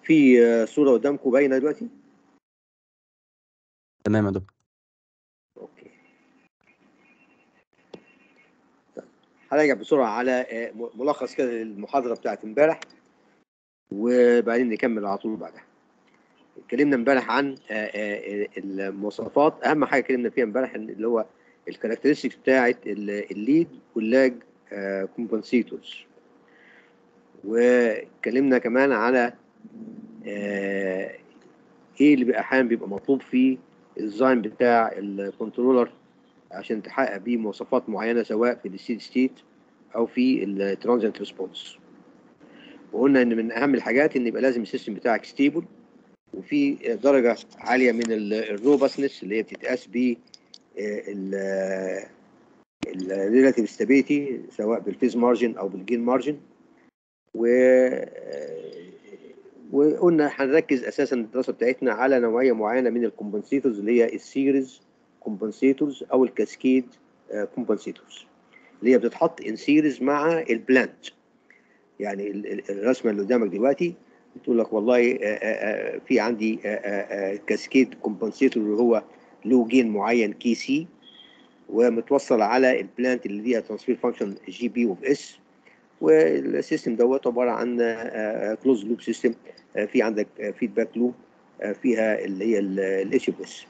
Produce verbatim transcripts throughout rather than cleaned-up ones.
في صورة قدامكم باينة دلوقتي؟ تمام يا دكتور. اوكي. هراجع بسرعة على ملخص كده للمحاضرة بتاعت امبارح وبعدين نكمل على طول بعدها. اتكلمنا امبارح عن المواصفات، اهم حاجة اتكلمنا فيها امبارح اللي هو الكاركترستكس بتاعت الليد واللاج كومبنسيتورز، واتكلمنا كمان على ايه اللي احيانا بيبقى مطلوب في الديزاين بتاع الكنترولر عشان تحقق بيه مواصفات معينه سواء في الستيد ستيت او في الترانزيت ريسبونس. وقلنا ان من اهم الحاجات ان يبقى لازم السيستم بتاعك ستيبل وفي درجه عاليه من الروبسنس اللي هي بتتقاس ب الريلاتيف ستابيليتي سواء بالفيز مارجن او بالجين مارجن. و وقلنا هنركز اساسا الدراسه بتاعتنا على نوعيه معينه من الكومبنسيتورز اللي هي السيريز كومبنسيتورز او الكاسكيد كومبنسيتورز اللي هي بتتحط ان سيريز مع البلانت. يعني الرسمه اللي قدامك دلوقتي بتقول لك والله في عندي كاسكيد كومبنسيتور اللي هو له جين معين كي سي ومتوصل على البلانت اللي ليها ترانسفير فانكشن جي بي اوف اس، والسيستم دوت عباره عن كلوز لوب سيستم. في عندك فيدباك لوب فيها اللي هي الاتش اف اس.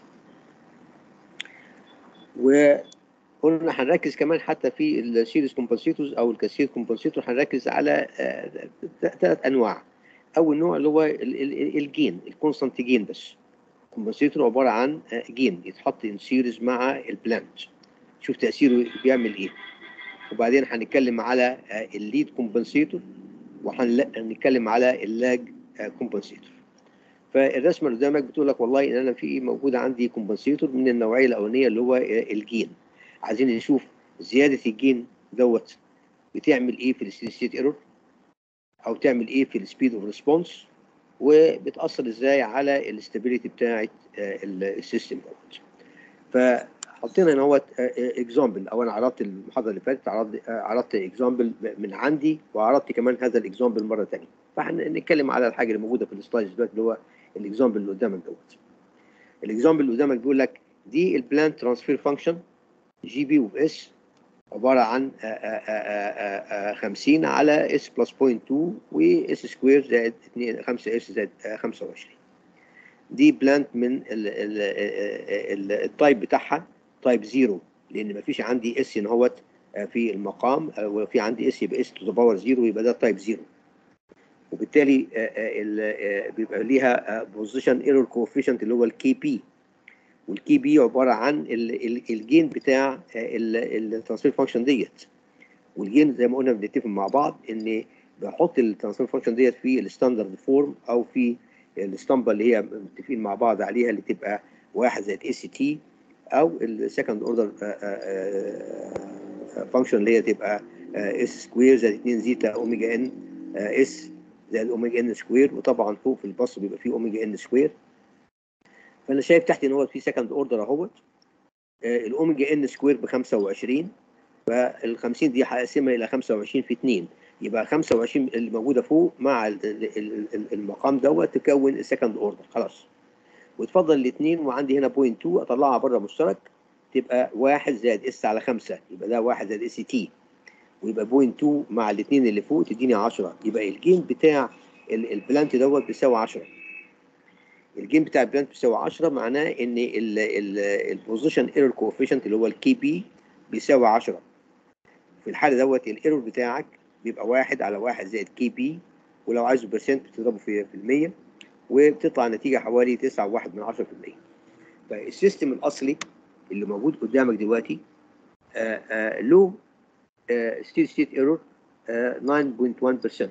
وقلنا هنركز كمان حتى في السيريز كومبنسيتورز او الكاسكيد كومبنسيتور هنركز على ثلاث انواع. اول نوع اللي هو الجين الكونستانت جين، بس كومبنسيتور عباره عن جين يتحط ان سيريز مع البلانت، شوف تاثيره بيعمل ايه. وبعدين هنتكلم على الليد كومبنسيتور وهنتكلم على اللاج كومبنسيتور. فالرسمه اللي قدامك بتقول لك والله ان انا في موجود عندي كومبنسيتور من النوعيه الاولانيه اللي هو الجين. عايزين نشوف زياده الجين دوت بتعمل ايه في الستيدي ستيت ايرور او تعمل ايه في السبيد اوف ريسبونس وبتاثر ازاي على الاستابيليتي بتاعه السيستم دوت. فحطينا هنا اهوت اكزامبل، او انا عرضت المحاضره اللي فاتت عرضت عرضت اكزامبل من عندي وعرضت كمان هذا الاكزامبل مره ثانيه. فهنتكلم على الحاجه اللي موجوده في السلايدز دلوقتي اللي هو الاكزامبل اللي قدامك دوت. الاكزامبل اللي قدامك بيقول لك دي البلانت ترانسفير فانكشن جي بي اوف اس عباره عن خمسين على اس بلس صفر فاصلة اتنين واس سكوير زائد خمسة اس زائد خمسة وعشرين. دي بلانت من التايب بتاعها تايب زيرو، لان ما فيش عندي اس ان هوت في المقام، وفي عندي اس يبقى اس تو ذا باور زيرو يبقى ده تايب زيرو، وبالتالي بيبقى ليها بوزيشن ايرور كوفيشنت اللي هو الكي بي، والكي بي عباره عن الجين بتاع الترانسفير فانكشن ديت. والجين زي ما قلنا بنتفق مع بعض ان بحط الترانسفير فانكشن ديت في الستاندرد فورم او في الاسطمبه اللي هي متفقين مع بعض عليها اللي تبقى واحد زائد اس تي، او السكند اوردر فانكشن اللي هي تبقى اس سكوير زائد اتنين زيتا اوميجا ان اس زائد اوميجا ان سكوير، وطبعا فوق في البسط بيبقى فيه اوميجا ان سكوير. فانا شايف تحت ان هو في سكند اوردر اهوت الاوميجا ان سكوير ب خمسة وعشرين، فال خمسين دي هقسمها الى خمسة وعشرين في اتنين يبقى خمسة وعشرين اللي موجوده فوق مع المقام دوت تكون السكند اوردر خلاص. وتفضل الاثنين وعندي هنا بوينت اتنين اطلعها بره مشترك تبقى واحد زائد اس على خمسة يبقى ده واحد زائد اس تي، ويبقى بوينت اتنين مع الاثنين اللي فوق تديني عشرة، يبقى الجين بتاع البلانت دوت بيساوي عشرة. الجين بتاع البلانت بيساوي عشرة معناه ان البوزيشن ايرور كوفيشنت اللي هو الكي بي بيساوي عشرة. في الحاله دوت الايرور بتاعك بيبقى واحد على واحد زائد كي بي، ولو عايزه برسنت بتضربه في في المية وبتطلع النتيجه حوالي تسعة وواحد من عشرة في المية. فالسيستم الاصلي اللي موجود قدامك دلوقتي آآ آآ له ستيت ستيت ايرور تسعة فاصلة واحد بالمية.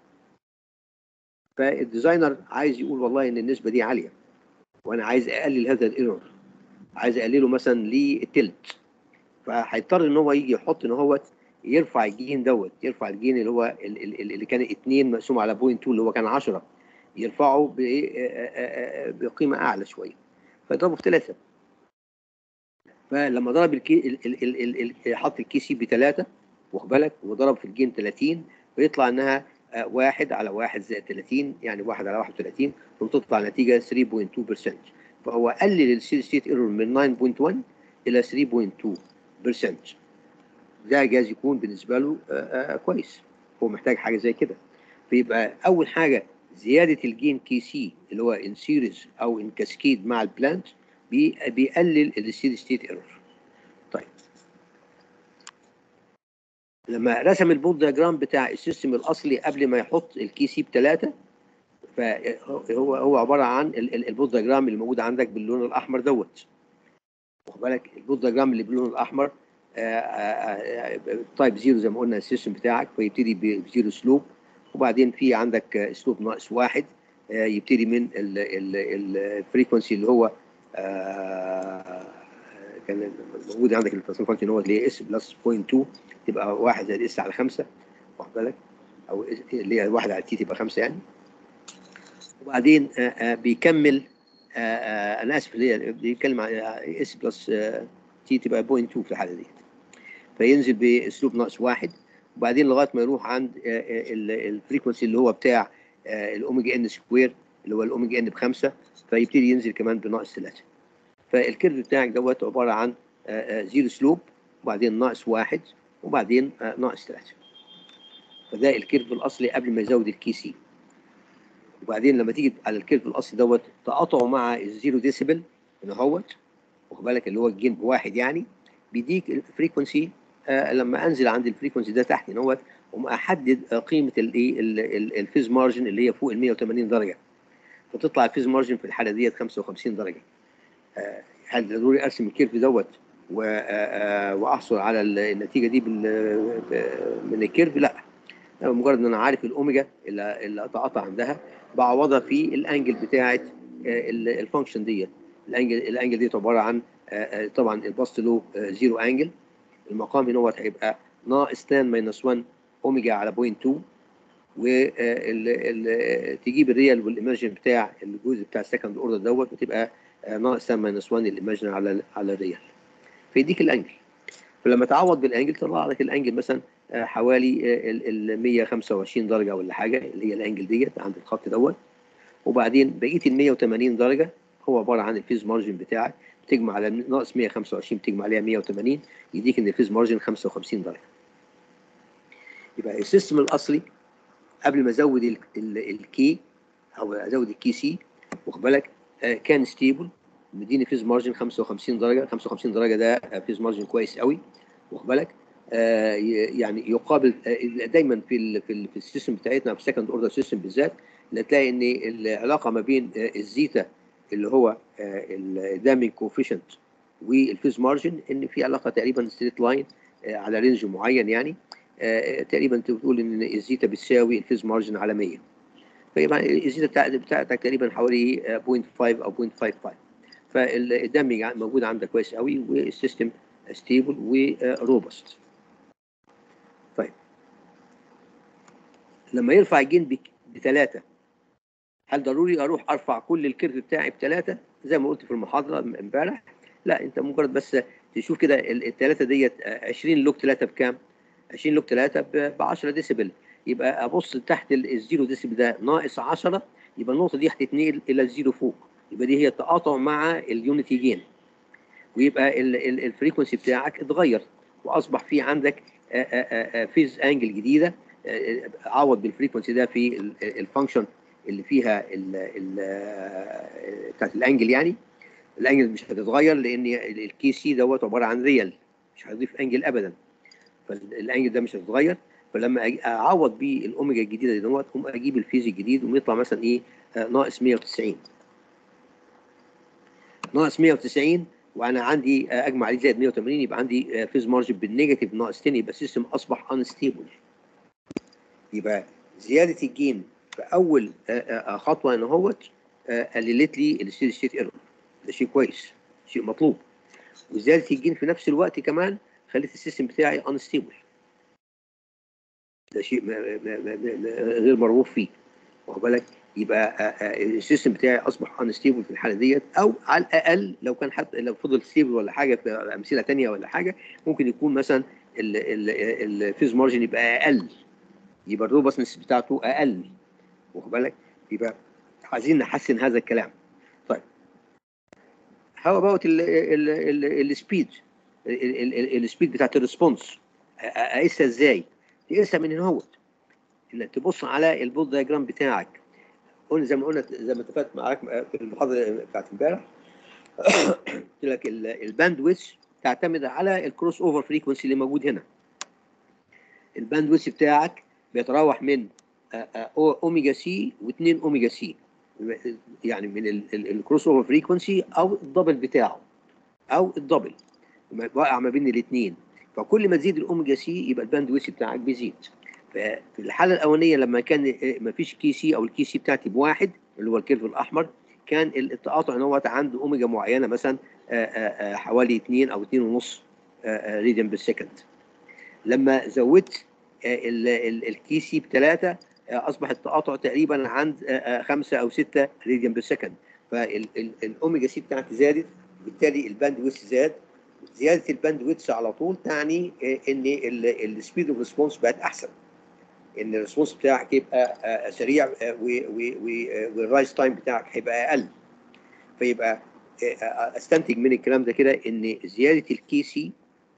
فالديزاينر عايز يقول والله ان النسبه دي عاليه وانا عايز اقلل هذا الايرور، عايز اقلله مثلا للتلت، فهيضطر ان هو يجي يحط ان هو يرفع الجين دوت، يرفع الجين اللي هو اللي كان اتنين مقسوم على بوينت اتنين اللي هو كان عشرة، يرفعه بقيمه اعلى شويه فيضربه في ثلاثة. فلما ضرب الكي ال ال ال ال حط الكي سي ب ثلاثة واخد بالك وضرب في الجين ثلاثين فيطلع انها آه واحد على واحد زائد ثلاثين، يعني واحد على واحد وثلاثين، وتطلع نتيجه ثلاثة فاصلة اثنين بالمية. فهو قلل الستيدي ستيت ايرور من تسعة فاصلة واحد الى ثلاثة فاصلة اثنين بالمية. ده جايز يكون بالنسبه له آه آه كويس، هو محتاج حاجه زي كده. فيبقى اول حاجه زياده الجين كي سي اللي هو ان سيريز او ان كاسكيد مع البلانت بي بيقلل الستيدي ستيت ايرور. طيب لما رسم البوت دياجرام بتاع السيستم الاصلي قبل ما يحط الكي سي بثلاثه، فهو هو عباره عن البوت دياجرام اللي موجود عندك باللون الاحمر دوت. واخد بالك البوت دياجرام اللي باللون الاحمر تايب زيرو زي ما قلنا السيستم بتاعك، فيبتدي بزيرو سلوب، وبعدين في عندك سلوب ناقص واحد يبتدي من الفريكونسي اللي هو كان موجود عندك الترانسفير فانكشن هو اللي هي اس بلس صفر فاصلة اتنين، تبقى واحد زائد اس على خمسة، واخد بالك، او اللي هي واحد على تي تبقى خمسة يعني. وبعدين بيكمل انا اسف اللي هي بيتكلم عن اس بلس تي تبقى صفر فاصلة اتنين في الحاله دي، فينزل باسلوب ناقص واحد، وبعدين لغايه ما يروح عند الفريكونسي اللي هو بتاع الاوميجا ان سكوير اللي هو الاوميجا ان بخمسه، فيبتدي ينزل كمان بناقص ثلاثه. فالكيرف بتاعك دوت عباره عن زيرو سلوب، وبعدين ناقص واحد، وبعدين ناقص ثلاثه. فده الكيرف الاصلي قبل ما يزود الكي سي. وبعدين لما تيجي على الكيرف الاصلي دوت تقاطعه مع الزيرو ديسيبل هنا اهوت، واخد بالك اللي هو الجين بواحد يعني، بيديك الفريكونسي. آه لما انزل عند الفريكونسي ده تحت هنا اهوت، اقوم احدد آه قيمه الايه الفيز مارجن اللي هي فوق ال مية وتمانين درجه، فتطلع الفيز مارجن في الحاله ديت خمسة وخمسين درجه. آه هل ضروري ارسم الكيرف دوت واحصل على النتيجه دي من الكيرف؟ لا، مجرد ان انا عارف الاوميجا اللي, اللي اتقاطع عندها بعوضها في الانجل بتاعه الفانكشن ديت. الانجل الانجل ديت عباره عن طبعا الباست له زيرو انجل، المقام هنا هيبقى ناقص تان ماينس واحد اوميجا على بوينت اتنين، وتجيب الريال والايمرجن بتاع الجزء بتاع السكند اوردر دوت، وتبقى ناقص تان ماينس واحد الايمرجن على على الريال، فيديك الانجل. فلما تعوض بالانجل طلع لك الانجل مثلا حوالي ال مية وخمسة وعشرين درجه ولا حاجه، اللي هي الانجل ديت عند الخط دوت. وبعدين بقيه ال مية وتمانين درجه هو عباره عن الفيز مارجن بتاعك، تجمع على ناقص مية وخمسة وعشرين تجمع عليها مية وتمانين، يديك ان الفيز مارجن خمسة وخمسين درجه. يبقى السيستم الاصلي قبل ما ازود الكي او ازود الكي سي، واخد بالك، كان ستيبل، مديني فيز مارجن خمسة وخمسين درجه. خمسة وخمسين درجه ده فيز مارجن كويس قوي، واخد بالك. آه يعني يقابل آه دايما في ال في, ال في السيستم بتاعتنا في السكند اوردر سيستم بالذات، تلاقي ان العلاقه ما بين آه الزيتا اللي هو آه الدامينج كوفيشنت والفيز مارجن ان في علاقه تقريبا ستريت لاين آه على رينج معين يعني. آه تقريبا انت بتقول ان الزيتا بتساوي الفيز مارجن على مية، فيبقى الزيتا بتاعتك تقريبا حوالي صفر فاصلة خمسة او صفر فاصلة خمسة وخمسين، فالدامج موجود عندك كويس قوي، والسيستم ستيبل وروبست. طيب لما يرفع الجين بثلاثه، هل ضروري اروح ارفع كل الكيرف بتاعي بثلاثه زي ما قلت في المحاضره امبارح؟ لا، انت مجرد بس تشوف كده الثلاثه ديت عشرين لوج ثلاثه بكام؟ عشرين لوج ثلاثه ب عشرة ديسيبل، يبقى ابص تحت الزيرو ديسيبل ده ناقص عشرة، يبقى النقطه دي هتتنقل الى الزيرو فوق، يبقى دي هي التقاطع مع اليونتي جين، ويبقى الفريكونسي بتاعك اتغير واصبح في عندك فيز انجل جديده. عوض بالفريكونسي ده في الفانكشن اللي فيها بتاعت الانجل، يعني الانجل مش هتتغير لان الكي سي دوت عباره عن ريال، مش هيضيف انجل ابدا، فالانجل ده مش هتتغير. فلما اعوض بيه الاوميجا الجديده دوت اقوم اجيب الفيز الجديد ويطلع مثلا ايه ناقص مية وتسعين، ناقص مية وتسعين، وانا عندي اجمع عليه زائد مية وتمانين، يبقى عندي فيز مارجن بالنيجاتيف ناقص عشرة، يبقى السيستم اصبح انستيبل. يبقى زياده الجين في اول خطوه ان اهوت قللت لي الستيدي ستيت ايرور، ده شيء كويس، شيء مطلوب. وزياده الجين في نفس الوقت كمان خلت السيستم بتاعي انستيبل، ده شيء غير مرغوب فيه، واخد بالك. يبقى السيستم بتاعي اصبح انستيبل في الحاله ديت، او على الاقل لو كان حتى لو فضل ستيبل ولا حاجه في امثله ثانيه ولا حاجه، ممكن يكون مثلا الفيز مارجن يبقى اقل، يبقى الروبسنس بتاعته اقل، واخد بالك؟ يبقى عايزين نحسن هذا الكلام. طيب هاو اباوت السبيد، السبيد بتاعت الريسبونس اقيسها ازاي؟ تقيسها من هنا اهوت، انك تبص على البول دايجرام بتاعك. قلنا زي ما قلنا، زي ما اتفقت معاك في المحاضره بتاعت امبارح، قلت لك الباند ويدث تعتمد على الكروس اوفر فريكونسي اللي موجود هنا. الباند ويدث بتاعك بيتراوح من اوميجا سي و2 اوميجا سي، يعني من الكروس اوفر فريكونسي او الدبل بتاعه، او الدبل واقع ما بين الاثنين. فكل ما تزيد الاوميجا سي يبقى الباند ويدث بتاعك بيزيد. ففي الحاله الاولانيه لما كان ما فيش كي سي، او الكي سي بتاعتي بواحد اللي هو الكيرف الاحمر، كان التقاطع ان هو عنده اوميجا معينه مثلا حوالي اثنين او اثنين ونص راديان بالسكند. لما زودت الكي سي بثلاثه اصبح التقاطع تقريبا عند خمسه او سته راديان بالسكند. فالاوميجا سي بتاعتي زادت، بالتالي الباند ويدث زاد. زياده الباند ويدث على طول تعني ان السبيد اوف ريسبونس بقت احسن، ان الريسبونس بتاعك يبقى سريع والرايز تايم بتاعك هيبقى اقل. فيبقى استنتج من الكلام ده كده ان زياده الكي سي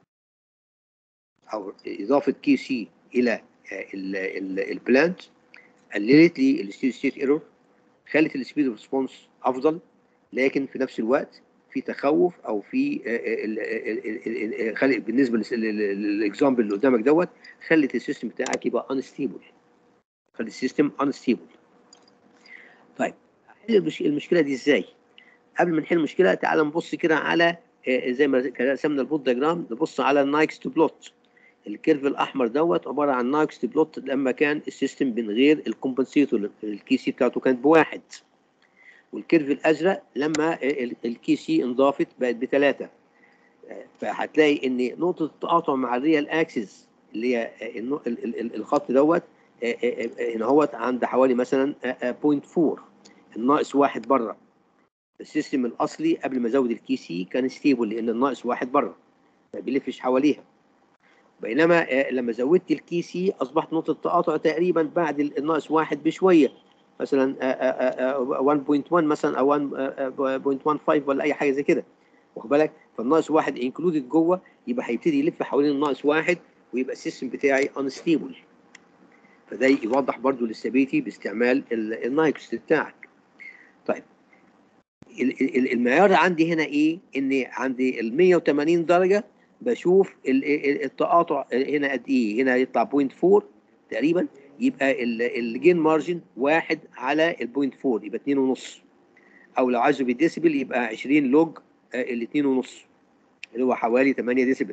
او اضافه كي سي الى البلانت قللت لي الستيدي ستيت ايرور، خلت السبيد اوف ريسبونس افضل، لكن في نفس الوقت في تخوف او في خلق بالنسبه للاكزامبل اللي قدامك دوت، خلت السيستم بتاعك يبقى انستيبل، خلت السيستم انستيبل. طيب هحل المشكله دي ازاي؟ قبل ما نحل المشكله تعال نبص كده على زي ما رسمنا البوت دياجرام، نبص على النايكست بلوت. الكيرف الاحمر دوت عباره عن نايكست بلوت لما كان السيستم من غير الكومبنسيتور، الكي سي بتاعته كانت بواحد. والكيرف الازرق لما الكي سي انضافت بقت بثلاثه. فهتلاقي ان نقطه التقاطع مع الريال اكسس اللي هي الخط دوت هنا هوت عند حوالي مثلا صفر فاصلة أربعة، الناقص واحد بره. السيستم الاصلي قبل ما ازود الكي سي كان ستيبل لان الناقص واحد بره ما بيلفش حواليها. بينما لما زودت الكي سي اصبحت نقطه التقاطع تقريبا بعد الناقص واحد بشويه، مثلا واحد فاصلة واحد مثلا او واحد فاصلة واحد خمسة ولا اي حاجه زي كده، واخد بالك؟ فالناقص واحد انكلودد جوه، يبقى هيبتدي يلف حوالين الناقص واحد ويبقى السيستم بتاعي انستيبل. فده يوضح برضو الاستابيليتي باستعمال النايكست بتاعك. طيب المعيار عندي هنا ايه؟ ان عندي ال مية وتمانين درجه بشوف التقاطع هنا قد ايه. هنا يطلع صفر فاصلة أربعة تقريبا، يبقى الجين مارجن واحد على ال صفر فاصلة أربعة يبقى اتنين ونص، او لو عايزه بالديسيبل يبقى عشرين لوج ال اتنين ونص اللي هو حوالي تمانية ديسيبل.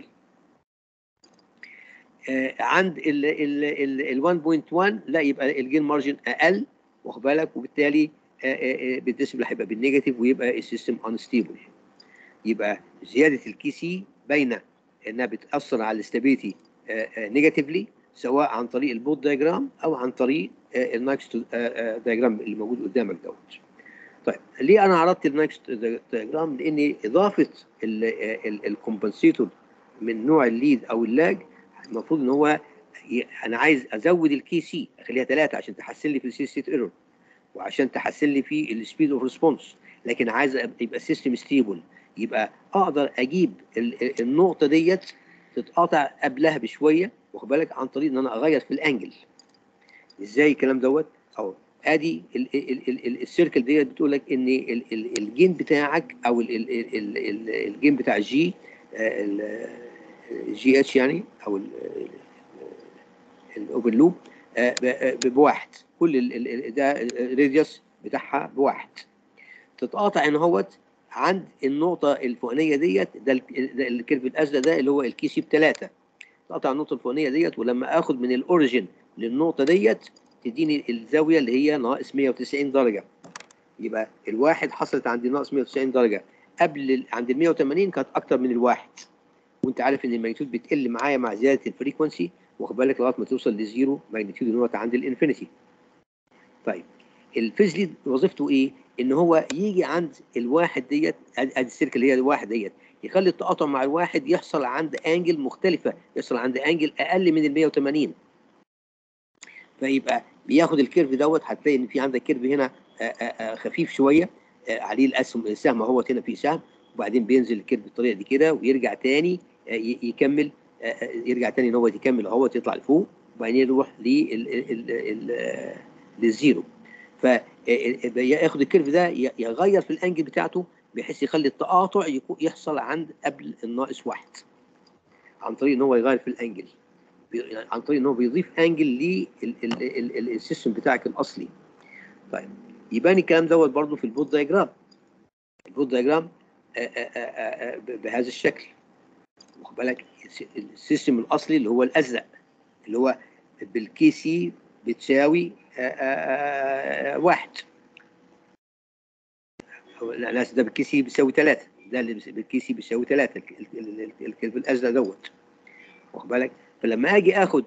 عند ال واحد فاصلة واحد لا، يبقى الجين مارجن اقل، واخد بالك؟ وبالتالي بالديسيبل هيبقى بالنيجاتيف ويبقى السيستم انستيبل. يبقى زياده الكي سي باينه انها بتاثر على الاستابيليتي نيجاتيفلي، سواء عن طريق البوت دايجرام او عن طريق النايكست دايجرام اللي موجود قدامك دوت. طيب ليه انا عرضت النايكست دايجرام؟ لان اضافه الكومبنسيتور من نوع الليد او اللاج المفروض ان هو انا عايز ازود الكي سي اخليها ثلاثه عشان تحسن لي في السي ستيت ايرور وعشان تحسن لي في السبيد اوف ريسبونس، لكن عايز يبقى السيستم ستيبل، يبقى اقدر اجيب النقطه ديت تتقاطع قبلها بشويه، واخد بالك؟ عن طريق ان انا اغير في الانجل. ازاي الكلام دوت؟ اهو ادي السيركل ديت بتقول لك ان الجين بتاعك او الجين بتاع الجي الجي اتش يعني او الاوبن لوب بواحد، كل ده الراديوس بتاعها بواحد. تتقاطع ان هوت عند النقطه الفوقانيه ديت، ده الكيرف الازرق ده اللي هو الكي سي بثلاثه. تقطع النقطه الفوقانيه ديت، ولما اخد من الاوريجن للنقطه ديت تديني الزاويه اللي هي ناقص مية وتسعين درجه. يبقى الواحد حصلت عند ناقص مية وتسعين درجه، قبل عند ال مية وتمانين كانت اكتر من الواحد. وانت عارف ان الماجنتيود بتقل معايا مع زياده الفريكونسي، واخد بالك؟ لغايه ما توصل لزيرو ماجنتيود ان هو عند الانفينيتي. طيب الفيزلي وظيفته ايه؟ ان هو يجي عند الواحد ديت، ادي السيركل اللي هي الواحد ديت، يخلي التقاطع مع الواحد يحصل عند انجل مختلفه، يحصل عند انجل اقل من ال مية وتمانين. فيبقى بياخد الكيرف دوت، هتلاقي ان في عندك كيرف هنا آآ آآ خفيف شويه عليه الاسهم السهم اهوت، هنا في سهم، وبعدين بينزل الكيرف بالطريقه دي كده ويرجع تاني يكمل، يرجع تاني ان هو يكمل اهوت يطلع لفوق، وبعدين يروح للزيرو. فياخد الكيرف ده يغير في الانجل بتاعته بحيث يخلي التقاطع يحصل عند قبل الناقص واحد، عن طريق ان هو يغير في الانجل، عن طريق ان هو بيضيف انجل للسيستم بتاعك الاصلي. طيب يبان الكلام دوت برضه في البوت دايجرام. البوت دايجرام بهذا الشكل، واخد بالك؟ السيستم الاصلي اللي هو الازرق اللي هو بالكي سي بتساوي واحد، لا ده بالكي سي بيساوي ثلاثة، ده اللي بالكي سي بيساوي ثلاثة الكيرف الازرق دوت، واخد بالك؟ فلما اجي اخد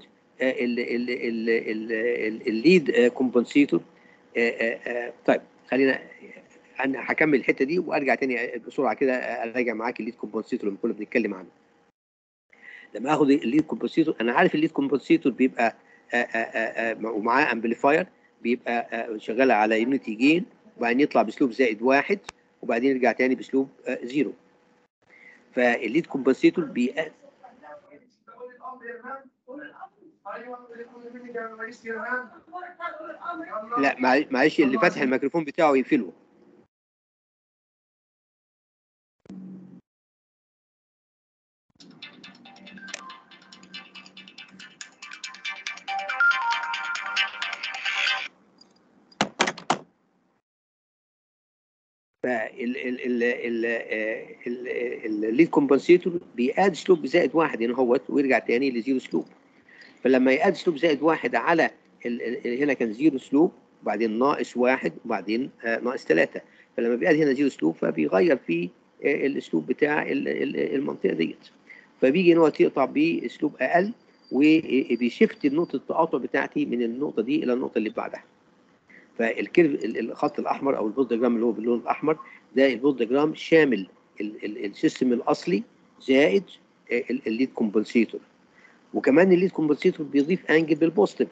الليد كومبنسيتور، طيب خلينا انا هكمل الحته دي وارجع تاني بسرعه كده اراجع معاك الليد كومبنسيتور اللي كنا بنتكلم عنه. لما اخد الليد كومبنسيتور، انا عارف الليد كومبنسيتور بيبقى ومعاه امبليفاير بيبقى شغال على يونيتي جين، وبعدين يطلع باسلوب زائد واحد، وبعدين يرجع تاني باسلوب زيرو. فالليد كومبنسيتور بي لا معلش، اللي فاتح الميكروفون بتاعه يقفله. فالليد كومبنسيتور بيقاد سلوب بزائد واحد هنا اهوت ويرجع تاني لزيرو سلوب. فلما يقاد سلوب زائد واحد على هنا كان زيرو سلوب، وبعدين ناقص واحد، وبعدين ناقص ثلاثة، فلما بيقاد هنا زيرو سلوب فبيغير في الاسلوب بتاع المنطقه ديت، فبيجي هنا يقطع باسلوب اقل وبيشفت النقطه التقاطع بتاعتي من النقطه دي الى النقطه اللي بعدها. فالكيرف الخط الاحمر او البوت ديجرام اللي هو باللون الاحمر ده البوت ديجرام شامل السيستم الاصلي زائد الليد كومبنسيتور، وكمان الليد كومبنسيتور بيضيف انجل بالبوزيتيف،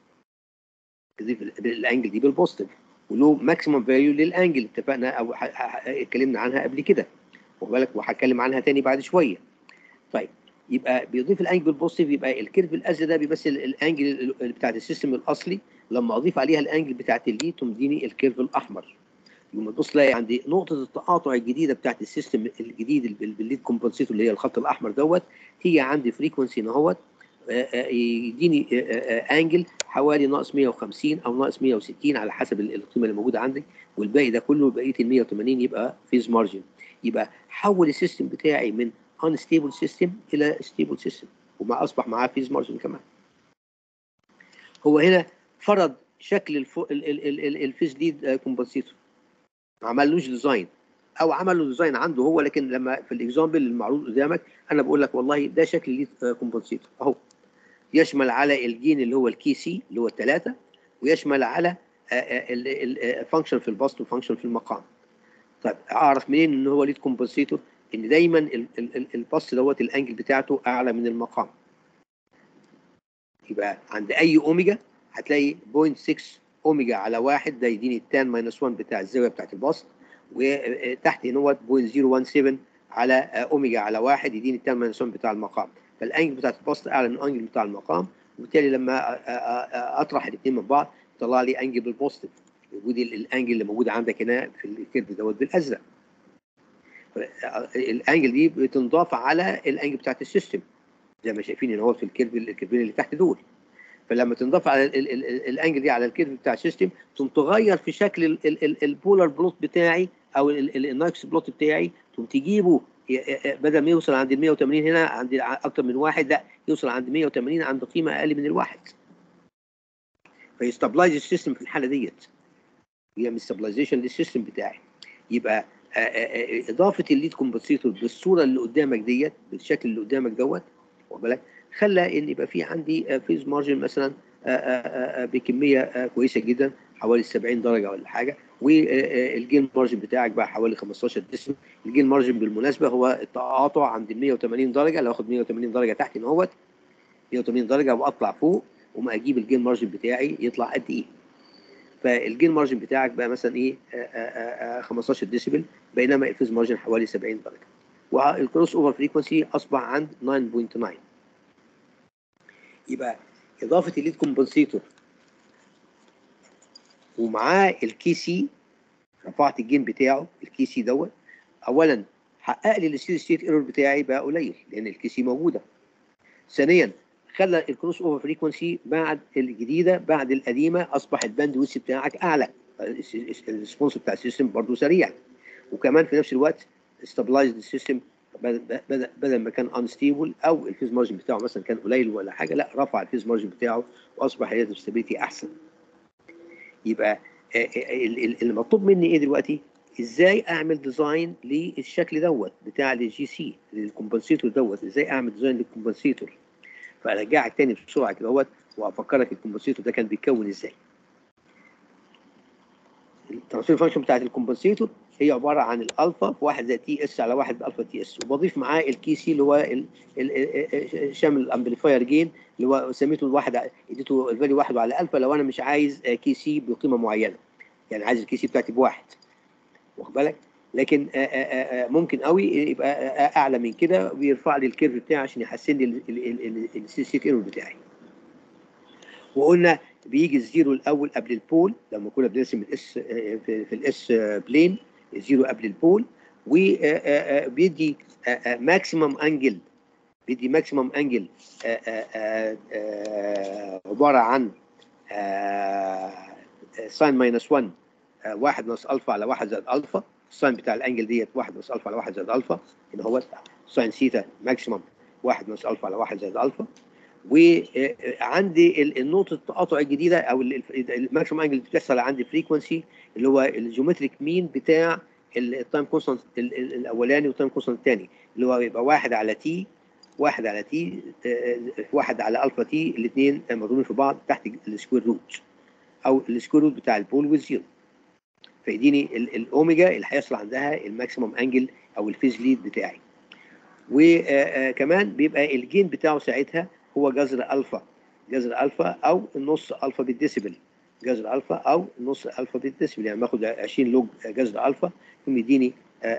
بيضيف الانجل دي بالبوزيتيف وله ماكسيمم فاليو للانجل، اتفقنا او اتكلمنا عنها قبل كده، واخد بالك؟ وهتكلم عنها تاني بعد شويه. طيب يبقى بيضيف الانجل بالبوزيتيف، يبقى الكيرف الازرق ده بيمثل الانجل بتاعت السيستم الاصلي، لما اضيف عليها الانجل بتاعت الليد تديني الكيرف الاحمر. لما تبص تلاقي عندي نقطه التقاطع الجديده بتاعت السيستم الجديد بالليد كومبنسيتور اللي هي الخط الاحمر دوت، هي عندي فريكونسي اهوت يديني انجل حوالي ناقص مية وخمسين او ناقص مية وستين على حسب القيمه اللي موجوده عندك، والباقي ده كله بقيه ال مية وتمانين يبقى فيز مارجن. يبقى حول السيستم بتاعي من unstable system الى stable system، وما اصبح معاه فيز مارجن كمان. هو هنا فرض شكل الفيز ليد كومبنسيتور، ما عملوش ديزاين او عملوا ديزاين عنده هو، لكن لما في الاكزامبل المعروض قدامك انا بقول لك والله ده شكل ليد كومبنسيتور اهو، يشمل على الجين اللي هو الكي سي اللي هو الثلاثه، ويشمل على الفانكشن في البسط وفانكشن في المقام. طيب اعرف منين ان هو ليد كومبنسيتور؟ ان دايما البسط دوت الانجل بتاعته اعلى من المقام. يبقى عند اي اوميجا هتلاقي صفر فاصلة ستة اوميجا على واحد، ده يديني التان ماينس واحد بتاع الزاويه بتاعت البسط، وتحت هنا صفر فاصلة صفر واحد سبعة على اوميجا على واحد يديني التان ماينس واحد بتاع المقام. فالانجل بتاعت البسط اعلى من الانجل بتاع المقام، وبالتالي لما اطرح الاثنين من بعض طلع لي انجل بالبوزيتيف، وجود الانجل اللي موجوده عندك هنا في الكيرف دوت بالازرق. الانجل دي بتنضاف على الانجل بتاعت السيستم زي ما شايفين ان هو في الكيرف الكيرفين اللي تحت دول. فلما تنضاف على الانجل دي على الكيرف بتاع السيستم تقوم تغير في شكل البولار بلوت بتاعي او النايكس بلوت بتاعي، تقوم تجيبه بدل ما يوصل عند ال مية وتمانين هنا عند اكتر من واحد، لا يوصل عند مية وتمانين عند قيمه اقل من الواحد، فيستابلايز السيستم في الحاله ديت، يعمل ستابلايزيشن للسيستم بتاعي. يبقى اضافه الليد كومبنسيتور بالصوره اللي قدامك ديت بالشكل اللي قدامك دوت، واخد بالك؟ خلى ان يبقى في عندي فيز مارجن مثلا بكميه كويسه جدا حوالي سبعين درجه ولا حاجه، والجين مارجن بتاعك بقى حوالي خمستاشر ديسم. الجين مارجن بالمناسبه هو التقاطع عند مية وتمانين درجه، لو اخد مية وتمانين درجه تحت اهوت مية وتمانين درجه واطلع فوق، وما اجيب الجين مارجن بتاعي يطلع قد ايه. فالجين مارجن بتاعك بقى مثلا ايه آآ آآ خمستاشر ديسيبل، بينما الفيز مارجن حوالي سبعين درجه. والكروس اوفر فريكونسي اصبح عند تسعة فاصلة تسعة. يبقى اضافه الليد كومبنسيتور ومعاه الكي سي، رفعت الجين بتاعه الكي سي دوت، اولا حقق لي الستيدي ستيت ايرور بتاعي بقى قليل لان الكي سي موجوده. ثانيا خلى الكروس اوفر فريكونسي بعد الجديده بعد القديمه اصبح الباند ويدث بتاعك اعلى، الريسبونس بتاع السيستم برضه سريع، وكمان في نفس الوقت استابلايزد السيستم، بدل بدل ما كان انستيبل او الفيز مارجن بتاعه مثلا كان قليل ولا حاجه، لا رفع الفيز مارجن بتاعه واصبح ريلاتيف ستابيليتي احسن. يبقى المطلوب مني ايه دلوقتي؟ ازاي اعمل ديزاين للشكل دوت بتاع الجي سي للكومبنسيتور دوت، ازاي اعمل ديزاين للكومبنسيتور. فارجعك تاني بسرعه كده اهوت وافكرك الكومبنسيتور ده كان بيتكون ازاي. الترانسفير فانكشن بتاعت الكومبنسيتور هي عباره عن الالفا واحد زائد تي اس على واحد بالفا تي اس، وبضيف معاه الكي سي اللي هو شامل الامبليفاير جين اللي هو سميته الواحد، اديته الفاليو واحد على الفا لو انا مش عايز كي سي بقيمه معينه، يعني عايز الكي سي بتاعتي بواحد، واخد بالك؟ لكن آآ آآ ممكن قوي يبقى اعلى من كده ويرفع لي الكيرف بتاعي عشان يحسن لي السي سي ايرور بتاعي. وقلنا بيجي الزيرو الاول قبل البول لما كنا بنرسم الاس في, في الاس بلين، الزيرو قبل البول، وبيدي ماكسيمم انجل، بيدي ماكسيمم انجل عباره عن ساين ماينس واحد، واحد ناقص الفا على واحد زائد الفا، الساين بتاع الانجل ديت واحد ناقص الفا على واحد زائد الفا، اللي هو ساين ثيتا ماكسيمم واحد ناقص الفا على واحد زائد الفا. وعندي النقطه التقاطع الجديده او الماكسيمم انجل بتحصل عندي فريكونسي اللي هو الجيومتريك مين بتاع التايم كونستانت الاولاني والتايم كونستانت الثاني، اللي هو يبقى واحد على تي، واحد على تي، واحد على الفا تي، الاثنين مضروبين في بعض تحت السكوير روت او السكوير روت بتاع البول والزيرو، فيديني الاوميجا اللي هيحصل عندها الماكسيمم انجل او الفيز ليد بتاعي. وكمان بيبقى الجين بتاعه ساعتها هو جذر الفا، جذر الفا او النص الفا بالديسيبل، جذر الفا او نص الفا بالديسيبل، يعني باخد عشرين لوج جذر الفا ثم يديني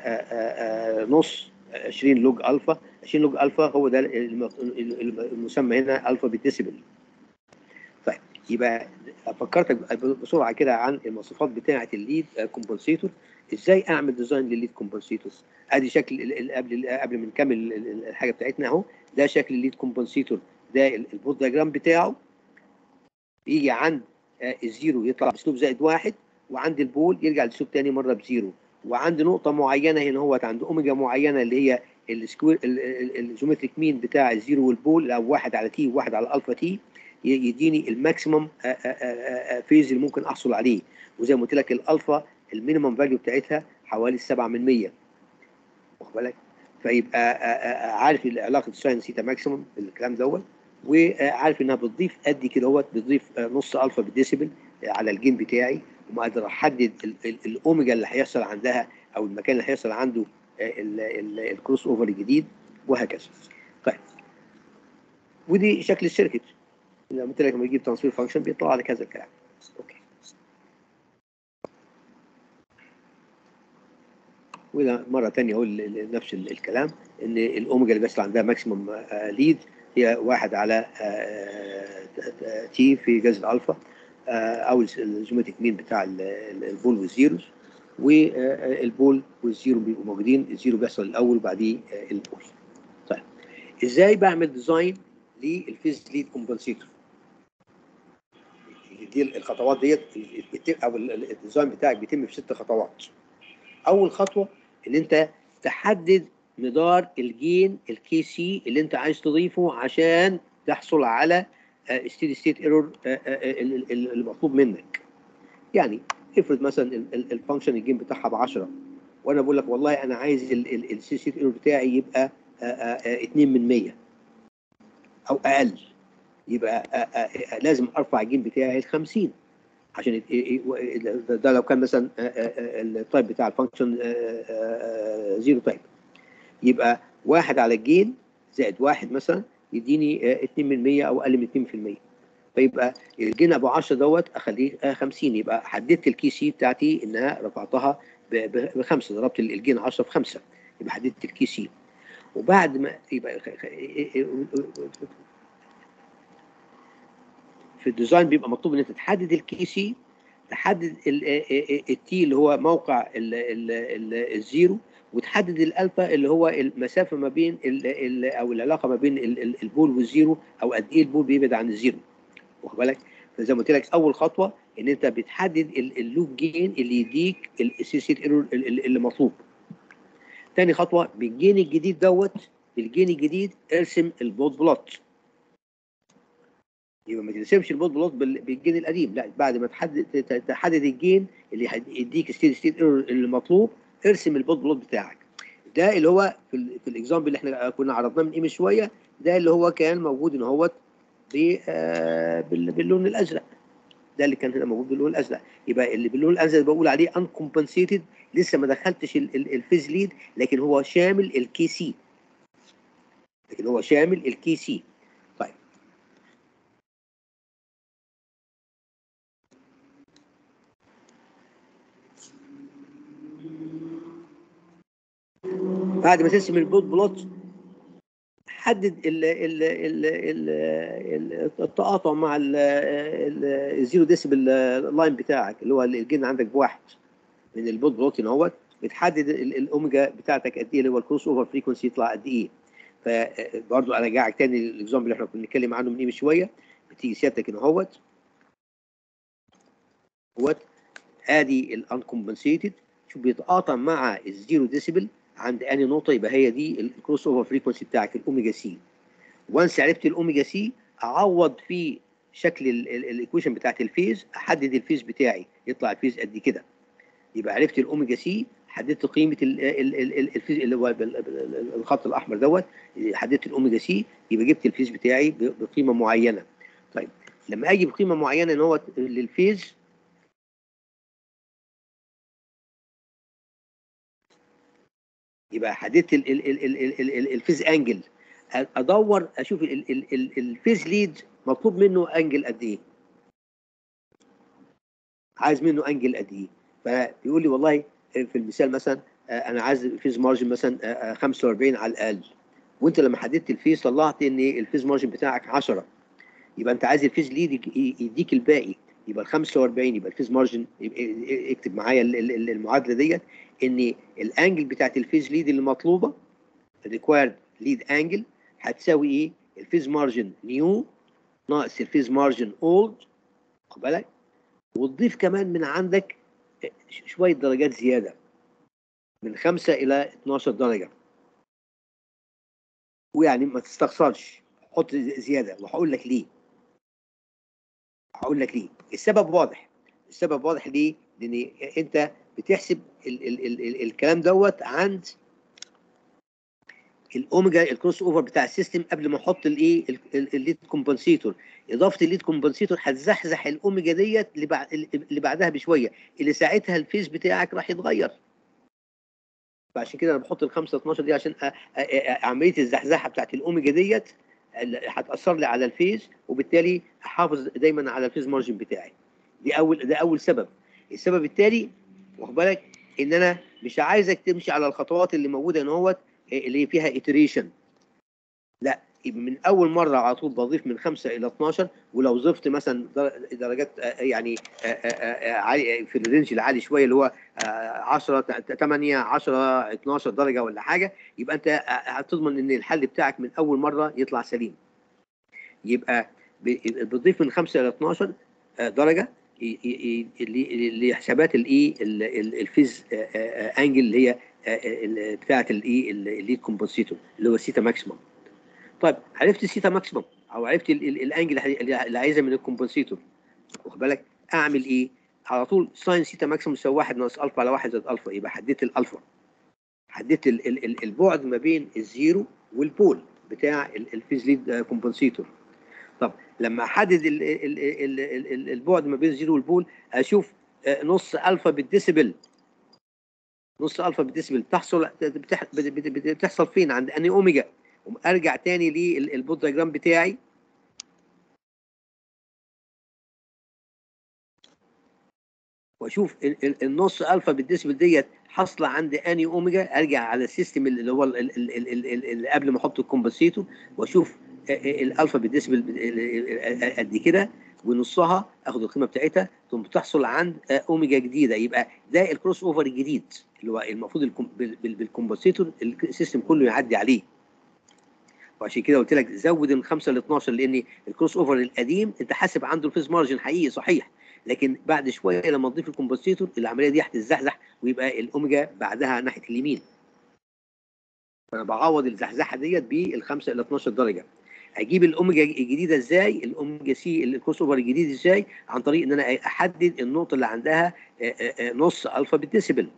نص عشرين لوج الفا، عشرين لوج الفا هو ده المسمى هنا الفا بالديسيبل. طيب يبقى فكرتك بسرعه كده عن المواصفات بتاعه الليد كومبنسيتور، ازاي اعمل ديزاين للليد كومبنسيتور. ادي شكل قبل قبل ما نكمل الحاجه بتاعتنا اهو، ده شكل الليد كومبنسيتور، ده البوت دياجرام بتاعه، يجي عند الزيرو يطلع باسلوب زائد واحد، وعند البول يرجع لاسلوب ثاني مره بزيرو، وعند نقطه معينه هنا هو عند اوميجا معينه اللي هي السكوير الجيومتريك مين بتاع الزيرو والبول، او واحد على تي وواحد على الفا تي، يديني الماكسيمم فيز اللي ممكن احصل عليه. وزي ما قلت لك الالفا المينيمم فاليو بتاعتها حوالي سبعة من مية، واخد بالك؟ فيبقى عارف علاقه الساين ثيتا ماكسيمم بالكلام دوت، وعارف انها بتضيف قد كده اهوت، بتضيف نص الفا بالديسيبل على الجين بتاعي، ومقدر احدد الاوميجا اللي هيحصل عندها او المكان اللي هيحصل عنده الكروس اوفر الجديد، وهكذا. طيب ودي شكل السيركت، زي ما قلت لك لما يجيب ترانسفير فانكشن بيطلع على كذا الكلام. اوكي. وده مره ثانيه اقول نفس الكلام، ان الاوميجا اللي بيحصل عندها ماكسيمم ليد هي واحد على تي في جذر الفا، او الجيومتريك مين بتاع البول والزيروز، والبول والزيرو بيبقوا موجودين، الزيرو بيحصل الاول وبعديه البول. طيب ازاي بعمل ديزاين للفيز ليد كومبنسيتور؟ دي الخطوات ديت او الديزاين بتاعك بيتم في ست خطوات. اول خطوه ان انت تحدد مدار الجين الكي سي اللي انت عايز تضيفه عشان تحصل على ستيدي ستيت ايرور المطلوب منك. يعني افرض مثلا الفانكشن الجين بتاعها ب عشرة، وانا بقول لك والله انا عايز الستيدي ستيت ايرور بتاعي يبقى اتنين من مية او اقل، يبقى لازم ارفع الجين بتاعي ل خمسين عشان ده لو كان مثلا التايب بتاع الفانكشن زيرو تايب، يبقى واحد على الجين زائد واحد مثلا يديني اتنين من مية او اقل من اتنين في المية. فيبقى الجين ابو عشرة دوت اخليه خمسين، يبقى حددت الكي سي بتاعتي انها رفعتها بخمسه، ضربت الجين عشرة في خمسه، يبقى حددت الكي سي. وبعد ما يبقى في الديزاين بيبقى مطلوب ان انت تحدد الكي سي، تحدد التي اللي هو موقع ال ال ال الزيرو، وتحدد الالفا اللي هو المسافه ما بين ال ال او العلاقه ما بين ال ال البول والزيرو، او قد ايه البول بيبعد عن الزيرو، واخد بالك؟ فزي ما قلت لك اول خطوه ان انت بتحدد اللوب جين اللي يديك الاسيسيت ايرور اللي مطلوب. تاني خطوه بالجين الجديد دوت، بالجين الجديد ارسم البوت بلوت. يبقى ما ترسمش البوت بلوت بالجين القديم، لا، بعد ما تحدد تحدد الجين اللي هيديك ستيدي ستيت ايرور اللي مطلوب، ارسم البوت بلوت بتاعك. ده اللي هو في ال في الاكزامبل اللي احنا كنا عرضناه من قيمه شويه، ده اللي هو كان موجود ان هو باللون الازرق، ده اللي كان هنا موجود باللون الازرق. يبقى اللي باللون الازرق بقول عليه uncompensated، لسه ما دخلتش الفيز ليد، لكن هو شامل الكي سي، لكن هو شامل الكي سي. طيب بعد ما ترسم البوت بلوت، حدد ال ال ال ال التقاطع مع الزيرو ديسيبل لاين بتاعك، اللي هو الجين عندك بواحد من البوت بلوت هنا اهوت، بتحدد الاوميجا بتاعتك قد ايه، اللي هو الكروس اوفر فريكونسي يطلع قد ايه. فبرضه ارجعك تاني للاكزامبل اللي احنا كنا بنتكلم عنه من قيمه شويه. بتيجي سيادتك هنا اهوت اهوت ادي الانكمبنسيتد، شوف بيتقاطع مع الزيرو ديسيبل عند انهي نقطه، يبقى هي دي الكروس اوفر فريكونسي بتاعك الاوميجا سي. وانس عرفت الاوميجا سي، اعوض في شكل الايكويشن بتاعت الفيز، احدد الفيز بتاعي يطلع الفيز قد كده. يبقى عرفت الاوميجا سي، حددت قيمه الفيز اللي هو الخط الاحمر دوت، حددت الاوميجا سي، يبقى جبت الفيز بتاعي بقيمه معينه. طيب لما اجي بقيمه معينه ان هو للفيز، يبقى حددت الفيز انجل، ادور اشوف الفيز ليد مطلوب منه انجل قد ايه، عايز منه انجل قد ايه. فيقول لي والله في المثال مثلا انا عايز فيز مارجن مثلا خمسة وأربعين على الاقل، وانت لما حددت الفيز طلعت ان الفيز مارجن بتاعك عشرة، يبقى انت عايز الفيز ليد يديك الباقي، يبقى ال خمسة وأربعين يبقى الفيز مارجن، اكتب معايا المعادله ديت، ان الانجل بتاعت الفيز ليد اللي مطلوبه الريكوايرد ليد انجل هتساوي ايه؟ الفيز مارجن نيو ناقص الفيز مارجن اولد، خد بالك، وتضيف كمان من عندك شويه درجات زياده من خمسة الى اتناشر درجه، ويعني ما تستخسرش حط زياده، وهقول لك ليه. هقول لك ليه. السبب واضح، السبب واضح ليه؟ لان انت بتحسب ال ال ال ال الكلام دوت عند الاوميجا الكروس اوفر بتاع السيستم قبل ما احط الايه الليد كومبنسيتور. اضافه الليد كومبنسيتور هتزحزح الاوميجا ديت اللي بعدها بشويه، اللي ساعتها الفيز بتاعك راح يتغير. فعشان كده انا بحط ال خمسة اتناشر دي عشان عمليه الزحزحه بتاعت الاوميجا ديت هتاثر لي على الفيز، وبالتالي احافظ دايما على الفيز مارجن بتاعي. دي اول ده اول سبب. السبب الثاني واخد بالك ان انا مش عايزك تمشي على الخطوات اللي موجوده ان هو اللي فيها ايتريشن، لا، من اول مره على طول بضيف من خمسة الى اتناشر، ولو ضفت مثلا درجات يعني في الرينج العالي شويه اللي هو عشرة تمانية عشرة اتناشر درجه ولا حاجه، يبقى انت هتضمن ان الحل بتاعك من اول مره يطلع سليم. يبقى بتضيف من خمسة الى اتناشر درجه لحسابات الايه الفيز انجل اللي هي بتاعه الايه الليد كومبنسيتور اللي هو السيتا ماكسيمم. طيب عرفت السيتا ماكسيمم او عرفت الانجل اللي عايزها من الكومبنسيتور، واخد بالك، اعمل ايه؟ على طول ساين سيتا ماكسيمم يساوي واحد ناقص الفا على واحد زائد الفا، يبقى حددت الالفا، حددت البعد ما بين الزيرو والبول بتاع الفيز ليد كومبنسيتور. طب لما احدد البعد ما بين الزيرو والبول، اشوف نص الفا بالديسيبل، نص الفا بالديسيبل تحصل بتحصل فين؟ عند اني اوميجا. ارجع تاني للبوت دايجرام بتاعي، واشوف النص الفا بالديسبل ديت حاصله عند اني اوميجا، ارجع على السيستم اللي هو اللي قبل ما احط الكومبنسيتور واشوف الالفا بالديسبل قد كده، ونصها اخد القيمه بتاعتها ثم بتحصل عند اوميجا جديده. يبقى ده الكروس اوفر الجديد اللي هو المفروض بالكومبنسيتور السيستم كله يعدي عليه. وعشان كده قلت لك زود من خمسة ل اتناشر، لان الكروس اوفر القديم انت حاسب عنده الفيز مارجن حقيقي صحيح، لكن بعد شويه لما تضيف الكومبنسيتور العمليه دي هتتزحزح ويبقى الاوميجا بعدها ناحيه اليمين. فانا بعوض الزحزحه ديت بالخمسة الى اتناشر درجه. اجيب الاوميجا الجديده ازاي؟ الاوميجا سي الكروس اوفر الجديد ازاي؟ عن طريق ان انا احدد النقطه اللي عندها نص الفا بالديسيبل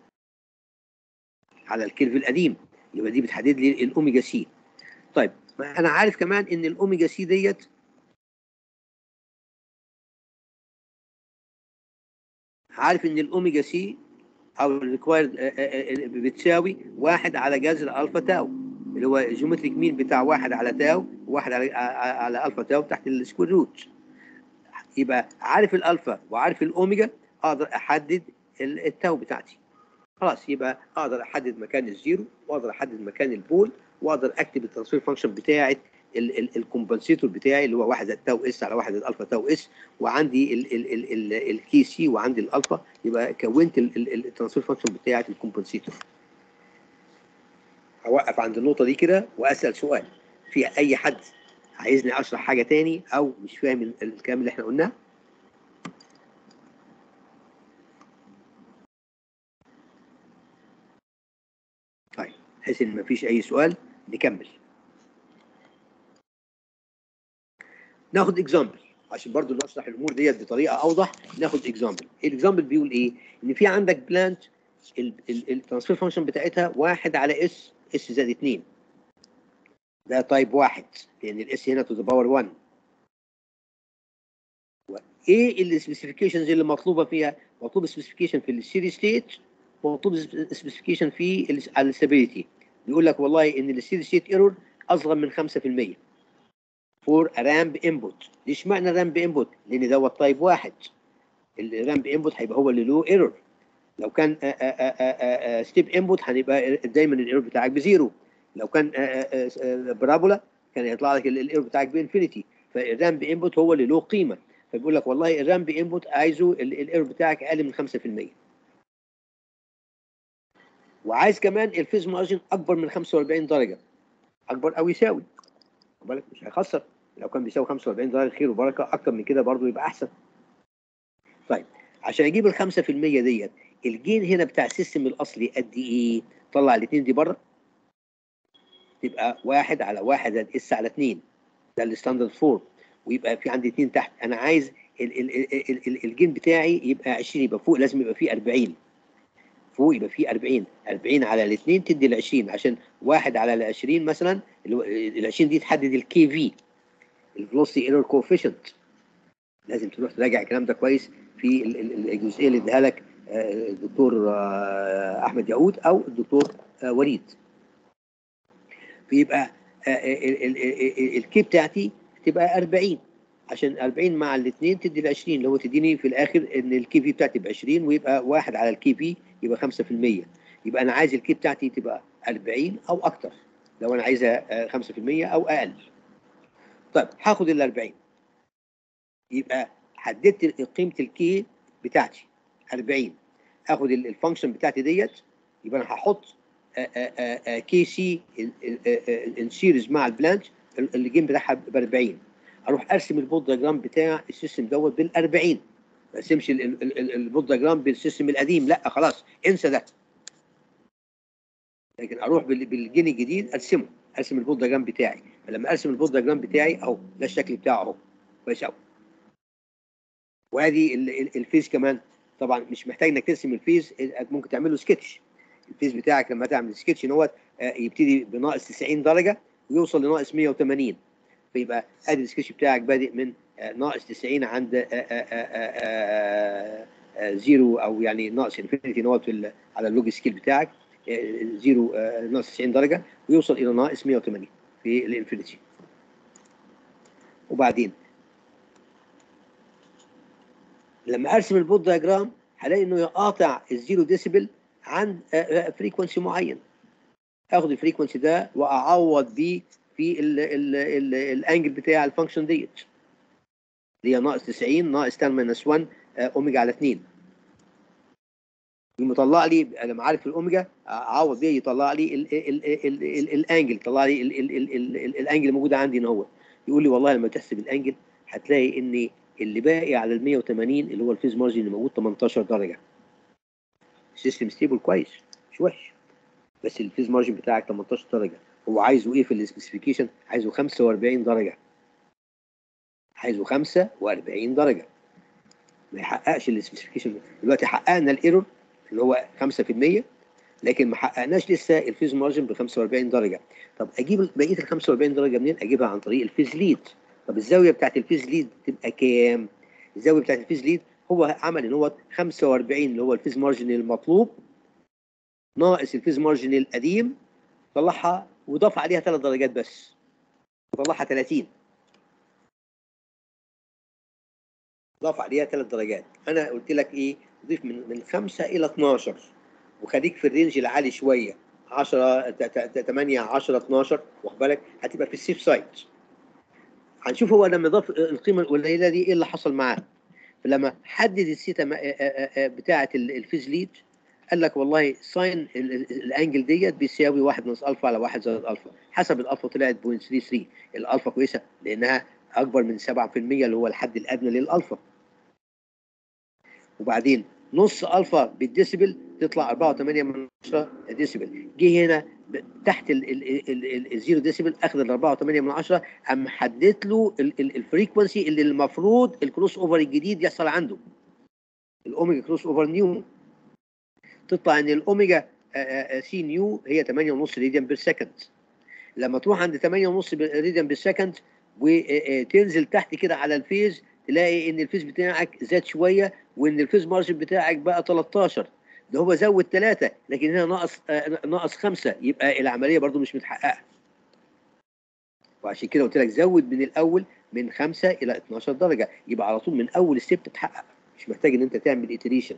على الكيرف القديم، يبقى دي بتحدد لي الاوميجا سي. طيب انا عارف كمان ان الاوميجا سي ديت عارف ان الاوميجا سي او الريكوايرد بتساوي واحد على جذر الفا تاو، اللي هو الجيومتريك مين بتاع واحد على تاو، واحد على على الفا تاو تحت السكوير روت. يبقى عارف الالفا وعارف الاوميجا، اقدر احدد التاو بتاعتي. خلاص يبقى اقدر احدد مكان الزيرو، واقدر احدد مكان البول، واقدر اكتب الترانسفير فانكشن بتاعت الكومبنسيتور بتاعي اللي هو واحد زائد تاو اس على واحد زائد الفا تاو اس، وعندي الكي سي وعندي الالفا. يبقى كونت الترانسفير فانكشن بتاعت الكومبنسيتور. هوقف عند النقطه دي كده واسال سؤال، في اي حد عايزني اشرح حاجه تاني او مش فاهم الكلام اللي احنا قلناه؟ طيب بحيث ان مفيش اي سؤال نكمل. ناخد اكزامبل عشان برضو نشرح الامور ديت بطريقه اوضح. ناخد اكزامبل. الاكزامبل بيقول ايه؟ ان في عندك بلانت الترانسفير فانكشن بتاعتها واحد على اس اس زائد اتنين، ده تايب واحد لان الاس هنا تو ذا باور واحد. ايه السبيسيفيكيشنز اللي مطلوبه فيها؟ مطلوب سبيسيفيكيشن في الستيدي ستيت، ومطلوب سبيسيفيكيشن في الاستابيليتي. بيقول لك والله ان الستيدي ستيت ايرور اصغر من خمسة في المية فور رامب انبوت. ليش معنى رامب انبوت؟ لان دوت تايب واحد، الرامب انبوت هيبقى هو اللي له ايرور. لو كان ستيب انبوت هنبقى دايما الايرور بتاعك بزيرو. لو كان برابولا كان هيطلع لك الايرور بتاعك بانفينيتي. فالرامب انبوت هو اللي له قيمه. فبيقول لك والله الرامب انبوت عايزه الايرور بتاعك اقل من خمسة في المية، وعايز كمان الفيز مارجن اكبر من خمسة واربعين درجه، اكبر او يساوي. بالك مش هيخسر، لو كان بيساوي خمسة واربعين درجه خير وبركه، اكتر من كده برضه يبقى احسن. طيب عشان اجيب ال خمسة في المية ديت، الجين هنا بتاع السيستم الاصلي قد ايه؟ طلع الاثنين دي بره، تبقى واحد على واحد زائد اس على اتنين، ده الستاندرد فورم. ويبقى في عندي اتنين تحت. انا عايز ال ال ال ال الجين بتاعي يبقى عشرين، يبقى فوق لازم يبقى فيه اربعين. فوق يبقى فيه اربعين، اربعين على الاثنين تدي ال عشرين، عشان واحد على ال عشرين مثلا، ال عشرين دي تحدد الكي في، الفلوسي ايرور كوفيشنت. لازم تروح تراجع الكلام ده كويس في الجزئيه اللي اديها لك الدكتور احمد يعود او الدكتور وليد. فيبقى الكي بتاعتي تبقى اربعين، عشان اربعين مع الاثنين تدي ال عشرين، اللي هو تديني في الاخر ان الكي في بتاعتي ب عشرين، ويبقى واحد على الكي في يبقى خمسة في المية. يبقى انا عايز الكي بتاعتي تبقى اربعين او اكتر، لو انا عايزها خمسة في المية او اقل. طيب هاخد ال اربعين، يبقى حددت قيمه الكي بتاعتي اربعين. اخد الفانكشن بتاعتي ديت، يبقى انا هحط كي سي السيريز مع البلانت الجيم بتاعها ب اربعين. اروح ارسم البوت دياجرام بتاع السيستم دوت بال اربعين، ما ارسمش البوت دياجرام بالسيستم القديم، لا خلاص انسى ده. لكن اروح بالجين الجديد ارسمه، ارسم البوت دياجرام بتاعي. فلما ارسم البوت دياجرام بتاعي اهو، ده الشكل بتاعه اهو، كويس قوي. وادي الفيز كمان، طبعا مش محتاج انك ترسم الفيز، ممكن تعمل له سكتش. الفيز بتاعك لما تعمل سكتش ان هو يبتدي بناقص تسعين درجه ويوصل لناقص مية وتمانين، فيبقى ادي السكتش بتاعك بادئ من ناقص تسعين عند زيرو، او يعني ناقص انفينيتي نوت على اللوج سكيل بتاعك، زيرو ناقص تسعين درجه، ويوصل الى ناقص مية وتمانين في الانفينيتي. وبعدين لما ارسم البوت دياجرام هلاقي انه يقاطع الزيرو ديسيبل عند فريكونسي معين. اخد الفريكونسي ده واعوض بيه في ال ال ال الانجل بتاع الفانكشن ديت اللي هي ناقص تسعين ناقص تان ماينس واحد اوميجا على اتنين. مطلع لي لما عارف الاوميجا اعوض بيه يطلع لي الانجل، يطلع لي الانجل الموجوده عندي ان هو يقول لي والله لما تحسب الانجل هتلاقي ان اللي باقي على ال مية وتمانين اللي هو الفيز مارجن اللي موجود تمنتاشر درجه. السيستم ستيبل كويس مش وحش، بس الفيز مارجن بتاعك تمنتاشر درجه. هو عايزه ايه في السبيسيفيكيشن؟ عايزه خمسة واربعين درجه، عايزه خمسة واربعين درجه. ما يحققش السبيسيفيكيشن. دلوقتي حققنا الايرور اللي هو خمسة في المية، لكن ما حققناش لسه الفيز مارجن ب خمسة واربعين درجه. طب اجيب بقيه ال خمسة واربعين درجه منين؟ اجيبها عن طريق الفيز ليد. طب الزاويه بتاعت الفيز ليد تبقى كام؟ الزاويه بتاعت الفيز ليد هو عمل ان هو خمسة واربعين اللي هو الفيز مارجن المطلوب ناقص الفيز مارجن القديم، طلعها وضاف عليها ثلاث درجات بس، طلعها تلاتين، ضاف عليها ثلاث درجات. انا قلت لك ايه؟ ضيف من من خمسة الى اتناشر وخليك في الرينج العالي شويه، عشرة تمانية عشرة اتناشر، واخد بالك؟ هتبقى في السيف سايد. هنشوف هو لما ضاف القيمه القليله دي ايه اللي حصل معاه. فلما حدد السيتا بتاعه الفيز ليد قال لك والله ساين الانجل ديت بيساوي واحد ناقص الفا على واحد زائد الفا. حسب الالفا طلعت صفر فاصلة تلاتة تلاتة. الالفا كويسه لانها اكبر من سبعة في المية اللي هو الحد الادنى للالفا. وبعدين نص الفا بالديسيبل تطلع اربعة وتمانية من عشرة ديسيبل. جه هنا تحت الزيرو ديسيبل اخذ ال اربعة وتمانية من عشرة، قام حدد له الفريكونسي اللي المفروض الكروس اوفر الجديد يحصل عنده، الاوميجا كروس اوفر نيو. تطلع ان الاوميجا سي نيو هي تمانية ونص راديان بير سكند. لما تروح عند تمانية ونص راديان بير سكند وتنزل تحت كده على الفيز تلاقي ان الفيز بتاعك زاد شويه وان الفيز مارجن بتاعك بقى تلتاشر. ده هو زود ثلاثة لكن هنا ناقص ناقص خمسة، يبقى العمليه برضو مش متحققه. وعشان كده قلت لك زود من الاول من خمسة الى اتناشر درجه، يبقى على طول من اول ستيب تتحقق، مش محتاج ان انت تعمل اتريشن.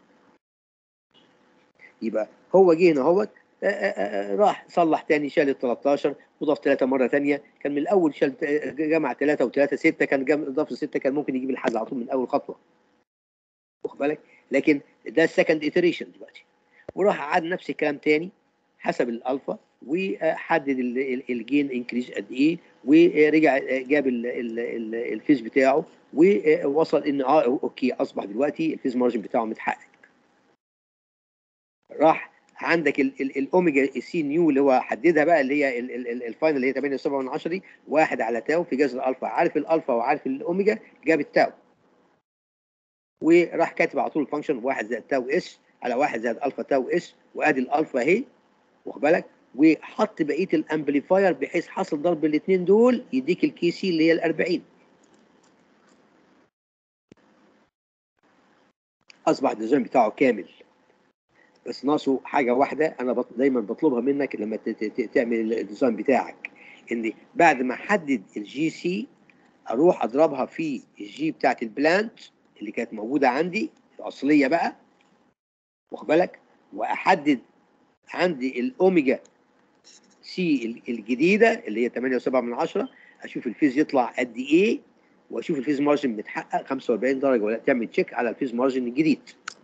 يبقى هو جه هنا اهوت راح صلح تاني شال ال تلتاشر وضاف ثلاثة مره ثانيه. كان من الاول شال جمع ثلاثة و3 ستة، كان ضاف ستة كان ممكن يجيب الحل على طول من اول خطوه، واخد بالك؟ لكن ده السكند اتريشن دلوقتي. وراح عاد نفس الكلام تاني حسب الالفا وحدد الجين انكريز قد ايه، ورجع جاب الفيز بتاعه ووصل ان اه اوكي اصبح دلوقتي الفيز مارجن بتاعه متحقق. راح عندك الاوميجا سي نيو اللي هو حددها بقى اللي هي الفاينل اللي هي تمانية وسبعة من عشرة دي، واحد على تاو في جذر الالفا. عارف الالفا وعارف الاوميجا، جاب التاو وراح كاتب على طول الفانكشن واحد زائد تاو اس على واحد زائد الفا تاو اس، وادي الالفا اهي، واخد بالك؟ وحط بقيه الامبليفاير بحيث حصل ضرب الاثنين دول يديك الكي سي اللي هي ال اربعين. اصبح الديزاين بتاعه كامل، بس ناقصه حاجه واحده انا بط... دايما بطلبها منك لما ت... ت... تعمل الديزاين بتاعك، ان بعد ما احدد الجي سي اروح اضربها في الجي بتاعت البلانت اللي كانت موجوده عندي الاصليه بقى، واخد بالك؟ واحدد عندي الاوميجا سي الجديده اللي هي تمانية وسبعة من عشرة، اشوف الفيز يطلع قد ايه واشوف الفيز مارجن متحقق خمسة واربعين درجه ولا. تعمل تشيك على الفيز مارجن الجديد.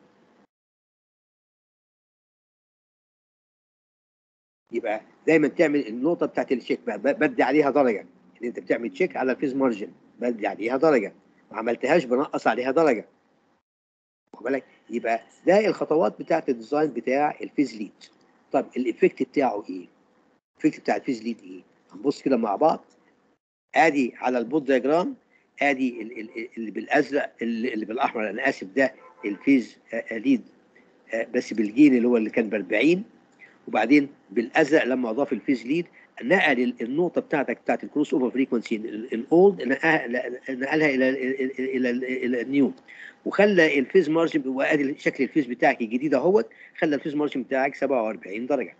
يبقى دايما تعمل النقطه بتاعت التشيك بدي عليها درجه، ان انت بتعمل تشيك على الفيز مارجن بدي عليها درجه، ما عملتهاش بنقص عليها درجه، واخد بالك؟ يبقى ده الخطوات بتاعت الديزاين بتاع الفيز ليد. طب الايفكت بتاعه ايه؟ الايفكت بتاع الفيز ليد ايه؟ هنبص كده مع بعض. ادي على البوت دياجرام، ادي اللي بالازرق اللي بالاحمر انا اسف ده الفيز ليد بس بالجين اللي هو اللي كان ب اربعين، وبعدين بالازرق لما اضاف الفيز ليد نقل النقطه بتاعتك بتاعت الكروس اوفر فريكونسي الاولد نقلها الى الى الى النيو، وخلى الفيز مارجن وادي شكل الفيز بتاعك الجديد اهوت، خلى الفيز مارجن بتاعك سبعة واربعين درجه.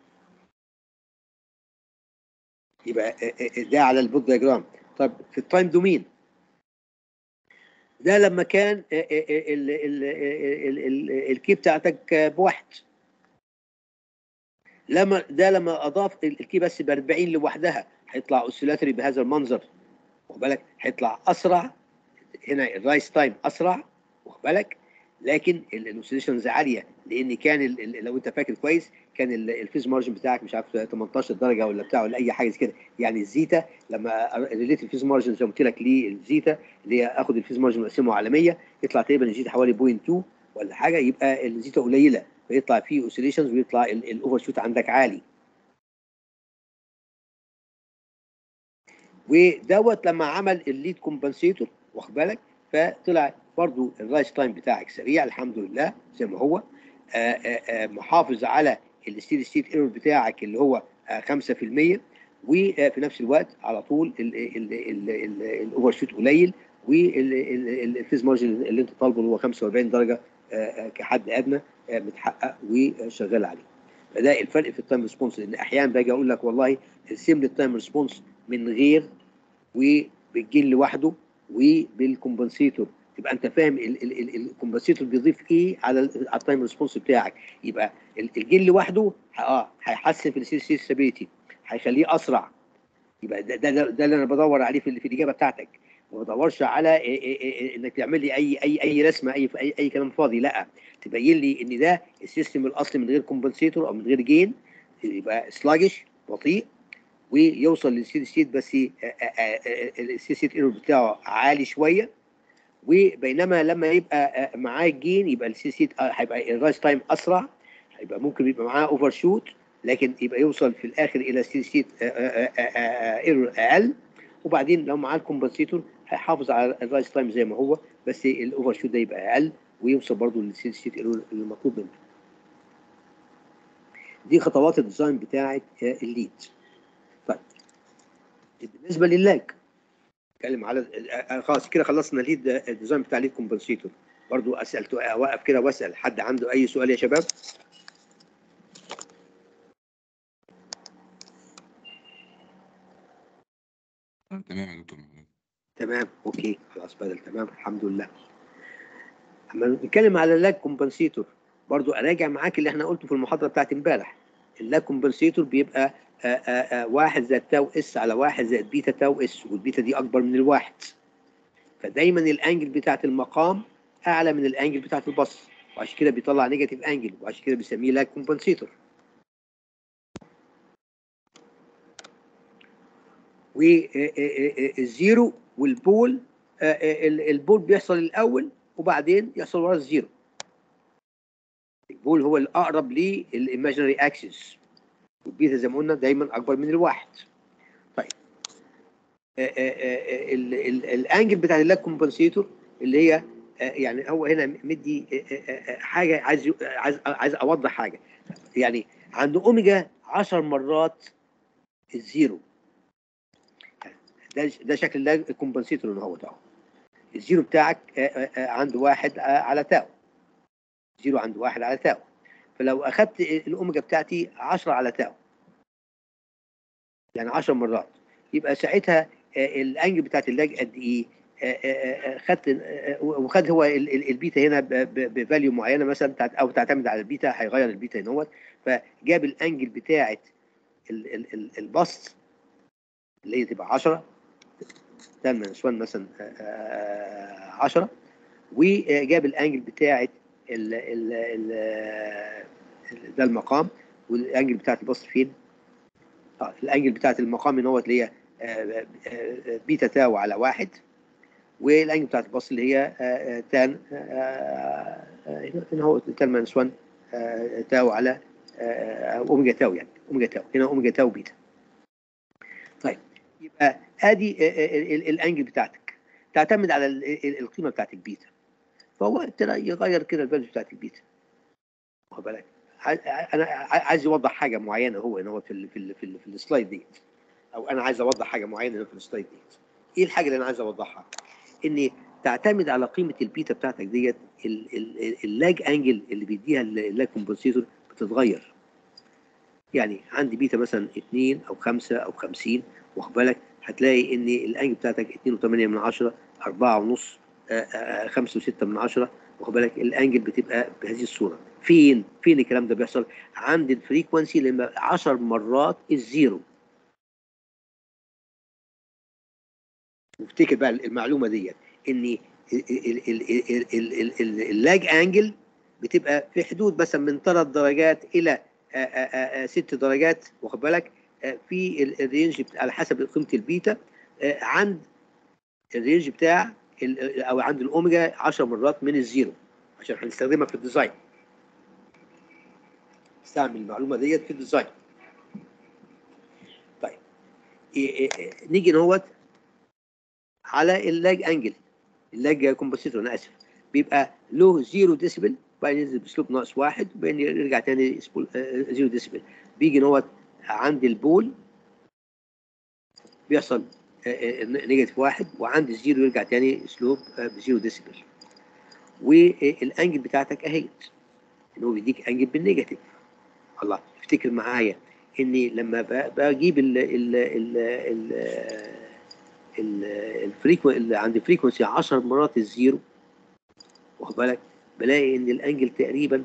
يبقى ده على البوت دياجرام. طب في التايم دومين ده لما كان الكي بتاعتك بواحد. لما ده لما اضاف الكي بس ب أربعين لوحدها هيطلع اوسيلاتوري بهذا المنظر، واخد بالك، هيطلع اسرع. هنا الرايس تايم اسرع، واخد بالك، لكن الاوسيليشنز عاليه، لان كان ال ال لو انت فاكر كويس كان الفيز مارجن بتاعك مش عارف تمنتاشر درجه ولا بتاع ولا اي حاجه كده. يعني الزيتا لما ريليت الفيز مارجن زي ما قلت لك للزيتا اللي هي اخد الفيز مارجن واقسمه على مية يطلع تقريبا الزيتا حوالي صفر فاصلة اتنين ولا حاجه، يبقى الزيتا قليله فيطلع فيه اوسيليشنز ويطلع الاوفر شوت عندك عالي. ودوت لما عمل الليد كومبنسيتور، واخد بالك، فطلع برضو الرايس تايم بتاعك سريع الحمد لله زي ما هو، آآ آآ محافظ على الستيدي ستيت ايرور بتاعك اللي هو خمسة في المية، وفي نفس الوقت على طول الاوفر شوت قليل، والفيز مارجن اللي انت طالبه اللي هو خمسة وأربعين درجه كحد ادنى متحقق وشغال عليه. فده الفرق في التايم ريسبونس، لان احيانا باجي اقول لك والله ارسم لي التايم ريسبونس من غير وبالجين لوحده وبالكمبنسيتور، تبقى انت فاهم الكمبنسيتور بيضيف ايه على التايم ريسبونس بتاعك. يبقى الجين لوحده اه هيحسن في السي سي ستابيليتي، هيخليه اسرع. يبقى ده, ده, ده اللي انا بدور عليه في, في الاجابه بتاعتك، ما بدورش على إيه إيه إيه انك تعمل لي اي اي اي رسمه اي اي, أي كلام فاضي، لا، تبين لي ان ده السيستم الاصلي من غير كومبنسيتور او من غير جين، يبقى سلاجش بطيء ويوصل للسي ستيت بس السي ستيت ايرور بتاعه عالي شويه، وبينما لما يبقى معاه الجين يبقى السي ستيت هيبقى الرايس تايم اسرع، هيبقى ممكن يبقى معاه اوفر شوت، لكن يبقى يوصل في الاخر الى سي ستيت ايرور اقل. وبعدين لو معاه الكومبنسيتور هيحافظ على الرايس تايم زي ما هو، بس الاوفر شوت ده يبقى اقل ويوصل برضه للسي ستيت ايرور المطلوب منه. دي خطوات الديزاين بتاعه الليد. طيب بالنسبه للاج اتكلم على خلاص كده خلصنا الليد الديزاين بتاع الليد كومبنسيتور. برضو اسال اوقف كده واسال حد عنده اي سؤال يا شباب؟ تمام يا دكتور محمود. تمام اوكي خلاص بدل تمام الحمد لله. اما نتكلم على اللاج كومبنسيتور برضو اراجع معاك اللي احنا قلته في المحاضره بتاعت امبارح. اللاج كومبنسيتور بيبقى آآ آآ واحد زائد تاو اس على واحد زائد بيتا تاو اس، والبيتا دي اكبر من الواحد، فدايما الانجل بتاعت المقام اعلى من الانجل بتاعت البسط، وعشان كده بيطلع نيجاتيف انجل، وعشان كده بنسميه لاج كومبنسيتور. والزيرو والبول، البول بيحصل الاول وبعدين يحصل ورا الزيرو. البول هو الاقرب للايماجينري اكسس، والبيتا زي ما قلنا دايما اكبر من الواحد. طيب الانجل بتاع اللاج كومبنسيتور اللي هي يعني هو هنا مدي حاجه، عايز عايز عايز اوضح حاجه. يعني عند اوميجا عشر مرات الزيرو، ده ده شكل اللاج الكومبنسيتور اللي هو ده. الزيرو بتاعك عند واحد على تاو، زيرو عند واحد على تاو، فلو اخدت الاوميجا بتاعتي عشرة على تاو يعني عشر مرات، يبقى ساعتها الانجل بتاعت اللاج قد ايه؟ خدت وخد هو البيتا هنا بفاليو معينه مثلا او تعتمد على البيتا، هيغير البيتا هنا، فجاب الانجل بتاعت البسط اللي هي تبقى عشرة تان ماينس واحد مثلا عشرة، وجاب الانجل بتاعت ال ال ال ده المقام، والانجل بتاعت البسط فين؟ اه الانجل بتاعت المقام هنا هو اللي هي بيتا تاو على واحد، والانجل بتاعت البسط اللي هي تان هنا هو تان ماينس واحد تاو على اوميجا تاو، يعني اوميجا تاو هنا اوميجا تاو بيتا. طيب يبقى ادي الانجل بتاعتك تعتمد على القيمه بتاعت البيتا، فهو يغير كده الفاليو بتاعت البيتا، واخد بالك. انا عايز اوضح حاجه معينه هو هنا هو في ال في ال في, ال في السلايد ديت، او انا عايز اوضح حاجه معينه هنا في السلايد ديت. ايه الحاجه اللي انا عايز اوضحها؟ ان تعتمد على قيمه البيتا بتاعتك ديت، اللاج انجل اللي بيديها اللاج كومبنسيتور بتتغير. يعني عندي بيتا مثلا اتنين او خمسة او خمسين، واخد بالك، هتلاقي ان الانجل بتاعتك اتنين وتمانية من عشرة، أربعة ونص، خمسة وستة من عشرة، واخد بالك الانجل بتبقى بهذه الصوره. فين فين الكلام ده بيحصل؟ عند الفريكونسي لما عشر مرات الزيرو. وافتكر بقى المعلومه ديت ان اللاج انجل بتبقى في حدود مثلا من ثلاث درجات الى ست درجات، واخد بالك في الرينج على حسب قيمه البيتا، عند الرينج بتاع او عند الاوميجا عشر مرات من الزيرو، عشان هنستخدمها في الديزاين. استعمل المعلومه ديت في الديزاين. طيب نيجي نهوت على اللاج انجل، اللاج كومبنسيتور انا اسف، بيبقى له زيرو ديسيبل، وبعدين ينزل بسلوب ناقص واحد، وبعدين يرجع تاني زيرو ديسيبل. بيجي نهوت عند البول بيحصل نيجاتيف واحد، وعند الزيرو يرجع تاني سلوب بزيرو ديسيبل. والانجل بتاعتك اهيت ان هو بيديك انجل بالنيجاتيف. الله، افتكر معايا اني لما بجيب ال ال ال ال الفريكونسي عند فريكونسي عشر مرات الزيرو، واخد بالك بلاقي ان الانجل تقريبا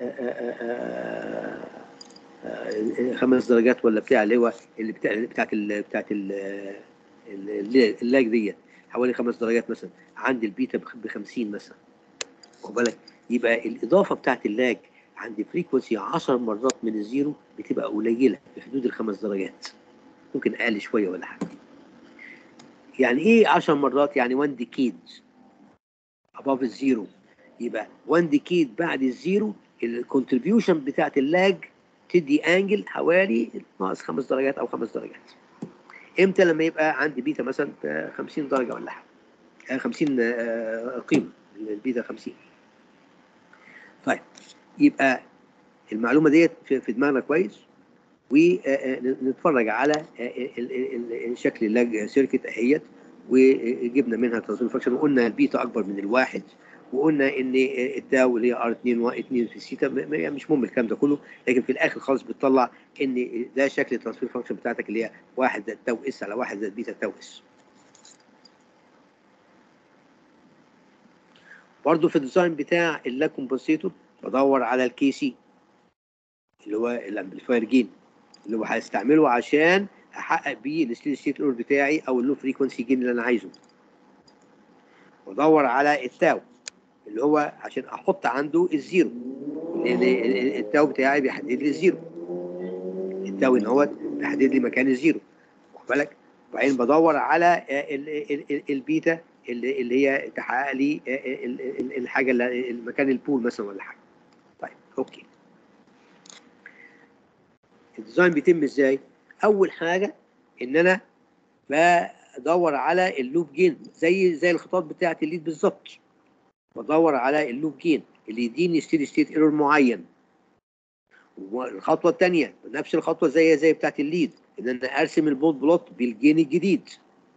آآ آآ خمس درجات ولا بتاع اللي هو اللي بتاع بتاعت ال بتاعت اللاج ديت حوالي خمس درجات مثلا، عند البيتا ب خمسين مثلا، واخد بالك. يبقى الاضافه بتاعت اللاج عند فريكونسي عشر مرات من الزيرو بتبقى قليله في حدود الخمس درجات، ممكن اقل شويه ولا حاجه. يعني ايه عشر مرات؟ يعني واحد ديكيد above الزيرو، يبقى واحد ديكيد بعد الزيرو الكونتريبيوشن بتاعت اللاج تدي انجل حوالي ناقص خمس درجات او خمس درجات. امتى؟ لما يبقى عندي بيتا مثلا خمسين درجه ولا حاجه، خمسين قيمه البيتا خمسين. طيب يبقى المعلومه ديت في دماغنا كويس، ونتفرج على شكل اللاج سيركت اهيت، وجبنا منها ترانسفير فانكشن، وقلنا البيتا اكبر من الواحد، وقلنا ان التاو اللي هي ار اتنين واثنين في السيتا مش مهم الكلام ده كله، لكن في الاخر خالص بتطلع ان ده شكل الترانسفير فانكشن بتاعتك اللي هي واحد زائد تاو اس على واحد زائد بيتا تاو اس. برضه في الديزاين بتاع اللاج كومبنسيتور بدور على الكي سي اللي هو الامبليفاير جين اللي هو هستعمله عشان احقق بيه الستيدي ستيت ايرور بتاعي او اللو فريكونسي جين اللي انا عايزه. وادور على التاو اللي هو عشان احط عنده الزيرو، لان التاو بتاعي بيحدد لي الزيرو، التاو ان هو بيحدد لي مكان الزيرو، واخد بالك. وبعدين بدور على البيتا اللي اللي هي تحقق لي الحاجه اللي المكان البول مثلا ولا حاجه. طيب اوكي، الديزاين بيتم ازاي؟ اول حاجه ان انا بدور على اللوب جين زي زي الخطوات بتاعه الليد بالظبط، بدور على اللوب جين اللي يديني ستيدي ستيت ايرور معين. والخطوه الثانيه نفس الخطوه زي زي بتاعه الليد، ان انا ارسم البولد بلوت بالجين الجديد.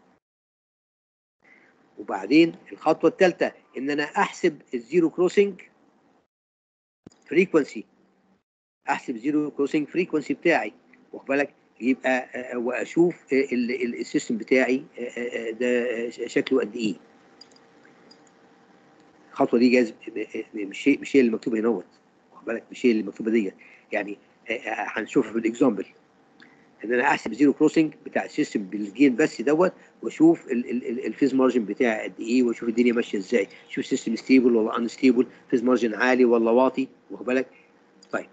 وبعدين الخطوه الثالثه ان انا احسب الزيرو كروسنج فريكونسي، احسب زيرو كروسنج فريكونسي بتاعي، واخد بالك. يبقى واشوف السيستم بتاعي ده شكله قد ايه. الخطوه دي جاز مش مش هي اللي مكتوبه هنا، واخد بالك، مش هي اللي مكتوبه ديت، يعني هنشوفها في الاكزامبل ان انا احسب زيرو كروسنج بتاع السيستم بالجين بس دوت، واشوف الفيز مارجن بتاعي قد ايه، واشوف الدنيا ماشيه ازاي، شوف السيستم ستيبل ولا ان ستيبل، فيز مارجن عالي ولا واطي، واخد بالك. طيب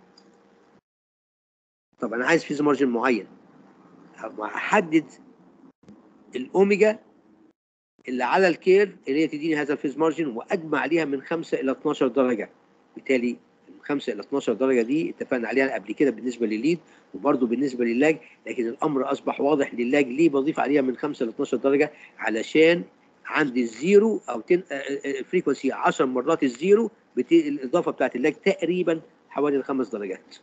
طب انا عايز فيز مارجن معين، احدد الاوميجا اللي على الكيرف اللي هي تديني هذا الفيز مارجن، واجمع عليها من خمسة الى اتناشر درجه. بالتالي من خمسة الى اتناشر درجه دي اتفقنا عليها قبل كده بالنسبه للليد وبرده بالنسبه للاج، لكن الامر اصبح واضح للاج. ليه بضيف عليها من خمسة ل اتناشر درجه؟ علشان عند الزيرو او فريكونسي عشر مرات الزيرو بت... الاضافه بتاعت اللاج تقريبا حوالي الخمس درجات،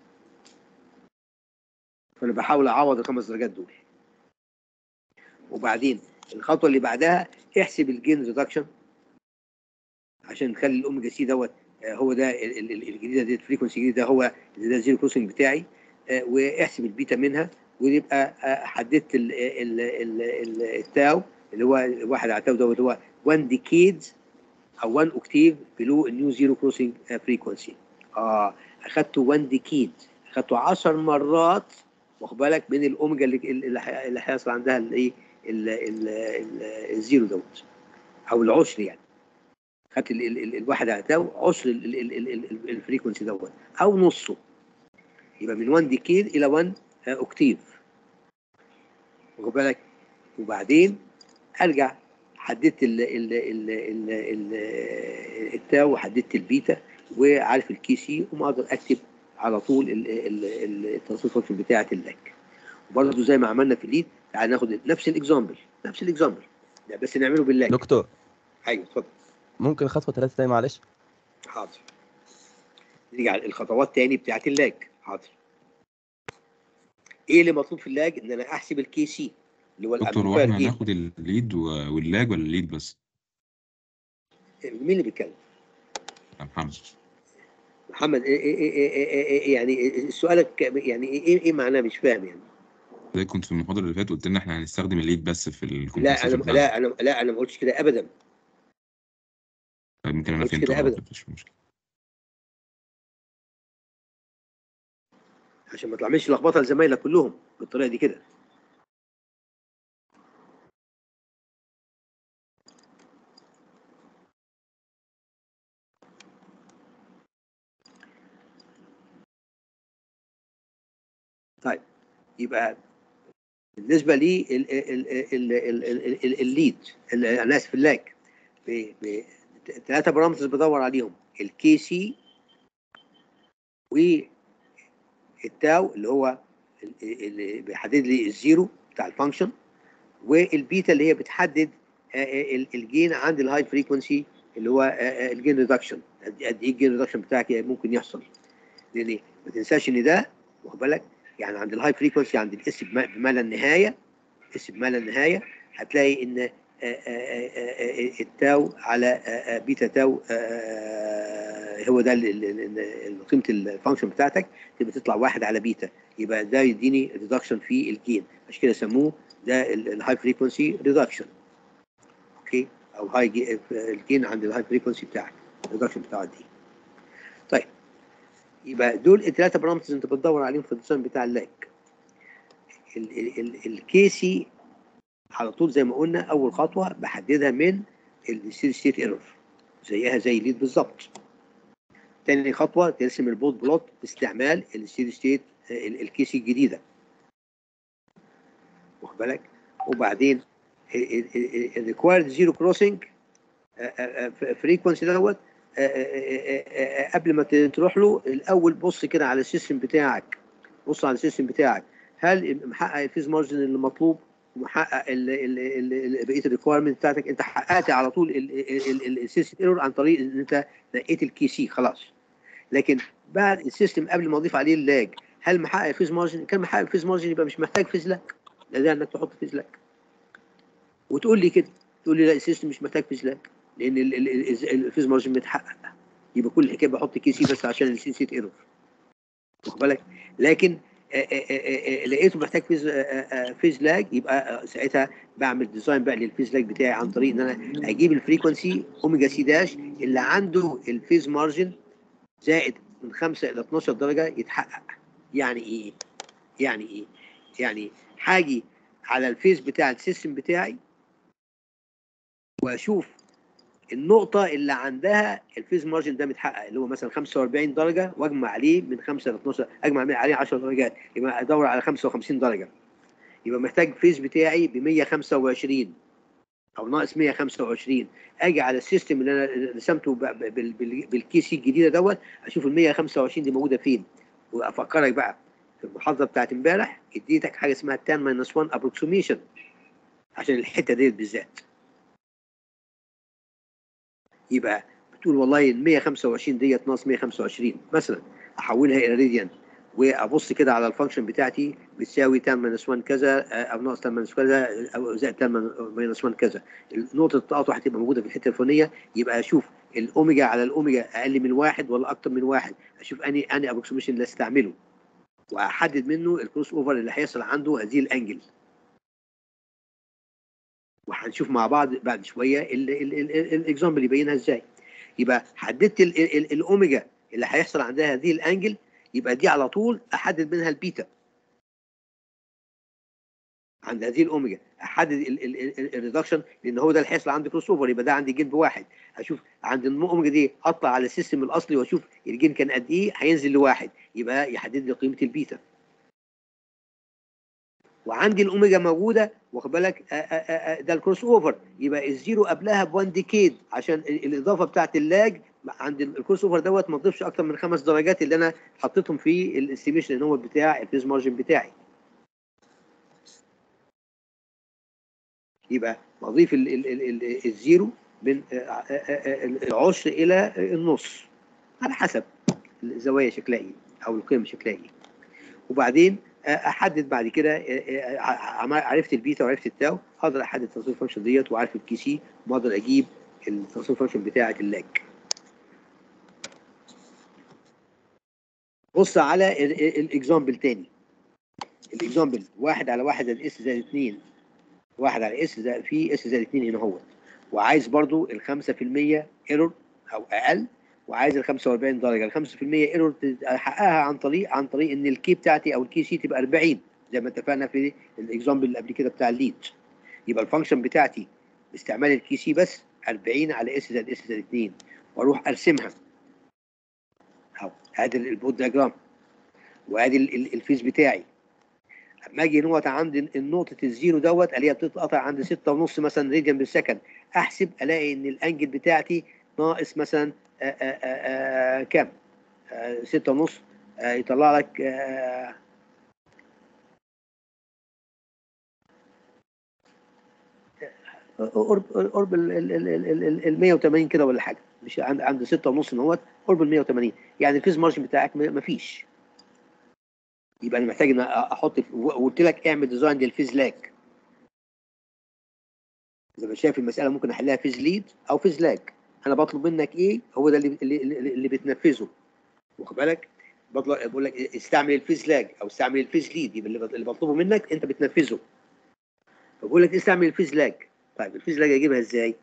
فانا بحاول اعوض الخمس درجات دول. وبعدين الخطوه اللي بعدها احسب الجين ريدكشن عشان نخلي الاوميجا سي دوت هو ده الجديده دي الفريكونسي الجديد ده هو ده الزيرو كروسنج بتاعي، واحسب البيتا منها، ويبقى حددت التاو اللي هو واحد على تاو دوت هو واحد ديكيد او واحد اوكتيف بلو النيو زيرو كروسنج فريكونسي. اه اخدته واحد ديكيد، اخدته عشر مرات، واخد بالك، من الاوميجا اللي اللي اللي هيحصل عندها الايه الزيرو دوت او العشر، يعني خدت الواحد على تاو عشر الفريكونسي دوت او نصه، يبقى من واحد ديكيد الى واحد اوكتيف، واخد بالك. وبعدين ارجع حددت ال ال ال ال ال التاو وحددت البيتا وعارف الكي سي، وما اقدر اكتب على طول الترانسفير فانكشن بتاعه اللاك. وبرضه زي ما عملنا في الليد، تعال ناخد نفس الاكزامبل نفس الاكزامبل بس نعمله باللاك. دكتور ايوه اتفضل. ممكن خطوه ثلاثه تاني معلش؟ حاضر. نيجي على الخطوات تاني بتاعه اللاك. حاضر. ايه اللي مطلوب في اللاج؟ ان انا احسب الكي سي اللي هو دكتور، هو احنا هناخد الليد واللاج ولا الليد بس؟ مين اللي بيتكلم؟ محمد. محمد إيه إيه إيه إيه إيه يعني سؤالك يعني ايه ايه معناه؟ مش فاهم يعني. زي كنت في المحاضره اللي فاتت قلت لنا احنا هنستخدم الليد بس في لا الكمبنسيتور انا لا انا لا انا ما قلتش كده ابدا. طيب يمكن انا ما قلتش فهمت كده غلط، ابدا مفيش مشكله. عشان ما تعملش لخبطه لزمايلك كلهم بالطريقه دي كده. طيب يبقى بالنسبه لي الليد، انا اسف اللاك، ثلاثه بارامترز بدور عليهم: الكي سي والتاو اللي هو اللي بيحدد لي الزيرو بتاع الفانكشن، والبيتا اللي هي بتحدد الجين عند الهاي فريكونسي اللي هو الجين ريدكشن، قد ايه الجين ريدكشن بتاعك ممكن يحصل. لان ما تنساش ان ده واخد بالك يعني عند الهاي فريكونسي عند الاس بما لا النهايه، اس بما لا النهايه هتلاقي ان التاو على بيتا تاو هو ده قيمه الفانكشن بتاعتك، تبقى تطلع واحد على بيتا، يبقى ده يديني ريدكشن في الجين، عشان كده سموه ده الهاي فريكونسي ريدكشن. اوكي، او هاي الجين عند الهاي فريكونسي بتاعك الريدكشن بتاعه دي. طيب يبقى دول الثلاثه بارامترز انت بتدور عليهم في الديزاين بتاع اللاك. الكي سي على طول زي ما قلنا اول خطوه بحددها من الستيدي ستيت ايرور، زيها زي الليد بالظبط. تاني خطوه ترسم البوت بلوت باستعمال الستيدي ستيت الكي سي الجديده، واخد بالك. وبعدين الريكوايرد زيرو كروسنج فريكونسي دوت قبل ما تروح له الاول بص كده على السيستم بتاعك، بص على السيستم بتاعك هل محقق الفيز مارجن اللي مطلوب ومحقق بقيه الريكوايرمنت بتاعتك. انت حققت على طول السيستم ايرور عن طريق ان انت نقيت الكي سي خلاص. لكن بعد السيستم قبل ما اضيف عليه اللاج هل محقق الفيز مارجن؟ كان محقق الفيز مارجن يبقى مش محتاج فيز لاج، لازم انك تحط فيز لاج وتقول لي كده، تقول لي لا السيستم مش محتاج فيز لاج لان الفيز مارجن متحقق، يبقى كل الحكايه بحط كي سي بس عشان السي سي ايرور، واخد بالك. لكن آآ آآ لقيته محتاج فيز فيز لاج، يبقى ساعتها بعمل ديزاين بقى للفيز لاج بتاعي عن طريق ان انا اجيب الفريكونسي اوميجا سي داش اللي عنده الفيز مارجن زائد من خمسة الى اتناشر درجه يتحقق. يعني ايه؟ يعني ايه؟ يعني هاجي على الفيز بتاع السيستم بتاعي واشوف النقطة اللي عندها الفيز مارجن ده متحقق اللي هو مثلا خمسة واربعين درجة، واجمع عليه من خمسة ل اتناشر، اجمع عليه عشر درجات، يبقى ادور على خمسة وخمسين درجة، يبقى محتاج فيز بتاعي ب مية وخمسة وعشرين او ناقص مية وخمسة وعشرين. اجي على السيستم اللي انا رسمته بالكي سي الجديدة دوت اشوف ال مية وخمسة وعشرين دي موجودة فين. وافكرك بقى في المحاضرة بتاعت امبارح اديتك حاجة اسمها تان ماينس واحد ابروكسيميشن عشان الحتة ديت بالذات. يبقى بتقول والله ال مية وخمسة وعشرين ديت ناقص مية وخمسة وعشرين مثلا، احولها الى راديان وابص كده على الفانكشن بتاعتي بتساوي تان ماينس واحد كذا او ناقص تان ماينس كذا او زائد تان ماينس واحد كذا، نقطه التقاطع هتبقى موجوده في الحته الفلانيه. يبقى اشوف الاوميجا على الاوميجا اقل من واحد ولا اكتر من واحد، اشوف اني اني ابروكسيميشن اللي استعمله واحدد منه الكروس اوفر اللي هيحصل عنده هذه الانجل. وهنشوف مع بعض بعد شويه الاكزامبل يبينها ازاي. يبقى حددت ال ال ال الاوميجا اللي هيحصل عندها هذه الانجل، يبقى دي على طول احدد منها البيتا. عند هذه الاوميجا احدد الريدكشن، لان هو ده اللي هيحصل عندي كروس اوفر، يبقى ده عندي جين بواحد. اشوف عند الاوميجا دي اطلع على السيستم الاصلي واشوف الجين كان قد ايه، هينزل لواحد، يبقى يحدد لي قيمه البيتا. وعندي الاوميجا موجوده، واخد بالك، ده الكروس اوفر، يبقى الزيرو قبلها ب واحد ديكيد، عشان الاضافه بتاعت اللاج عند الكروس اوفر دوت ما تضيفش اكتر من خمس درجات اللي انا حطيتهم في الاستيميشن اللي هو بتاع الفيز مارجن بتاعي. يبقى بضيف ال ال ال ال الزيرو من العشر الى النص على حسب الزوايا شكلها ايه او القيم شكلها ايه. وبعدين احدد بعد كده، عرفت البيتا وعرفت التاو، اقدر احدد الترانسفير فانكشن ديت، وعارف الكي سي، واقدر اجيب الترانسفير فانكشن بتاعه اللاج. بص على الاكزامبل تاني. الاكزامبل واحد على واحد زائد اس زائد اتنين، واحد على اس زائد في اس زائد اتنين هنا اهو، وعايز برضو ال خمسة في المية ايرور او اقل، وعايز ال خمسة واربعين درجه. ال خمسة في المية ايرور احققها عن طريق عن طريق ان الكي بتاعتي او الكي سي تبقى اربعين زي ما اتفقنا في الاكزامبل اللي قبل كده بتاع الليد. يبقى الفانكشن بتاعتي باستعمال الكي سي بس اربعين على اس زائد اس زائد اتنين، واروح ارسمها اهو. ادي البوت دياجرام، وادي الفيز بتاعي. اما اجي نقط عند النقطه الزيرو دوت، الاقيها بتتقطع عند ستة ونص مثلا راديان بالسكند، احسب الاقي ان الانجل بتاعتي ناقص مثلا آآ آآ كام؟ آآ ستة ونص، يطلع لك آآ قرب قرب ال مية وتمانين كده ولا حاجه، مش عند عند ستة ونص اهوت، قرب ال مية وتمانين. يعني الفيز مارجن بتاعك ما فيش. يبقى انا محتاج ان احط، وقلت لك اعمل ديزاين للفيز لاج. زي ما شايف المساله ممكن احلها فيز ليد او فيز لاج. انا بطلب منك ايه؟ هو ده اللي اللي, اللي بتنفذه، واخد بالك؟ بقول لك استعمل الفيز لاج او استعمل الفيز ليد، يبقى اللي بطلبه منك انت بتنفذه. بقول لك استعمل الفيز لاج. طيب الفيز لاج اجيبها ازاي؟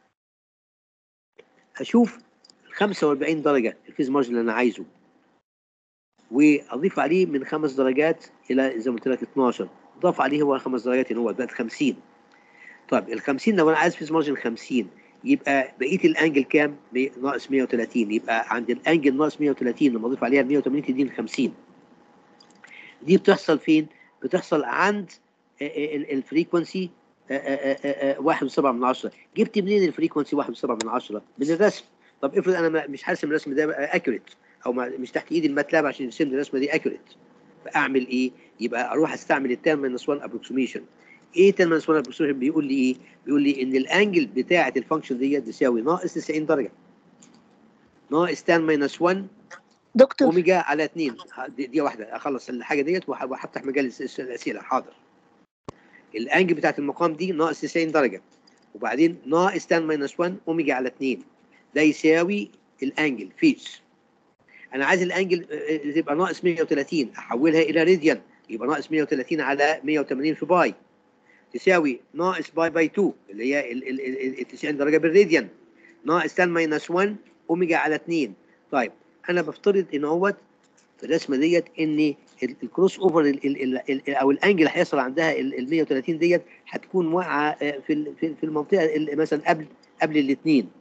هشوف خمسة واربعين درجه الفيز مارجن اللي انا عايزه، واضيف عليه من خمس درجات الى زي ما قلت لك اتناشر، ضاف عليه هو خمس درجات اللي هو بقت خمسين. طيب ال خمسين لو انا عايز فيز مارجن خمسين، يبقى بقيه الانجل كام؟ ناقص مية وتلاتين. يبقى عند الانجل ناقص مية وتلاتين لما اضيف عليها مية وتمانين تديني خمسين. دي بتحصل فين؟ بتحصل عند الفريكونسي واحد وسبعة من عشرة. جبت منين الفريكونسي واحد وسبعة من عشرة؟ من الرسم. طب افرض انا مش هرسم الرسم ده اكيوريت، او مش تحت ايدي الماتلاب عشان يرسم لي الرسمه دي اكيوريت، فاعمل ايه؟ يبقى اروح استعمل التان ماينس واحد ابروكسيميشن. ايه تان ماينس واحد ابروكسيميشن؟ بيقول لي ايه؟ بيقول لي ان الانجل بتاعه الفانكشن ديت تساوي ناقص تسعين درجه ناقص تان ماينس واحد دكتور اوميجا على اتنين. دي, دي واحده، اخلص الحاجه ديت وهفتح مجال الاسئله. حاضر. الانجل بتاعت المقام دي ناقص تسعين درجه، وبعدين ناقص تان ماينس واحد اوميجا على اتنين، ده يساوي الانجل فيز. انا عايز الانجل تبقى ناقص مية وتلاتين، احولها الى راديان، يبقى ناقص مية وتلاتين على مية وتمانين في باي تساوي ناقص باي باي اتنين اللي هي ال تسعين درجه بالراديان، ناقص تان ماينس واحد اوميجا على اتنين. طيب انا بفترض ان هو في الرسمه ديت ان الكروس اوفر ال ال ال او الانجل اللي هيحصل عندها ال مية وتلاتين ديت هتكون واقعه في في المنطقه مثلا قبل قبل الاثنين.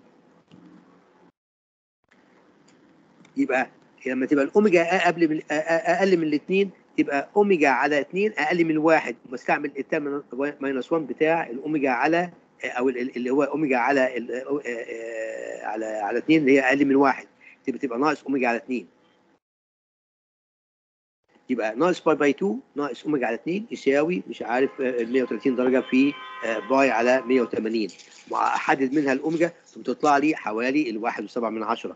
يبقى لما تبقى الاوميجا قبل من اقل من الاثنين، تبقى اوميجا على اتنين اقل من واحد، وبستعمل التان ماينس واحد بتاع الاوميجا على او اللي هو اوميجا على على على اتنين اللي هي اقل من واحد، تبقى تبقى ناقص اوميجا على اتنين. يبقى ناقص باي باي اتنين ناقص اوميجا على اتنين يساوي مش عارف مية وتلاتين درجه في باي على مية وتمانين، واحدد منها الاوميجا ثم تطلع لي حوالي الواحد وسبعة من عشرة.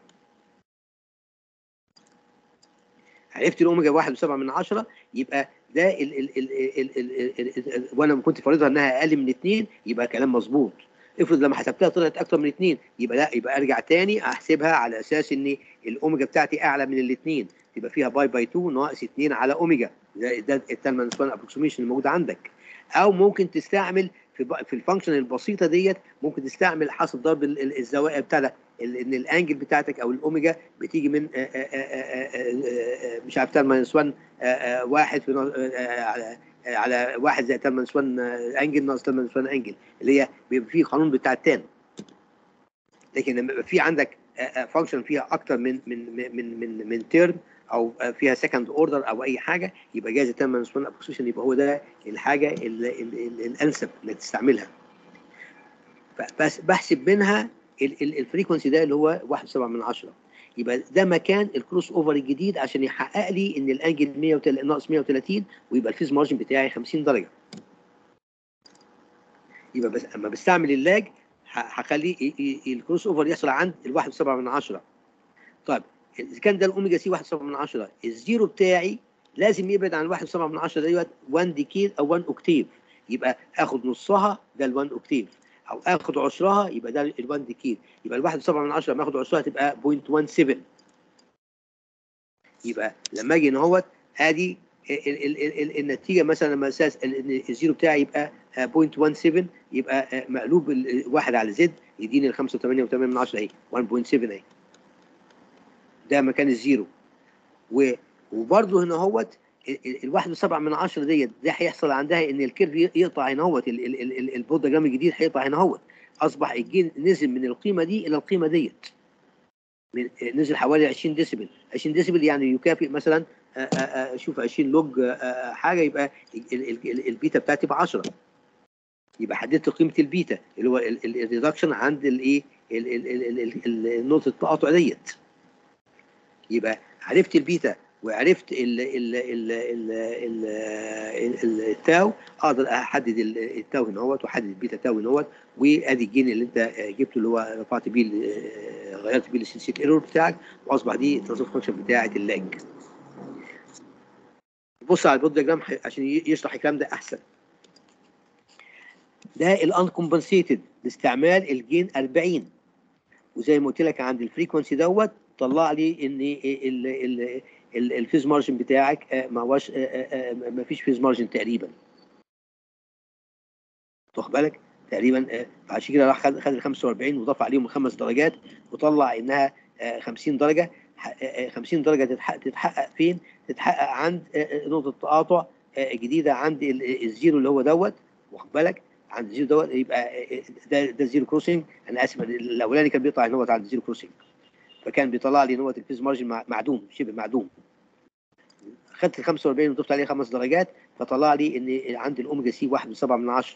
عرفت الاوميجا واحد وسبعة من عشرة، يبقى ده ال ال ال ال ال ال ال وانا كنت فارضها انها اقل من اتنين، يبقى كلام مظبوط. افرض لما حسبتها طلعت اكتر من اتنين، يبقى لا، يبقى ارجع تاني احسبها على اساس ان الاوميجا بتاعتي اعلى من الاثنين، تبقى فيها باي باي اتنين ناقص اتنين على اوميجا، ده ده التان ماينس واحد ابروكسيميشن الموجود عندك. او ممكن تستعمل في في الفانكشن البسيطه ديت، ممكن تستعمل حسب ضرب الزوايا بتاع ده ان الانجل بتاعتك او الاوميجا بتيجي من آآ آآ آآ مش عارف تان ماينس واحد واحد في على على واحد زائد تان ماينس واحد انجل ناقص تان ماينس واحد انجل، اللي هي بيبقى فيه قانون بتاع التان. لكن لما يبقى في عندك فانكشن فيها اكتر من من من من من تيرم او فيها سكند اوردر او اي حاجه، يبقى جايز التان ماينس واحد ابروكسيشن يبقى هو ده الحاجه ال ال ال الانسب انك تستعملها. بس بحسب منها الفريكونسي ده اللي هو واحد وسبعة من عشرة، يبقى ده مكان الكروس اوفر الجديد عشان يحقق لي ان الانجل مية ناقص مية وتلاتين، ويبقى الفيز مارجن بتاعي خمسين درجه. يبقى بس اما بستعمل اللاج هخلي الكروس اوفر يحصل عند ال واحد وسبعة من عشرة. طيب اذا كان ده الاوميجا سي واحد وسبعة من عشرة، الزيرو بتاعي لازم يبعد عن واحد وسبعة من عشرة ديت واحد ديكيد او واحد اوكتيف، يبقى اخد نصها ده ال واحد اوكتيف، او اخد عشرها يبقى ده ال واحد ديكيد، يبقى ال واحد وسبعة من عشرة لما اخد عشرها تبقى صفر فاصلة واحد سبعة. يبقى لما اجي اهوت ادي النتيجه مثلا لما اساس الزيرو بتاعي يبقى صفر فاصلة واحد سبعة، يبقى مقلوب واحد على زد يديني ال خمسة وثمانية وثمانية من عشرة اهي واحد فاصلة سبعة اهي، ده مكان الزيرو. وبرضه هنا اهوت ال واحد وسبعة من عشرة ديت ده هيحصل عندها ان الكيرف يقطع هنا اهوت، البودجرام الجديد هيقطع هنا اهوت، اصبح الجين نزل من القيمه دي الى القيمه ديت، نزل حوالي عشرين ديسيبل. عشرين ديسيبل يعني يكافئ مثلا شوف عشرين لوج حاجه، يبقى البيتا بتاعتي ب عشرة، يبقى حددت قيمه البيتا اللي هو الريدكشن عند الايه نقطه التقاطع ديت. يبقى عرفت البيتا وعرفت ال ال ال ال ال التاو، اقدر احدد التاو هنا اهوت واحدد البيتا تاو هنا اهوت، وادي الجين اللي انت جبته اللي هو رفعت بيه غيرت بيه السنسيت ايرور بتاعك، واصبح دي الترانسفير فانكشن بتاعه اللاج. بص على البلوت دياجرام عشان يشرح الكلام ده احسن. ده الانكمبنسيتد باستعمال الجين أربعين، وزي ما قلت لك عند الفريكونسي دوت طلع لي ان ال ال ال الفيز مارجن بتاعك ما هوش ما فيش فيز مارجن تقريبا، واخد بالك تقريبا. عشان كده راح خد خد ال خمسة وأربعين وضاف عليهم خمس درجات وطلع انها خمسين درجه. خمسين درجه تتحقق, تتحقق فين؟ تتحقق عند نقطه تقاطع جديده عند الزيرو اللي هو دوت، واخد بالك عند الزيرو دوت، يبقى ده ده الزيرو كروسنج. انا اسف الاولاني كان بيطلع ان هو عند الزيرو كروسنج، فكان بيطلع لي ان هو الفيز مارجن معدوم شبه معدوم. خدت ال خمسة وأربعين وضفت عليه خمس درجات فطلع لي ان عند الاوميجا سي واحد فاصلة سبعة من عشرة.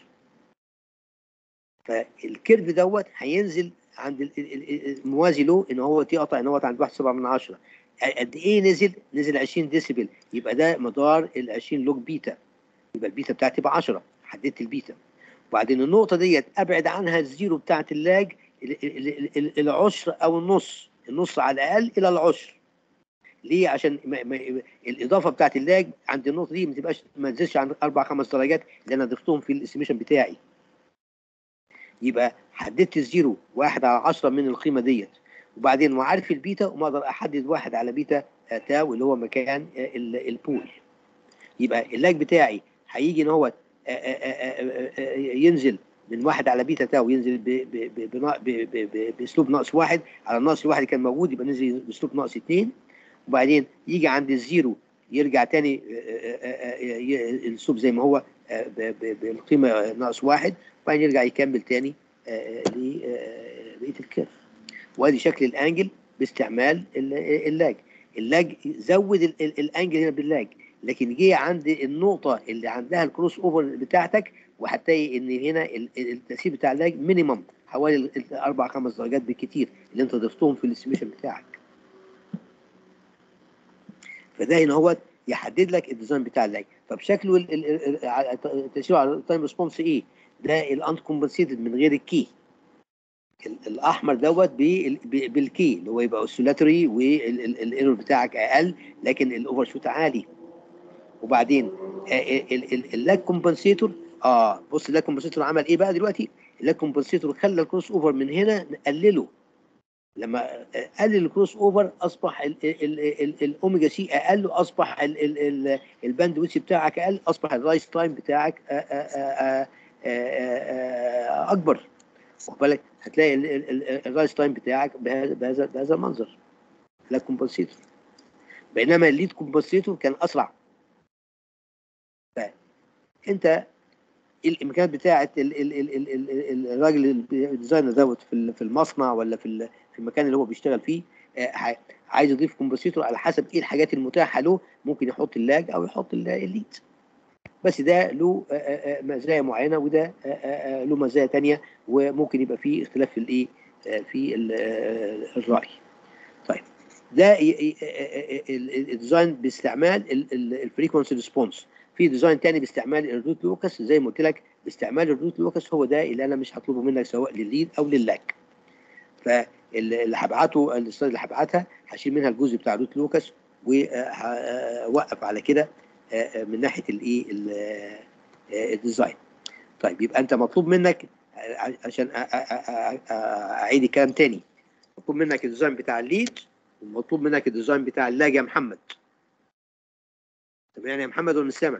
فالكيرف دوت هينزل عند الموازي له ان هو تقطع ان هو عند واحد فاصلة سبعة من عشرة. قد ايه نزل؟ نزل عشرين ديسيبل، يبقى ده مدار ال عشرين لوج بيتا، يبقى البيتا بتاعتي ب عشرة، حددت البيتا. وبعدين النقطه ديت ابعد عنها الزيرو بتاعت اللاج العشر او النص، النص على الاقل الى العشر. ليه؟ عشان ما ما الاضافه بتاعت اللاج عند النقطه دي ما تبقاش ما تزيدش عن اربع خمس درجات اللي انا ضفتهم في الاستيميشن بتاعي. يبقى حددت الزيرو واحد على عشرة من القيمه ديت، وبعدين وعارف البيتا وما اقدر احدد واحد على بيتا تاو اللي هو مكان البول. يبقى اللاج بتاعي هيجي ان هو ينزل من واحد على بيتا تاو، ينزل باسلوب ناقص واحد على الناقص الواحد اللي كان موجود، يبقى ننزل باسلوب ناقص اثنين، وبعدين يجي عند الزيرو يرجع تاني الاسلوب زي ما هو بالقيمه ناقص واحد، وبعدين يرجع يكمل تاني لبقيه الكيرف. وادي شكل الانجل باستعمال اللاج. اللاج زود الانجل هنا باللاج، لكن جه عند النقطه اللي عندها الكروس اوفر بتاعتك وهتلاقي ان هنا التاثير بتاع اللاج مينيمم حوالي اربع خمس درجات بالكتير اللي انت ضفتهم في الاستيميشن بتاعك. فده هنا هو يحدد لك الديزاين بتاع اللاج. طب شكله التاثير على التايم ريسبونس ايه؟ ده الانكمبنسيتد من غير الكي، الاحمر دوت بالكي اللي هو يبقى اوسيلاتوري والايرور بتاعك اقل لكن الاوفر شوت عالي. وبعدين اللاج كومبنسيتور، اه بص اللاج كومبنسيتور عمل ايه بقى دلوقتي؟ اللاج كومبنسيتور خلى الكروس اوفر من هنا نقلله. لما قلل الكروس اوفر اصبح الاوميجا سي اقل، واصبح الباند ويتش بتاعك اقل، اصبح الرايس تايم بتاعك آآ آآ آآ اكبر. واخد بالك هتلاقي الرايز تايم بتاعك بهذا بهذا بهذا المنظر، لا كومبنسيتور. بينما الليد كومبنسيتور كان اسرع. فانت الامكانيات بتاعه الراجل الديزاينر دوت في في المصنع ولا في في المكان اللي هو بيشتغل فيه، عايز يضيف كومبنسيتور على حسب ايه الحاجات المتاحه له، ممكن يحط اللاج او يحط الليد. بس ده له مزايا معينه وده له مزايا ثانيه، وممكن يبقى فيه اختلاف في الايه في الراي. طيب ده الديزاين باستعمال الفريكونسي ريسبونس. في ديزاين ثاني باستعمال الروت لوكس، زي ما قلت لك باستعمال الروت لوكس هو ده اللي انا مش هطلبه منك سواء للليد او لللاج. فاللي هبعته السلايد اللي هبعتها هشيل منها الجزء بتاع الروت لوكس وهوقف على كده من ناحيه الايه الديزاين. طيب يبقى انت مطلوب منك عشان اعيد الكلام تاني، مطلوب منك الديزاين بتاع الليد ومطلوب منك الديزاين بتاع اللاج يا محمد. تمام يا محمد ولا مش سامع؟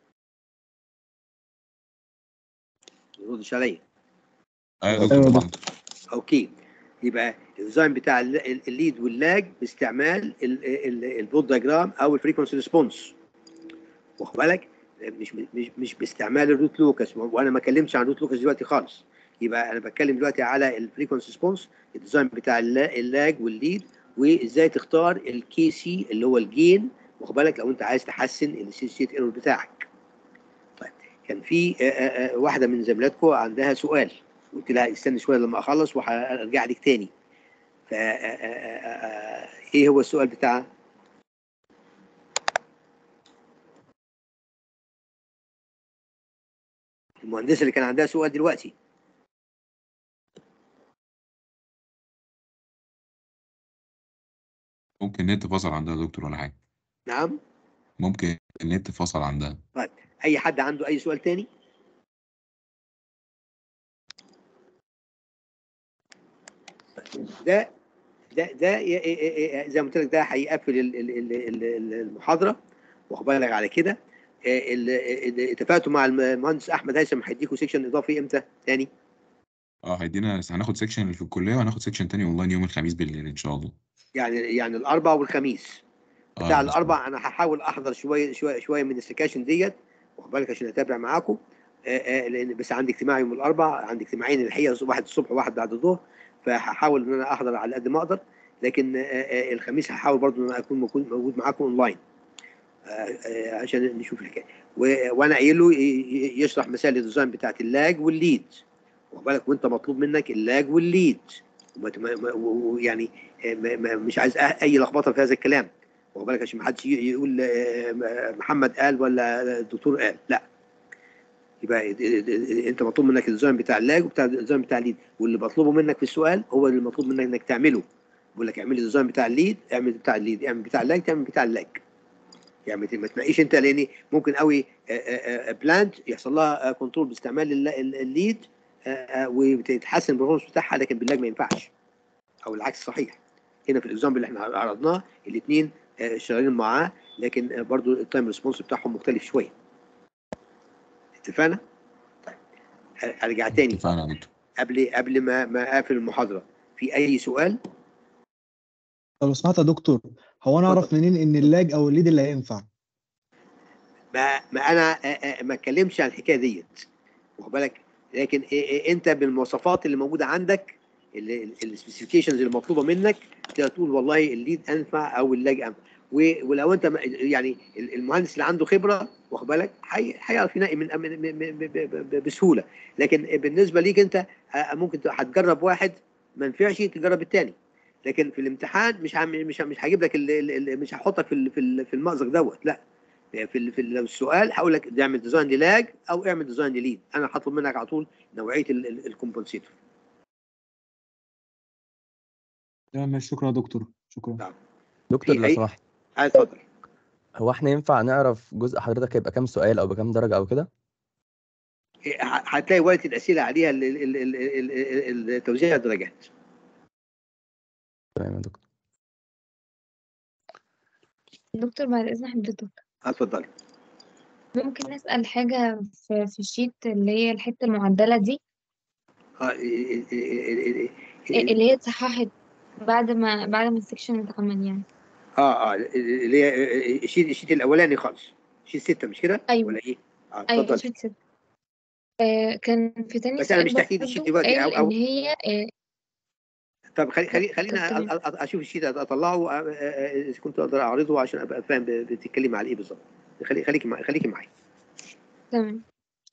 ما يردش عليا. ايوه يا دكتور طبعا. اوكي، يبقى الديزاين بتاع الليد واللاج باستعمال البلوت دايجرام او الفريكونسي ريسبونس، واخد بالك؟ مش مش مش باستعمال الروت لوكس، وانا ما اتكلمتش عن الروت لوكس دلوقتي خالص. يبقى انا بتكلم دلوقتي على الفريكونسي ريسبونس، الديزاين بتاع اللاج والليد، وازاي تختار الكي سي اللي هو الجين، واخد بالك، لو انت عايز تحسن الستيت ايرور بتاعك. طيب كان في واحده من زميلاتكم عندها سؤال، قلت لها استني شويه لما اخلص وهرجع لك تاني. ف ايه هو السؤال بتاعها؟ المهندسه اللي كان عندها سؤال دلوقتي. ممكن النت فصل عندها يا دكتور ولا حاجه؟ نعم ممكن النت فصل عندها. طيب اي حد عنده اي سؤال تاني؟ ده ده ده زي ما قلت لك ده هيقفل المحاضره، واخد بالك على كده. اتفقتوا مع المهندس احمد هيثم هيديكوا سيكشن اضافي امتى تاني؟ اه هيدينا، هناخد سيكشن اللي في الكليه وهناخد سيكشن تاني اونلاين يوم الخميس بالليل ان شاء الله. يعني يعني الاربع والخميس. بتاع اه الاربع انا هحاول احضر شويه شويه شويه من السكاشن ديت، واخد بالك عشان اتابع معاكم. لان بس عندي اجتماع يوم الاربع، عندي اجتماعين الحقيقه، واحد الصبح وواحد بعد الظهر، فهحاول ان انا احضر على قد ما اقدر. لكن الخميس هحاول برضو ان انا اكون موجود معاكم اونلاين عشان نشوف الحكايه. وانا قايل له يشرح مسائل الديزاين بتاعت اللاج والليد، واخد بالك، وانت مطلوب منك اللاج والليد، ويعني مش عايز اي لخبطه في هذا الكلام، واخد بالك، عشان ما حدش يقول محمد قال ولا الدكتور قال، لا. يبقى انت مطلوب منك الديزاين بتاع اللاج وبتاع الديزاين بتاع الليد، واللي بطلبه منك في السؤال هو اللي مطلوب منك انك تعمله. بقول لك اعمل الديزاين بتاع الليد، اعمل بتاع الليد، اعمل بتاع اللاج، تعمل بتاع اللاج. يعني ما تناقيش انت، لان ممكن قوي بلانت يحصل لها كنترول باستعمال الليد وبتتحسن البرفورمانس بتاعها، لكن باللاج ما ينفعش، او العكس صحيح. هنا في الاكزامبل اللي احنا عرضناه الاثنين شغالين معاه، لكن برضو التايم ريسبونس بتاعهم مختلف شويه. اتفقنا؟ طيب ارجع تاني. اتفقنا يا دكتور. قبل قبل ما ما اقفل المحاضره، في اي سؤال؟ لو سمعت يا دكتور، هو انا اعرف منين ان اللاج او الليد اللي هينفع؟ ما ما انا ما اتكلمش عن الحكايه ديت، واخد بالك، لكن انت بالمواصفات اللي موجوده عندك، السبيسيفيكيشنز اللي مطلوبه منك، تقدر تقول والله الليد انفع او اللاج انفع. ولو انت يعني المهندس اللي عنده خبره، واخد بالك، هيعرف ينقي من بسهوله. لكن بالنسبه ليك انت ممكن هتجرب واحد ما نفعش تجرب الثاني، لكن في الامتحان مش مش مش هجيب لك مش هحطك في في المأزق دوت، لا. في في السؤال هقول لك اعمل ديزاين للاج او اعمل ديزاين لليد، انا هطلب منك على طول نوعيه الكومبنسيتور. تمام، شكرا يا دكتور، شكرا. نعم. دكتور في لو اي سمحت، آه، اتفضل. هو احنا ينفع نعرف جزء حضرتك هيبقى كام سؤال او بكام درجة او كده؟ هتلاقي ورقه الاسئله عليها ال- ال- ال- ال- ال- توزيع الدرجات. تمام يا دكتور. دكتور بعد إذن حضرتك، اتفضل. ممكن نسأل حاجة في في الشيت اللي هي الحتة المعدلة دي؟ اه ال- ال- ال- ال- ال- اللي هي اتصححت بعد ما بعد ما السكشن اتعمل يعني. اه اه اللي هي الشيت الشيت الاولاني خالص، شيت ستة مش كده ايوه ولا ايه؟ اه ايوه اتفضل. شيت ست. آه كان في تاني بس انا سؤال مش تحت ايدي الشيت برضو دلوقتي، او قال ان او هي آه طب خلي خلي طب خلينا أ- تمام أ- أ- اشوف الشيت اطلعه، آه، آه، اذا كنت اقدر اعرضه عشان ابقى فاهم ب- بتتكلم على ايه بالظبط. خلي خليكي مع- خليكي معايا. تمام.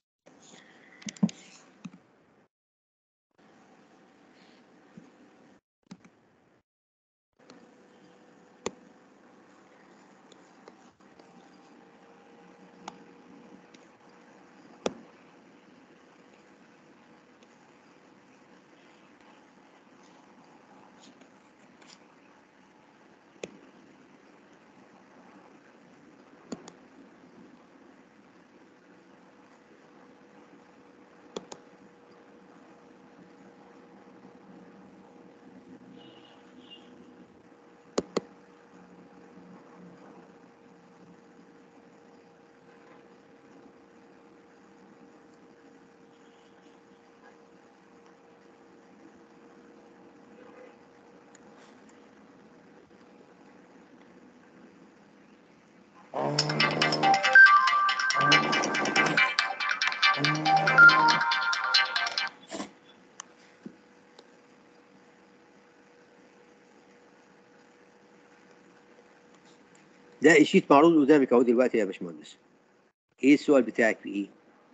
ده الشيت معروض قدامك اهو دلوقتي يا باشمهندس. ايه السؤال بتاعك في ايه؟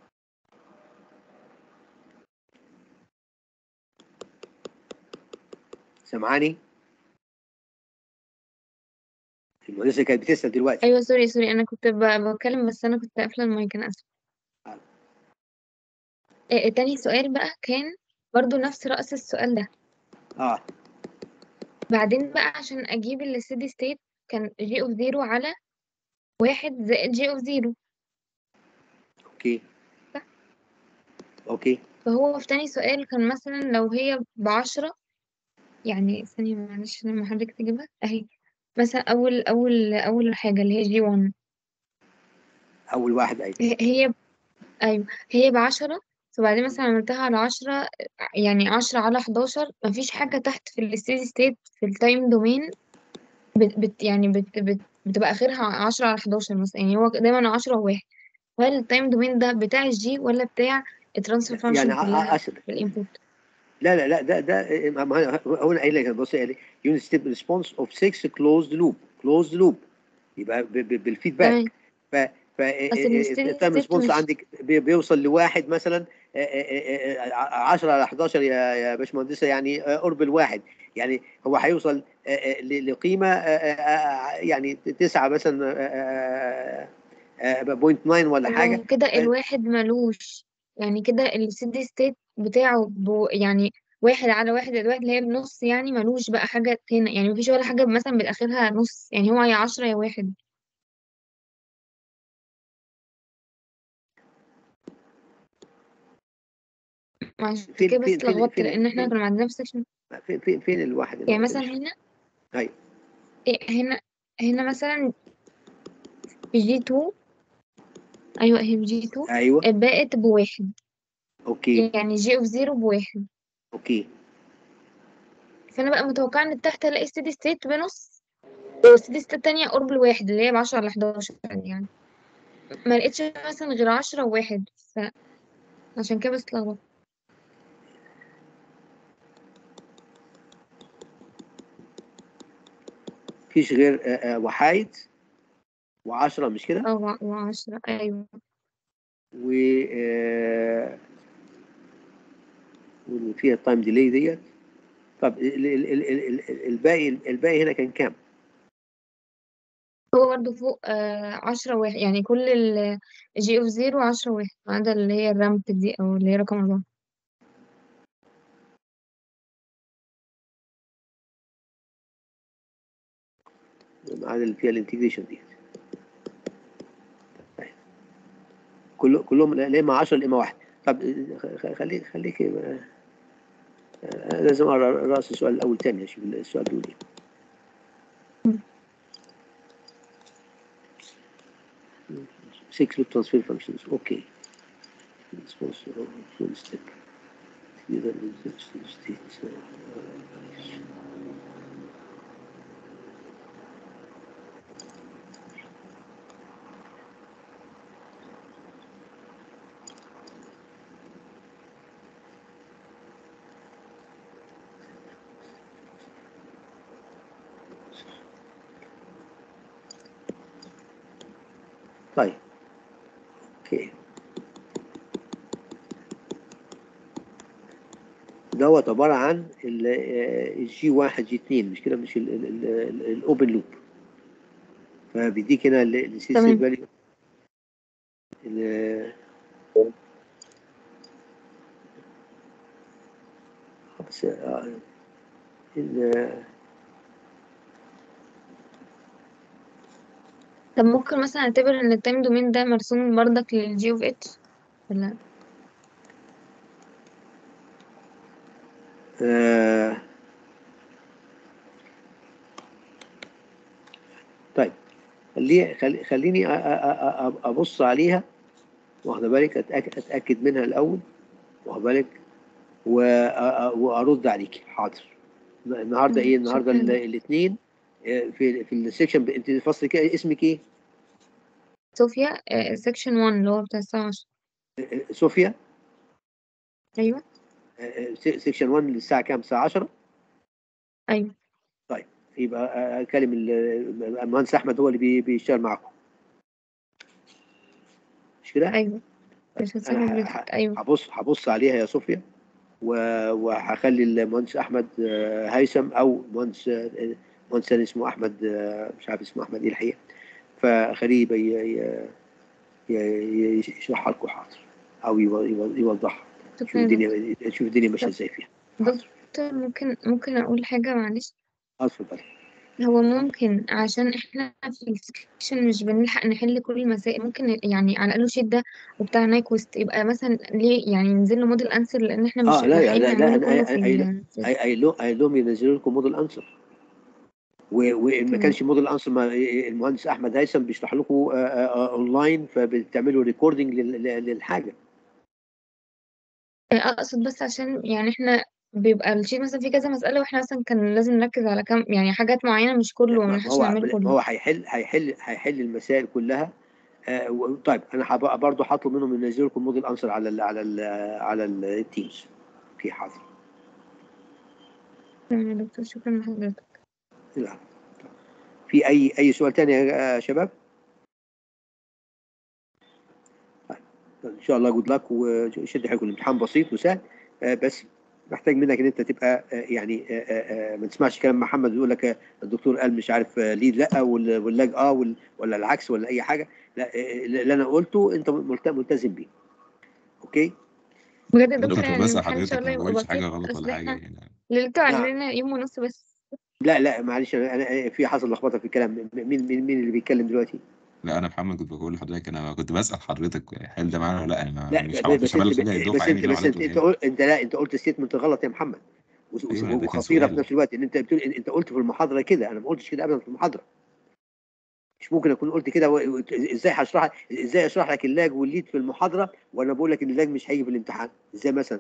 سامعاني؟ المهندسه كانت بتسال دلوقتي. ايوه سوري سوري انا كنت ب- بتكلم بس انا كنت قافله المايك، انا اسفه. آه تاني سؤال بقى كان برضو نفس رأس السؤال ده. اه بعدين بقى عشان اجيب الستيدي ستيت كان جي اوف زيرو على واحد زائد جي اوف زيرو. اوكي صح. اوكي فهو في تاني سؤال كان مثلا لو هي بعشرة، يعني ثانية معلش لما حضرتك تجيبها اهي. مثلا أول أول أول حاجة اللي هي جي واحد، اول واحد ايوه. هي هي- أيوه هي بعشرة. وبعدين مثلا عملتها على عشرة، يعني عشرة على حداشر، مفيش حاجة تحت في الستيدي ستيت في التايم دومين بت بت يعني بت بت بتبقى آخرها عشرة على حداشر مثلا، يعني هو دايما عشرة وواحد. هل التايم دومين ده بتاع الجي ولا بتاع الترانسفير يعني فانكشن ع- ع- كلها أسف. في الانبوت؟ لا لا لا ده ده ما هو هو انا قايل لك بص قال يونت ستيب ريسبونس اوف ستة كلوزد لوب كلوزد لوب يبقى ب- ب- بالفيدباك. تمام. ف ف بس الستيدي التايم ستيت ريسبونس مش عندك بي- بيوصل لواحد مثلا، عشرة على حداشر يا يا باشمهندسه، يعني آه، قرب الواحد. يعني هو هيوصل آه، آه، ل- لقيمه آه، آه، يعني تسعة مثلا، آه، آه، بوينت تسعة ولا ما حاجه. هو كده الواحد ملوش، يعني كده السيدي ستيت بتاعه بو يعني واحد على واحد زائد واحد اللي هي بنص، يعني ملوش بقى حاجة هنا، يعني مفيش ولا حاجة مثلا بالآخرها نص، يعني هو يا عشرة يا واحد. عشان فين كده بس فين فين اتلخبطت لأن فين احنا كنا عندنا في سكشن. فين فين, فين الواحد اللي يعني ما مثلا قلتليش؟ هنا ايوه إيه هنا هنا مثلا في جي اتنين. أيوة هي في جي ايوه اتنين بقت بواحد، اوكي يعني جي اوف زيرو بواحد. اوكي. فأنا بقى متوقعة إن تحت ألاقي ستيدي ستيت بنص، والستيدي ستيت التانية قرب الواحد اللي هي بعشرة على حداشر يعني. ما لقيتش مثلا غير عشرة وواحد، فعشان كده بس اتلخبطت. مفيش غير آه، آه، وحايد وعشرة مش كده؟ اه وعشرة أيوة. و آه، وفيها التايم ديلي ديت. طب ال- ال- ال- ال- ال- الباقي الباقي هنا كان كام؟ هو برضه فوق آه عشرة واحد، يعني كل الجي اوف زيرو عشرة واحد ما عدا اللي هي الرامب دي أو اللي هي رقم أربعة. على اللي فيها الانتجريشن ديت. كله كلهم لا اما عشرة لا اما واحد. طب خ- خليك خليك آه، آه، لازم اقرا راس السؤال الاول تاني اشوف السؤال بيقول ايه. ستة loop transfer functions اوكي. response full step. طيب اوكي دوت عبارة عن الجي واحد جي اتنين مش كده، مش الاوبن لوب. فبيديك هنا السي سي تمام. فاليو بس آه، ال- طب ممكن مثلا اعتبر ان التايم دومين ده مرسوم برضك للجي اوف اتش ولا؟ آه، طيب خلي خلي- خليني أ- أ- أ- ابص عليها، واخد بالك، أتأك- اتاكد منها الاول، واخد بالك، وأ- وارد عليك. حاضر. النهارده ايه؟ النهارده شكرا. الاثنين في في السكشن. انت فصل كده اسمك ايه؟ صوفيا، سكشن واحد اللي هو بتاع الساعة عشرة. آه، صوفيا. ايوه سكشن واحد الساعه كام؟ الساعه عشرة. ايوه طيب يبقى اكلم المهندس احمد هو اللي بي- بيشتغل معاكم، مش كده؟ ايوه مش انا هسيبه ه- بليتك. ه- ايوه هبص هبص عليها يا صوفيا، و- وهخلي المهندس احمد آه، هيثم، او مهندس آه، مهندس تاني اسمه احمد، آه، مش عارف اسمه احمد ايه الحقيقه، فخليه يبقى ي- ي- ي- يشرحها لكم. حاضر. او يو- يو- يوضحها. شوف شكرا يا دكتور. الدنيا شوف الدنيا ماشيه طب ازاي فيها. حاضر. دكتور ممكن ممكن اقول حاجة معلش؟ اتفضل. هو ممكن عشان احنا في السكشن مش بنلحق نحل كل المسائل، ممكن يعني على الاقل شيت ده وبتاع نايكوست يبقى مثلا ليه يعني ننزل له موديل انسر، لان احنا مش اه لا لاحقين لا لا نعمله انا كله في قايل ال قايل قايل لهم ينزلوا لكم موديل انسر، وان ما تمام. كانش موديل انسر، ما المهندس احمد هيثم بيشرح لكم آه، آه، اونلاين، فبتعملوا ريكوردنج للحاجه. اقصد بس عشان يعني احنا بيبقى الشيت مثلا فيه كذا مسألة، واحنا مثلا كان لازم نركز على كام يعني حاجات معينة، مش كله ما ما ومنلحقش هو نعمله ما كله. هو هيحل هيحل هيحل المسائل كلها. آه، و- طيب انا هبقى برضه هطلب منهم ينزلوا لكم موديل انسر على ال على ال على التيمز. في حاضر. تمام يا دكتور، شكرا لحضرتك. لا. في اي اي سؤال تاني يا شباب؟ طيب. ان شاء الله جود لك، وشد حيلكم. الامتحان بسيط وسهل، آه، بس محتاج منك ان انت تبقى آه، يعني آه، آه، آه، ما تسمعش كلام محمد يقول لك آه، الدكتور قال مش عارف آه، ليد لا وال- واللاج اه وال- ولا العكس ولا اي حاجه. لا، آه، اللي انا قلته انت ملت- ملتزم بيه. اوكي. بجد يا يا دكتور دكتور يعني بس الامتحان ان شاء حضرتك الله انا ما يبقى بقولش حاجه بسيط، غلط اصل ولا حاجه احنا يعني. ليلته نعم. علينا يوم ونص بس. لا لا معلش، انا أنا في حصل لخبطه في الكلام. مين مين مين اللي بيتكلم دلوقتي؟ لا انا محمد كنت بقول لحضرتك، انا كنت بسال حضرتك هل ده معانا ولا لا. انا لا مش ب- مش بس انت هبلغ حاجه الدفعه بس يعني انت زي ما بس حضرتك انت قلت انت لي. قلت انت لا انت قلت ستيتمنت غلط يا محمد، وس- وس- ايوه ده كان وخطيره في سؤال. نفس الوقت. ان انت بتقول انت قلت في المحاضره كده. انا ما قلتش كده ابدا في المحاضره. مش ممكن اكون قلت كده. و- و- ازاي هشرح ازاي اشرح لك اللاج والليد في المحاضره وانا بقول لك ان اللاج مش هيجي في الامتحان؟ ازاي مثلا؟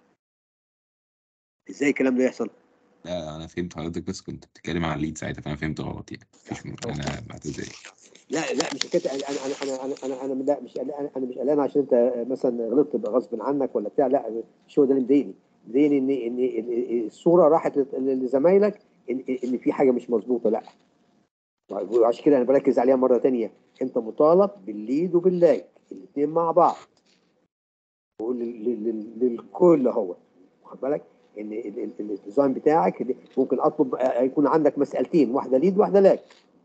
ازاي الكلام ده يحصل؟ لا انا فهمت حضرتك، بس كنت بتتكلم عن الليد ساعتها فانا فهمت غلط يعني. لا مفيش م... هو- انا بعتذر. لا لا مش كده. انا انا انا انا انا انا لا مش قلقان. انا مش قلقان عشان انت مثلا غلطت غصب عنك ولا بتاع. لا مش هو ده اللي مضايقني. مضايقني ان ان إن الصوره راحت لزمايلك ان ان في حاجه مش مظبوطه. لا، وعشان كده انا بركز عليها مره ثانيه. انت مطالب بالليد وباللاج الاثنين مع بعض. بقول لل- لل- للكل اهو، واخد بالك ان ال- ال- الديزاين بتاعك اللي ممكن اطلب آه، يكون عندك مسالتين، واحده ليد واحده لاج،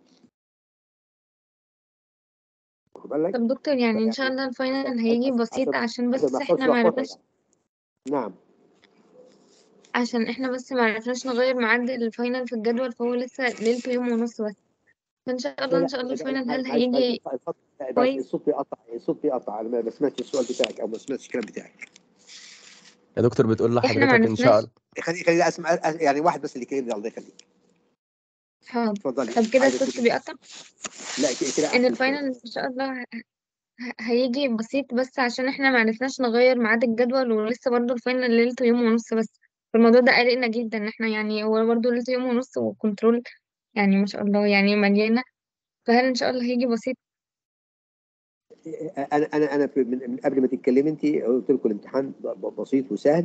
واخد بالك. طب دكتور يعني ان شاء يعني الله الفاينل عشان هيجي عشان بسيط، عشان عشان بس ما يحصلش احنا ما لخبطه عرفناش يعني. نعم. عشان احنا بس ما عرفناش نغير ميعاد الفاينل في الجدول، فهو لسه ليلته يوم ونص بس. فان شاء لا الله ان لا شاء الله لا لا، الفاينل هل معلش معلش، هيجي الخط لا، بس كويس؟ الصوت بيقطع. الصوت بيقطع. انا ما ما سمعتش السؤال بتاعك او ما سمعتش الكلام بتاعك. يا دكتور بتقول احنا ما لحضرتك ان شاء عرفناش. الله. خلي خلي اسمع يعني واحد بس اللي يكلمني. الله يخليك. حاضر. اتفضلي. طب كده عايزه الصوت تقولي؟ بيقطع. لا كده كده ان احسن شويه. الفاينل ان شاء الله ه- هيجي بسيط بس عشان احنا معرفناش نغير ميعاد الجدول، ولسه برضه الفاينل ليلته يوم ونص بس. الموضوع ده قلقنا جدا ان احنا يعني هو برضه ليلته يوم ونص والكنترول يعني ما شاء الله يعني مليانة. فهل ان شاء الله هيجي بسيط؟ انا انا انا في- من من قبل ما تتكلمي انت قلت لكم الامتحان ب- ب- بسيط وسهل،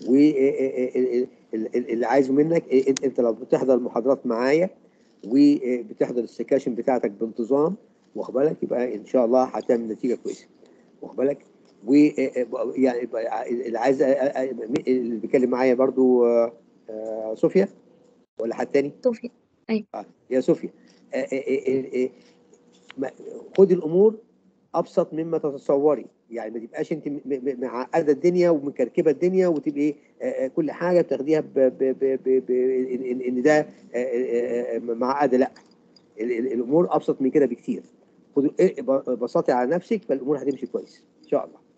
واللي عايزه منك إيه، انت أنت لو بتحضر محاضرات معايا وبتحضر السكاشن بتاعتك بانتظام، واخد بالك، يبقى ان شاء الله هتعمل نتيجه كويسه، واخد بالك. و يعني اللي عايز اللي بيتكلم معايا برضو آه، آه، صوفيا ولا حد تاني؟ صوفي. ايوه. آه، يا صوفيا، آه، آه، آه، آه، ما- خدي الامور ابسط مما تتصوري، يعني ما تبقاش انت م- م- معقده الدنيا ومكركبه الدنيا وتبقي آه، آه، كل حاجه بتاخديها ب- ب- ب- ب- ب- ان إن- إن ده آه، آه، آه، معقده. لا، ال- ال- الامور ابسط من كده بكتير. خدي إيه، ب- بساطي على نفسك فالامور هتمشي كويس ان شاء الله.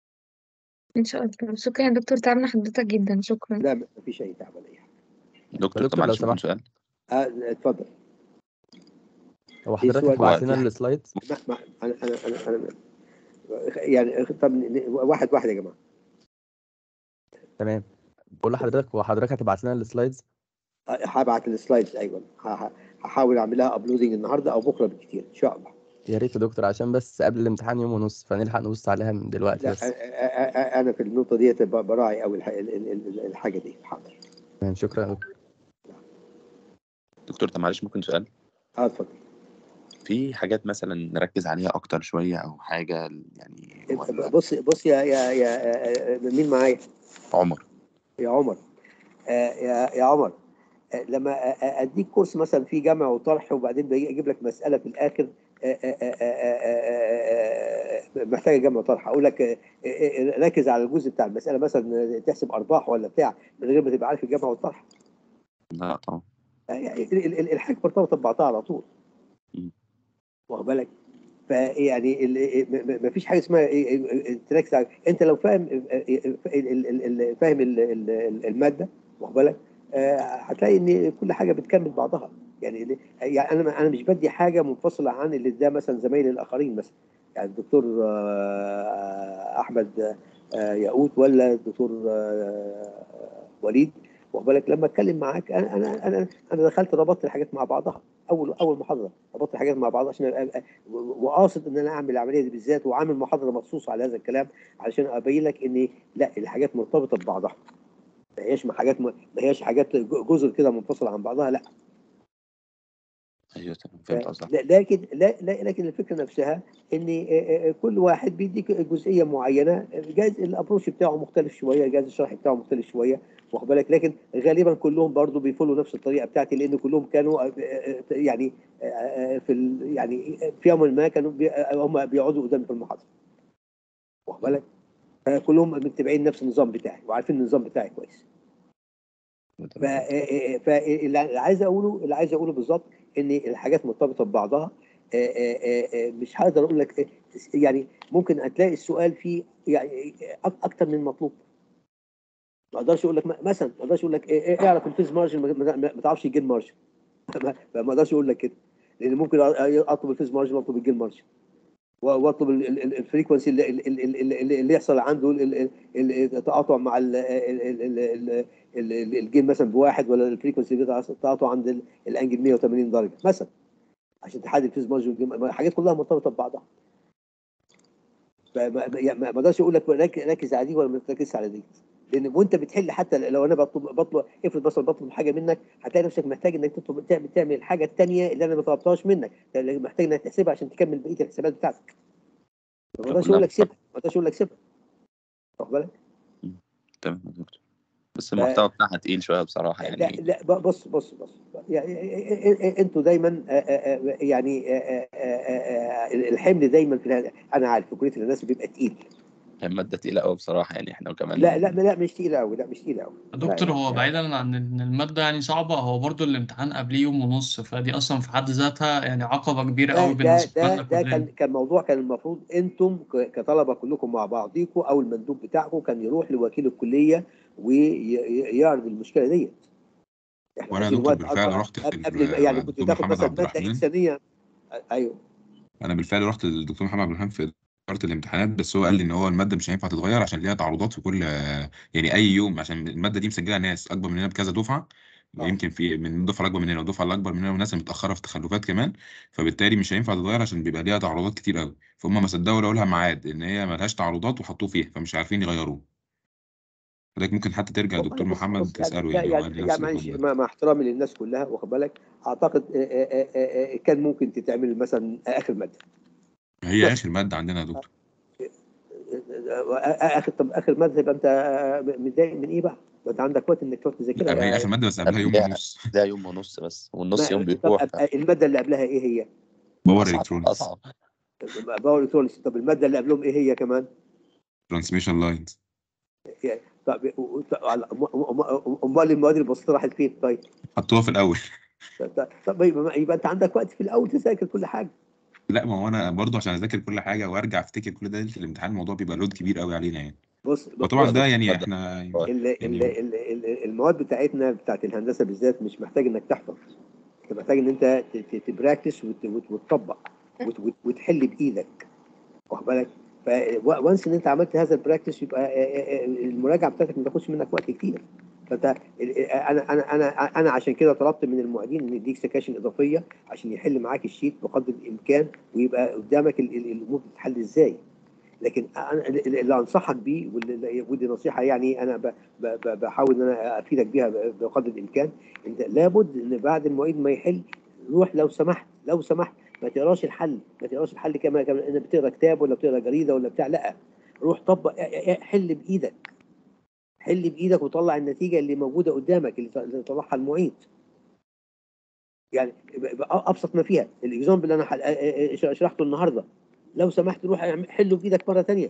ان شاء الله. شكرا يا دكتور، تعبنا حضرتك جدا. شكرا. لا، ما فيش اي تعب ولا اي حاجه. دكتور طب دكتور لو معلش ممكن سمحت، سؤال؟ آه، اتفضل. هو ايه حضرتك السؤال؟ هو هتبعت لنا في السلايدز؟ ما ما انا انا انا انا يعني طب ن- واحد واحد يا جماعه. تمام. بقول لحضرتك هو حضرتك هتبعت لنا السلايدز؟ هبعت السلايدز، ايوه، ه- ه- هحاول اعملها ابلودنج النهارده او بكره بالكتير ان شاء الله. يا ريت يا دكتور، عشان بس قبل الامتحان يوم ونص فنلحق نبص عليها من دلوقتي لا، بس. أ- أ- أ- انا في النقطه ديت ب- براعي قوي الحاجه دي. حاضر. تمام، شكرا يا دكتور. دكتور طب معلش ممكن سؤال؟ اه، اتفضل. في حاجات مثلا نركز عليها اكتر شويه او حاجه يعني ولا؟ بص بص يا يا يا مين معايا؟ عمر. يا عمر. آه، يا يا عمر، آه، لما آه، آه، اديك كورس مثلا فيه جمع وطرح وبعدين باجي اجيب لك مساله في الاخر آه، آه، آه، آه، آه، آه، محتاجه جمع وطرح، اقول لك آه، آه، آه، ركز على الجزء بتاع المساله، مثلا تحسب ارباح ولا بتاع، من غير ما تبقى عارف الجمع والطرح. لا طبعا. آه، يعني ال- ال- ال- الحاجه مرتبطه ببعضها على طول، مم. واخد بالك. فيعني ما فيش حاجه اسمها تركز على، انت لو فاهم ال- ال- ال- فاهم ال- ال- الماده، واخد بالك، آه، هتلاقي ان كل حاجه بتكمل بعضها. يعني ال- يعني انا انا مش بدي حاجه منفصله عن اللي ده مثلا زمايلي الاخرين، مثلا يعني الدكتور آه، احمد آه، ياقوت ولا الدكتور آه، وليد، واخد بالك. لما اتكلم معاك انا انا انا انا دخلت ربطت الحاجات مع بعضها، اول اول محاضره ربطت الحاجات مع بعضها عشان أبقى- أبقى- وقاصد ان انا اعمل العمليه دي بالذات، وعامل محاضره مخصوص على هذا الكلام علشان ابين لك ان لا، الحاجات مرتبطه ببعضها، ما هياش حاجات ما هياش حاجات جزر كده منفصله عن بعضها، لا. ايوه تمام فهمت قصدك. لا- لكن لا لا- لكن الفكره نفسها ان آه، آه، كل واحد بيديك جزئيه معينه، جايز الابروش بتاعه مختلف شويه، جايز الشرح بتاعه مختلف شويه، واخد بالك، لكن غالبا كلهم برضو بيفولوا نفس الطريقه بتاعتي، لان كلهم كانوا آه، آه، يعني آه، آه، في ال- يعني في يوم ما كانوا بي- آه، هم بيقعدوا قدامي في المحاضره، واخد بالك. كلهم متبعين نفس النظام بتاعي وعارفين النظام بتاعي كويس. ف- تمام فهمت. فاللي عايز اقوله اللي عايز اقوله بالظبط ان الحاجات مرتبطه ببعضها. آه، آه، آه، مش هقدر اقول لك، آه، يعني ممكن هتلاقي السؤال فيه يعني أك- اكتر من مطلوب. ما اقدرش اقول لك م- مثلا ما اقدرش اقول لك إيه- إيه، اعرف الفيز مارجن، ما ما- ما تعرفش الجين مارجن. ما ما اقدرش اقول لك كده، لان ممكن أ- اطلب الفيز مارجن واطلب الجين مارجن، و- واطلب الفريكونسي اللي, اللي, اللي, اللي اللي يحصل عنده ال- ال- ال- التقاطع مع ال- ال- ال- ال- ال- ال- الجيم مثلا بواحد، ولا الفريكونسي اللي التقاطع عند ال- الانجل مية وتمانين درجه مثلا، عشان تحدد الفيز مارجن والجيم. الحاجات كلها مرتبطه ببعضها. فما ما يعني ما اقدرش اقول لك رك- ركز على دي ولا ما تركزش على دي، لان وانت بتحل حتى لو انا بطلب بطلب افرض مثلا بطلب حاجه منك، هتلاقي نفسك محتاج انك تطلب تعمل تعمل الحاجه الثانيه اللي انا ما طلبتهاش منك، محتاج انك تحسبها عشان تكمل بقيه الحسابات بتاعتك. ما اقدرش فكلها اقول لك سيبها، مرتبطة. ما اقدرش اقول لك سيبها، واخد بالك. مم. تمام يا دكتور. بس ف- المحتوى بتاعها تقيل شويه بصراحه لا يعني. لا، ب- بص بص بص يعني انتوا دايما آه، آه، آه، يعني آه، آه، آه، آه، الحمل دايما في هذا، انا عارف في كليه الهندسه بيبقى تقيل. هي ماده تقيله قوي بصراحه يعني احنا لا وكمان. لا لا، مش تقيله قوي، لا مش تقيله قوي، لا دكتور لا هو لا. بعيدا عن ان المادة يعني صعبة، هو برضو الامتحان قبليه يوم ونص، فدي اصلا في حد ذاتها يعني عقبة كبيرة ده قوي ده بالنسبة ده لنا ده كان كلنا. كان موضوع، كان المفروض انتم ك- كطلبه كلكم مع بعضيكم او المندوب بتاعكم كان يروح لوكيل الكليه ويعرض المشكله ديت. احنا وانا يا عايزين دكتور وقت بالفعل اكبر رحت قبل الم- ال- مع يعني كنت الدكتور تاخد محمد مثلا عبد ماده الرحمن. انسانيه. ايوه. انا بالفعل رحت للدكتور محمد عبد الرحمن في اتاخرت الامتحانات، بس هو قال لي ان هو الماده مش هينفع تتغير عشان ليها تعارضات في كل يعني اي يوم، عشان الماده دي مسجلها ناس اكبر مننا بكذا دفعه، اه يمكن في من الدفعه الاكبر مننا والدفعه الاكبر مننا وناس متاخره في تخلفات كمان، فبالتالي مش هينفع تتغير عشان بيبقى ليها تعارضات كتير قوي، فهم ما صدقوا لقوا لها ميعاد ان هي ملهاش تعارضات وحطوه فيها، فمش عارفين يغيروه. فلذلك ممكن حتى ترجع والله لدكتور بص محمد بص يعني تساله، يعني هو يعني قال لي يعني نفس معلش الرد ده. مع مع احترامي للناس كلها واخد بالك، اعتقد آه، آه، آه، آه، كان ممكن تتعمل مثلا اخر ماده هي مثلا. اخر ماده عندنا يا دكتور. اخر طب اخر ماده يبقى انت متضايق من ايه بقى؟ ما انت عندك وقت انك تقعد تذاكرها. لا هي اخر ماده بس قبلها يوم قبلها ونص. ده يوم ونص بس، والنص ما يوم طب بيروح. أب- الماده اللي قبلها ايه هي؟ باور أصعب الكترونكس، أصعب. باور الكترونكس. طب الماده اللي قبلهم ايه هي كمان؟ ترانسميشن لاينز. يعني طب و- و- أم- امال المواد البسيطه راحت فين طيب؟ حطوها في الاول. طب طب يبقى يبقى انت عندك وقت في الاول تذاكر كل حاجه. لا ما هو انا برضو عشان اذاكر كل حاجه وارجع افتكر كل ده ليله الامتحان، الموضوع بيبقى لود كبير قوي علينا يعني. بص وطبعا بص ده دكتور يعني تصدق احنا ال ال يعني ال ال المواد بتاعتنا بتاعت الهندسه بالذات مش محتاج انك تحفظ، انت محتاج ان انت ت- ت- تبراكتس وت- وت- وتطبق وت- وت- وتحل بايدك، واخد بالك؟ فوانس ان انت عملت هذا البراكتس يبقى آه، آه، المراجعه بتاعتك ما تاخدش منك وقت كتير. فانت ال- آه، انا انا انا انا عشان كده طلبت من المعيدين ان يديك سكاشن اضافيه عشان يحل معاك الشيت بقدر الامكان ويبقى قدامك ال- ال- الامور بتتحل ازاي. لكن انا اللي اللي انصحك بيه واللي- ودي نصيحه يعني انا ب- ب- ب- بحاول ان انا افيدك بيها بقدر الامكان. انت لابد ان بعد المعيد ما يحل روح لو سمحت لو سمحت ما تقراش الحل، ما تقراش الحل كما كما انك بتقرا كتاب ولا بتقرا جريده ولا بتاع، لا روح طبق حل بايدك، حل بايدك وطلع النتيجه اللي موجوده قدامك اللي اللي طلعها المعيد. يعني ابسط ما فيها الاكزامبل اللي انا حل- شرحته النهارده، لو سمحت روح اعمل- حله بايدك مره ثانيه،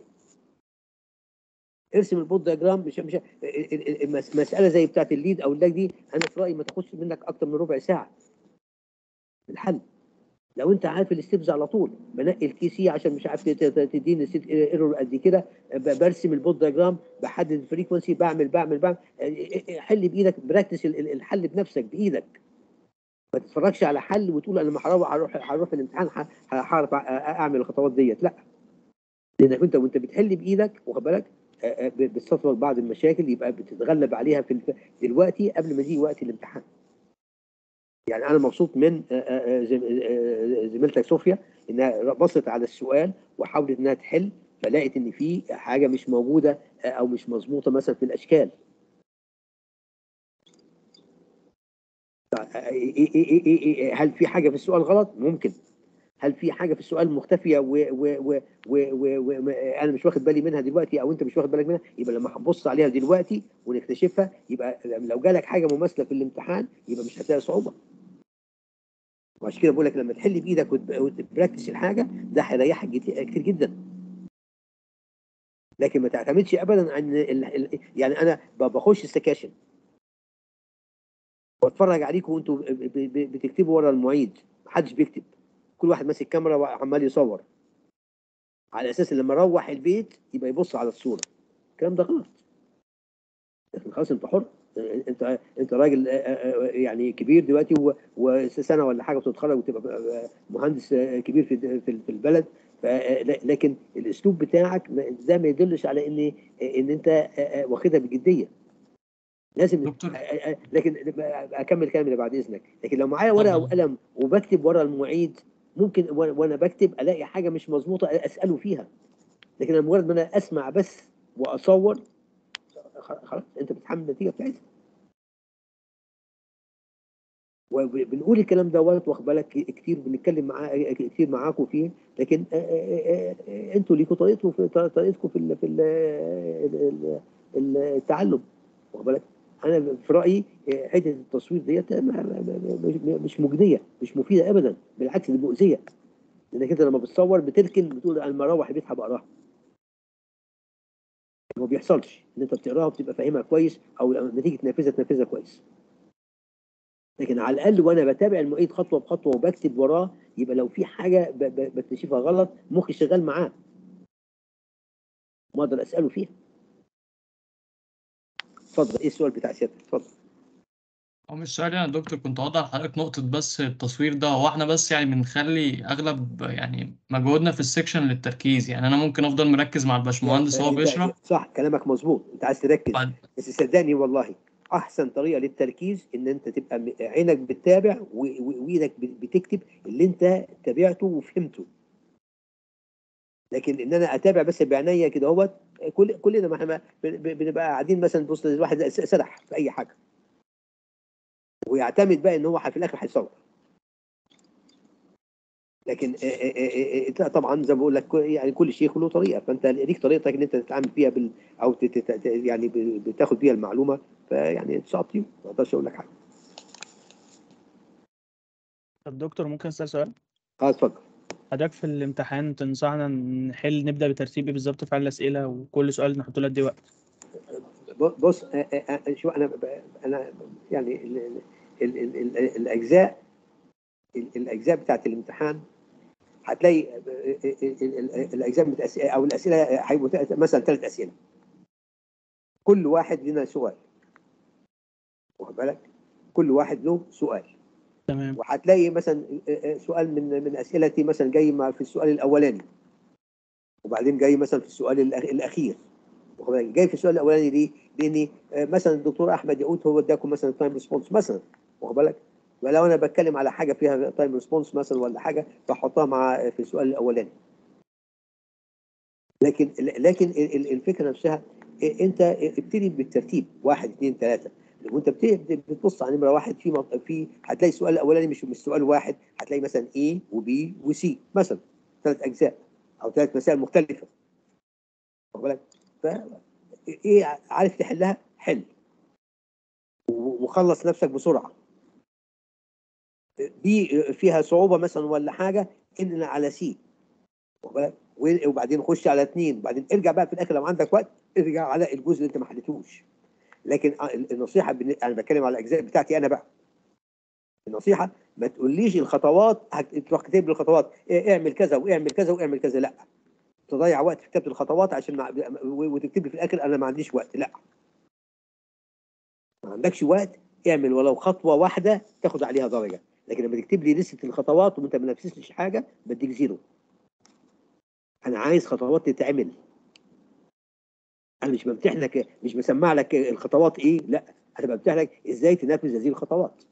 ارسم البوت دياجرام. مش مش المساله زي بتاعت الليد او اللاج دي انا في رايي ما تاخدش منك اكتر من ربع ساعه في الحل. لو انت عارف الستبز على طول بنقي الكي سي عشان مش عارف ت- ت- تديني ست ايرور قد كده، ب- برسم البوت دياجرام، بحدد الفريكونسي، بعمل بعمل بعمل حل بايدك، براكتس ال- ال- الحل بنفسك بايدك. ما تتفرجش على حل وتقول انا لما هروح هروح هروح الامتحان ه- هعرف أ- اعمل الخطوات ديت، لا. لانك انت وانت بتحل بايدك واخد بالك آه، آه، بتستطرد بعض المشاكل يبقى بتتغلب عليها في الف... دلوقتي قبل ما يجي وقت الامتحان. يعني انا مبسوط من آه، آه، آه، زم- آه، زميلتك صوفيا انها بصت على السؤال وحاولت انها تحل، فلقيت ان في حاجه مش موجوده آه، او مش مظبوطه مثلا في الاشكال. آه، آه، إيه- إيه- إيه- إيه- إيه- هل في حاجه في السؤال غلط؟ ممكن. هل في حاجه في السؤال مختفيه وانا مش واخد بالي منها دلوقتي او انت مش واخد بالك منها؟ يبقى لما هنبص عليها دلوقتي ونكتشفها يبقى لو جالك حاجه مماثله في الامتحان يبقى مش هتلاقي صعوبه. وعشان كده بقول لك لما تحل بايدك وت- وتبراكتس الحاجه ده هيريحك جت- كتير جدا. لكن ما تعتمدش ابدا عن ال... ال... يعني انا ب- بخش السكاشن واتفرج عليكم وانتوا ب- ب- ب- بتكتبوا ورا المعيد، محدش بيكتب، كل واحد ماسك كاميرا وعمال يصور على اساس لما اروح البيت يبقى يبص على الصوره. الكلام ده غلط. لكن خلاص انت حر، انت انت راجل آه، آه، آه، يعني كبير دلوقتي و- وسنه ولا حاجه وتتخرج وتبقى مهندس آه، كبير في في في البلد. ف- آه، لكن الاسلوب بتاعك ده ما يدلش على ان ان انت آه، آه، واخدها بجديه. لازم آه، دكتور آه، آه، لكن اكمل كلامي اللي بعد اذنك. لكن لو معايا ورقه اتفضل. وقلم وبكتب ورا المعيد ممكن وأنا- وانا بكتب الاقي حاجه مش مظبوطه اساله فيها. لكن أنا مجرد ما انا اسمع بس واصور خلاص انت بتتحمل النتيجه بتاعتها. وبنقول الكلام دوت واخد بالك كتير بنتكلم معاه كتير معاكم فيه. لكن آه، آه، آه، انتوا ليكوا طريقتكم في طريقتكم في ال- في ال- ال- ال- التعلم واخد بالك. انا في رايي آه، حته التصوير ديت ما- ما- ما- ما- مش مجديه مش مفيده ابدا، بالعكس دي مؤذيه. لانك انت لما بتصور بتركن بتقول انا لما اروح البيت هبقى اقراها. ما بيحصلش ان انت بتقراها وبتبقى فاهمها كويس او لما تيجي تنفذها تنفذها كويس. لكن على الاقل وانا بتابع المعيد خطوه بخطوه وبكتب وراه يبقى لو في حاجه ب- ب- بكتشفها غلط مخي شغال معاه ما اقدر اساله فيها. اتفضل ايه السؤال بتاع سيادتك؟ اتفضل. هو مش سؤال يعني يا دكتور، كنت واضح لحضرتك نقطة بس التصوير ده. هو احنا بس يعني بنخلي أغلب يعني مجهودنا في السكشن للتركيز. يعني أنا ممكن أفضل مركز مع الباشمهندس وهو انت بيشرح. صح، كلامك مظبوط، انت عايز تركز، بعد بس صدقني والله احسن طريقه للتركيز ان انت تبقى م- عينك بتتابع و- و- وايدك ب- بتكتب اللي انت تابعته وفهمته. لكن ان انا اتابع بس بعينيا كده اهوت، كل كلنا ما احنا بن- بن- بنبقى قاعدين مثلا بص الواحد س- سرح في اي حاجه ويعتمد بقى ان هو في الاخر هيصور. لكن آه، آه، آه، آه، طبعا زي ما بقول لك كل- يعني كل شيخ له طريقه، فانت ليك طريقتك ان انت تتعامل فيها بال او تت- تت- يعني ب- بتاخد بيها المعلومه، فيعني اتس اب ما اقدرش اقول لك حاجه. طب دكتور ممكن أسأل سؤال؟ اه اتفضل. حضرتك في الامتحان تنصحنا نحل نبدأ بترتيب ايه بالظبط في حل الأسئلة، وكل سؤال نحط له قد ايه وقت؟ ب- بص آه، آه، آه، شو انا ب- انا يعني ال ال ال ال ال الاجزاء ال- الاجزاء بتاعت الامتحان هتلاقي آه، آه، ال- ال- ال- الاجزاء بتاعت او الاسئله هيبقوا تلات- مثلا ثلاث اسئله، كل واحد لنا سؤال، واخد بالك؟ كل واحد له سؤال. تمام. وهتلاقي مثلا سؤال من من اسئلتي مثلا جاي مع في السؤال الاولاني، وبعدين جاي مثلا في السؤال الأخ- الاخير، واخد بالك؟ جاي في السؤال الاولاني ليه؟ لان مثلا الدكتور احمد يقول هو اداكم مثلا تايم ريسبونس مثلا، واخد بالك؟ ولو انا بتكلم على حاجه فيها تايم ريسبونس مثلا ولا حاجه بحطها مع في السؤال الاولاني. لكن لكن ال- ال- الفكره نفسها انت ابتدي بالترتيب واحد اثنين ثلاثه، وانت بت- بتبص على نمره واحد في مط- في هتلاقي السؤال الاولاني مش مش سؤال واحد، هتلاقي مثلا A وB وC مثلا، ثلاث اجزاء او ثلاث مسائل مختلفه، واخد بالك؟ ف ايه عارف تحلها حل و- وخلص نفسك بسرعه. B فيها صعوبه مثلا ولا حاجه، انقل على C، واخد بالك؟ وبعدين خش على اثنين، وبعدين ارجع بقى في الاخر لو عندك وقت ارجع على الجزء اللي انت ما حلتوش. لكن النصيحه بن- انا بتكلم على الاجزاء بتاعتي انا بقى، النصيحه ما تقوليش الخطوات هت- تروح كاتب لي الخطوات إيه اعمل كذا واعمل كذا واعمل كذا، لا تضيع وقت في كتابه الخطوات عشان مع... وتكتب لي في الاخر انا ما عنديش وقت، لا ما عندكش وقت، اعمل ولو خطوه واحده تاخد عليها درجه. لكن لما تكتب لي لسته الخطوات وانت ما نفذتش حاجه بديك زيرو. انا عايز خطوات تتعمل، انا مش بمتحنك مش بسمع لك الخطوات ايه، لا انا بمتحن لك ازاي تنفذ هذه الخطوات.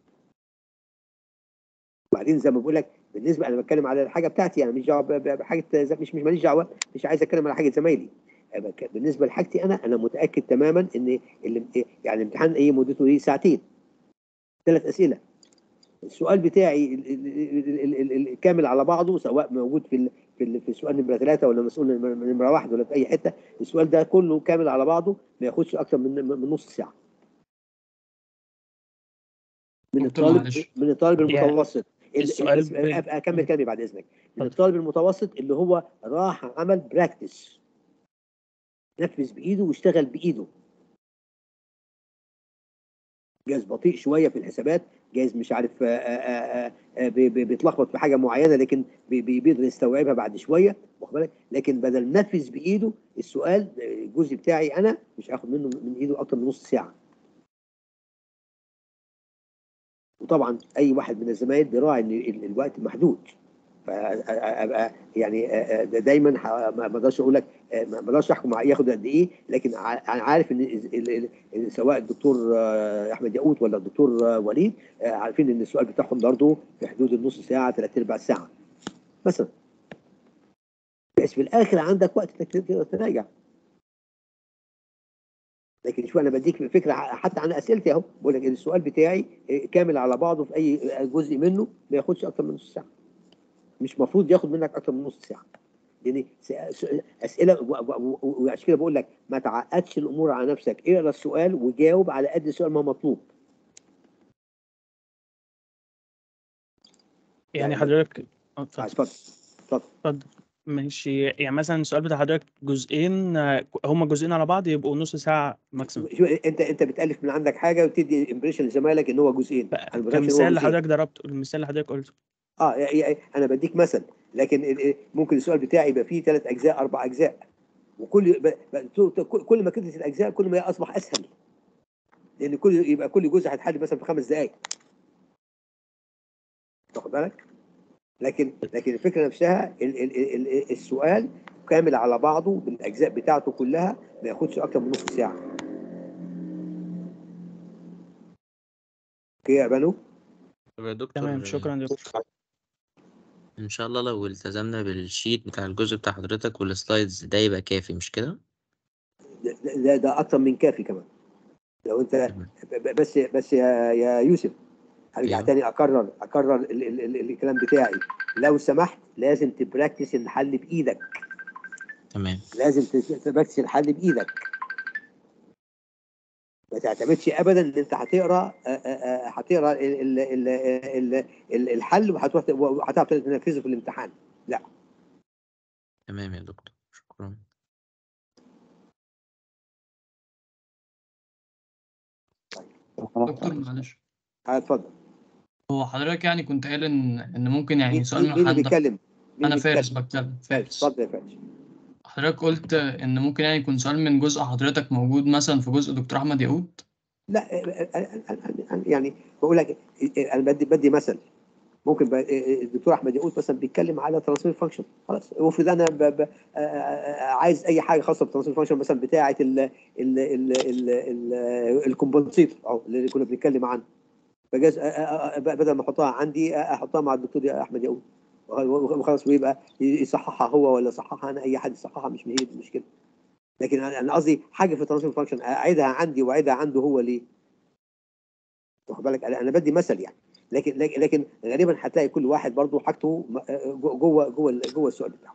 وبعدين زي ما بقول لك بالنسبه انا بتكلم على الحاجه بتاعتي، انا مش دعوه ب- ب- بحاجه ز- مش مش ماليش دعوه، مش عايز اتكلم على حاجه زمايلي. أنا بك- بالنسبه لحاجتي انا انا متاكد تماما ان اللي يعني الامتحان ايه مدته ايه ساعتين، ثلاث اسئله. السؤال بتاعي ال- ال- ال- ال- ال- الكامل على بعضه سواء موجود في ال- في ال- في السؤال نمره ثلاثه ولا مسؤول نمره نمرة واحد ولا في اي حته، السؤال ده كله كامل على بعضه ما ياخدش اكتر من من نص ساعه من دكتور الطالب معلش، من الطالب يعني المتوسط. ال- السؤال ال- ب... أبقى اكمل كلامي بعد اذنك. من اتفضل. الطالب المتوسط اللي هو راح عمل براكتس، نفذ بايده واشتغل بايده، جايز بطيء شويه في الحسابات، جايز مش عارف آه، آه، آه، آه، بي- بي- بيتلخبط في حاجه معينه، لكن بي- بي- بيقدر يستوعبها بعد شويه، واخد بالك؟ لكن بدل نفذ بايده السؤال الجزء بتاعي انا مش هاخد منه من ايده اكتر من نص ساعه. وطبعا اي واحد من الزمايل بيراعي ان ال- الوقت محدود، فابقى يعني آه، آه، دايما ح- ما ما اقدرش اقول لك آه، ما ما اقدرش احكم ياخد قد ايه، لكن ع- انا عارف ان ال- ال- ال- سواء الدكتور آه، احمد ياقوت ولا الدكتور آه، وليد آه، عارفين ان السؤال بتاعهم برضه في حدود النص ساعه ثلاث ارباع ساعه مثلا، بس في الاخر عندك وقت انك تقدر تراجع. لكن شو انا بديك فكره حتى عن اسئلتي اهو، بقول لك السؤال بتاعي آه، كامل على بعضه في اي جزء منه ما ياخدش اكتر من نص ساعه، مش مفروض ياخد منك اكتر من نص ساعه. يعني اسئله وعشان كده بقول لك ما تعقدش الامور على نفسك، اقرا السؤال وجاوب على قد السؤال ما مطلوب. يعني يعني حضرتك اه، اتفضل. اتفضل اتفضل. اتفضل. ماشي، يعني مثلا السؤال بتاع حضرتك جزئين، آه، هما جزئين على بعض يبقوا نص ساعة ماكسيموم. شو انت انت بتالف من عندك حاجه وتدي امبريشن لزمايلك ان هو جزئين، انا ما بقولكش ان هو كمثال اللي جزئين. حضرتك ضربته، المثال اللي حضرتك قلته. اه يعني انا بديك مثل، لكن ال- ال- ممكن السؤال بتاعي يبقى فيه ثلاث اجزاء اربع اجزاء، وكل ب- ب- كل ما كترت الاجزاء كل ما اصبح اسهل. لان كل يبقى كل جزء هيتحل مثلا في خمس دقائق، واخد بالك؟ لكن لكن الفكره نفسها ال ال ال السؤال كامل على بعضه بالاجزاء بتاعته كلها ما ياخدش اكتر من نص ساعه. اوكي يا بنو؟ طب يا دكتور، تمام، شكرا يا دكتور. ان شاء الله لو التزمنا بالشيت بتاع الجزء بتاع حضرتك والسلايدز ده يبقى كافي، مش كده؟ ده, ده, ده اكتر من كافي كمان. لو انت تمام. ب- بس بس يا يا يوسف، هرجع ايوه تاني اكرر اكرر ال ال ال الكلام بتاعي. لو سمحت لازم تبراكتس الحل بايدك، تمام. لازم تبراكتس الحل بايدك. ما تعتمدش ابدا ان انت هتقرا آه، آه، آه، هتقرا ال- ال- ال- ال- ال- الحل وهتروح وهتعرف تنفذه في الامتحان. لا. تمام يا دكتور، شكرا. دكتور معلش، اتفضل. هو حضرتك يعني كنت قايل ان ان ممكن يعني مين سؤال مين من مين اللي الامتحان ده. بيتكلم؟ مين انا اللي فارس بيتكلم؟ بتكلم، فارس، فارس. اتفضل يا فارس. حضرتك قلت ان ممكن يعني يكون سؤال من جزء حضرتك موجود مثلا في جزء دكتور احمد ياقوت. لا آه، آه، آه، آه، يعني بقول لك آه، آه، انا بدي بدي مثل. ممكن بقى الدكتور احمد يقول مثلا بيتكلم على ترانسفير فانكشن، خلاص افرض انا ب... ب... عايز اي حاجه خاصه بالترانسفير فانكشن مثلا بتاعه ال ال ال ال ال الكومبنسيتور اهو اللي كنا بنتكلم عنه، فجاز بدل ما احطها عندي احطها مع الدكتور احمد يقول وخلاص، ويبقى يصححها هو ولا صححها انا، اي حد يصححها مش هي دي المشكله. لكن انا قصدي حاجه في الترانسفير فانكشن اعيدها عندي واعيدها عنده هو ليه؟ واخد بالك؟ انا أنا بدي مثل يعني. لكن لكن لكن غالبا هتلاقي كل واحد برضه حاجته جوه جوه جوه السؤال بتاعه.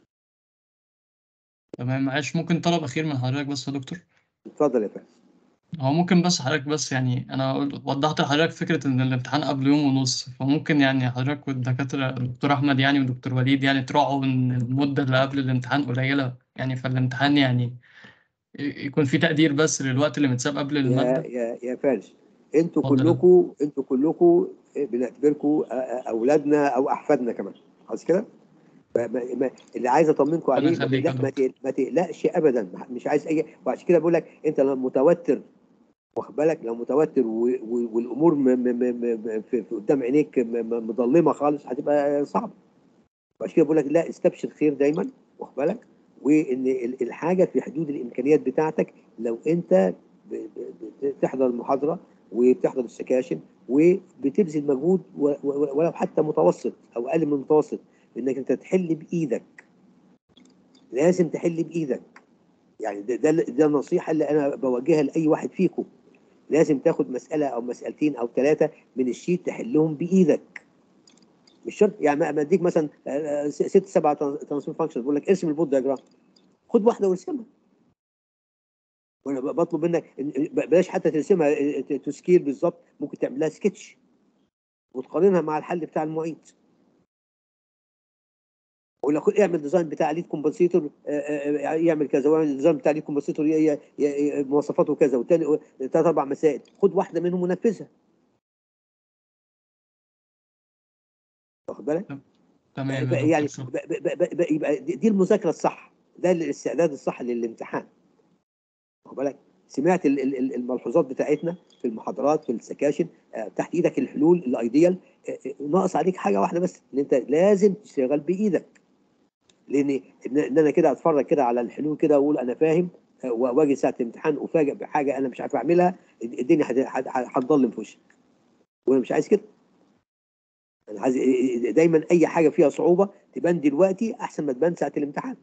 تمام. معلش، ممكن طلب اخير من حضرتك بس يا دكتور؟ اتفضل يا فارس. هو ممكن بس حضرتك، بس يعني انا قلت- وضحت لحضرتك فكره ان الامتحان قبل يوم ونص، فممكن يعني حضرتك والدكاتره الدكتور احمد يعني والدكتور وليد يعني تراعوا ان المده اللي قبل الامتحان قليله، يعني فالامتحان يعني يكون في تقدير بس للوقت اللي متساب قبل يا الماده. يا يا فارس، انتوا اتفضل يا دكتور. كلكم انتوا كلكم بنعتبركم اولادنا او احفادنا كمان، خلاص كده؟ ما- ما- اللي عايز اطمنكم ربنا عليه ما يخليك يا تقلق- ما دكتور. تقل- ما تقلقش ابدا، مش عايز اي. وعشان كده بقول لك انت لو متوتر، واخد بالك؟ لو متوتر و- و- والامور م م م م في في قدام عينيك م- م- مظلمه خالص، هتبقى صعبه. وعشان كده بقول لك لا، استبشر خير دايما، واخد بالك؟ وان ال- الحاجه في حدود الامكانيات بتاعتك. لو انت ب- ب- بتحضر المحاضره وبتحضر السكاشن وبتبذل مجهود و- و- ولو حتى متوسط او اقل من المتوسط، انك انت تحل بايدك، لازم تحل بايدك. يعني ده ده, ده النصيحه اللي انا بوجهها لاي واحد فيكم. لازم تاخد مساله او مسالتين او ثلاثه من الشيت تحلهم بايدك. مش شرط يعني ما ما اديك مثلا آه، س- ست سبع ترانسفير فانكشن بقول لك ارسم البوت دياجرام، خد واحده وارسمها. وانا ب- بطلب منك إن- ب- بلاش حتى ترسمها آه، ت- تسكيل بالظبط، ممكن تعمل لها سكتش وتقارنها مع الحل بتاع المعيد. اقول لك خد اعمل ديزاين بتاع ليد كومبنسيتور يعمل كذا، واعمل ديزاين بتاع ليد كومبنسيتور مواصفاته كذا، والتاني ثلاث اربع مسائل، خد واحده منهم ونفذها. واخد بالك؟ تمام ب- يا دكتور، يعني شكرا. ب- ب- ب- ب- يبقى دي دي المذاكره الصح، ده الاستعداد الصح للامتحان. واخد بالك؟ سمعت ال- ال- ال- الملحوظات بتاعتنا في المحاضرات في السكاشن، آه، تحت ايدك الحلول الايديال. آه، آه، ناقص عليك حاجه واحده بس، ان انت لازم تشتغل بايدك. لان ان إن انا كده اتفرج كده على الحلول كده واقول انا فاهم، آه، واجي ساعه الامتحان افاجئ بحاجه انا مش عارف اعملها، الدنيا هت- هت- هتضلم في وشك، وانا مش عايز كده. انا عايز دايما اي حاجه فيها صعوبه تبان دلوقتي احسن ما تبان ساعه الامتحان.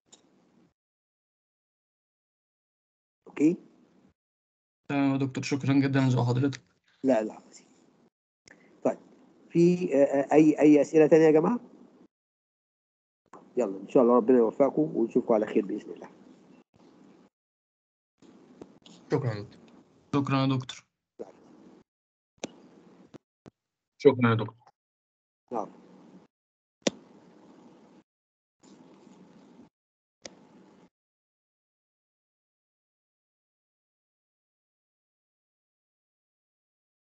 اوكي؟ تمام يا دكتور، شكرا جدا لذوق حضرتك. لا لا. طيب، في آه، آه، اي اي اسئله ثانيه يا جماعه؟ يلا ان شاء الله ربنا يوفقكم ونشوفكم على خير باذن الله. شكرا يا دكتور. شكرا يا دكتور. شكرا يا دكتور. نعم.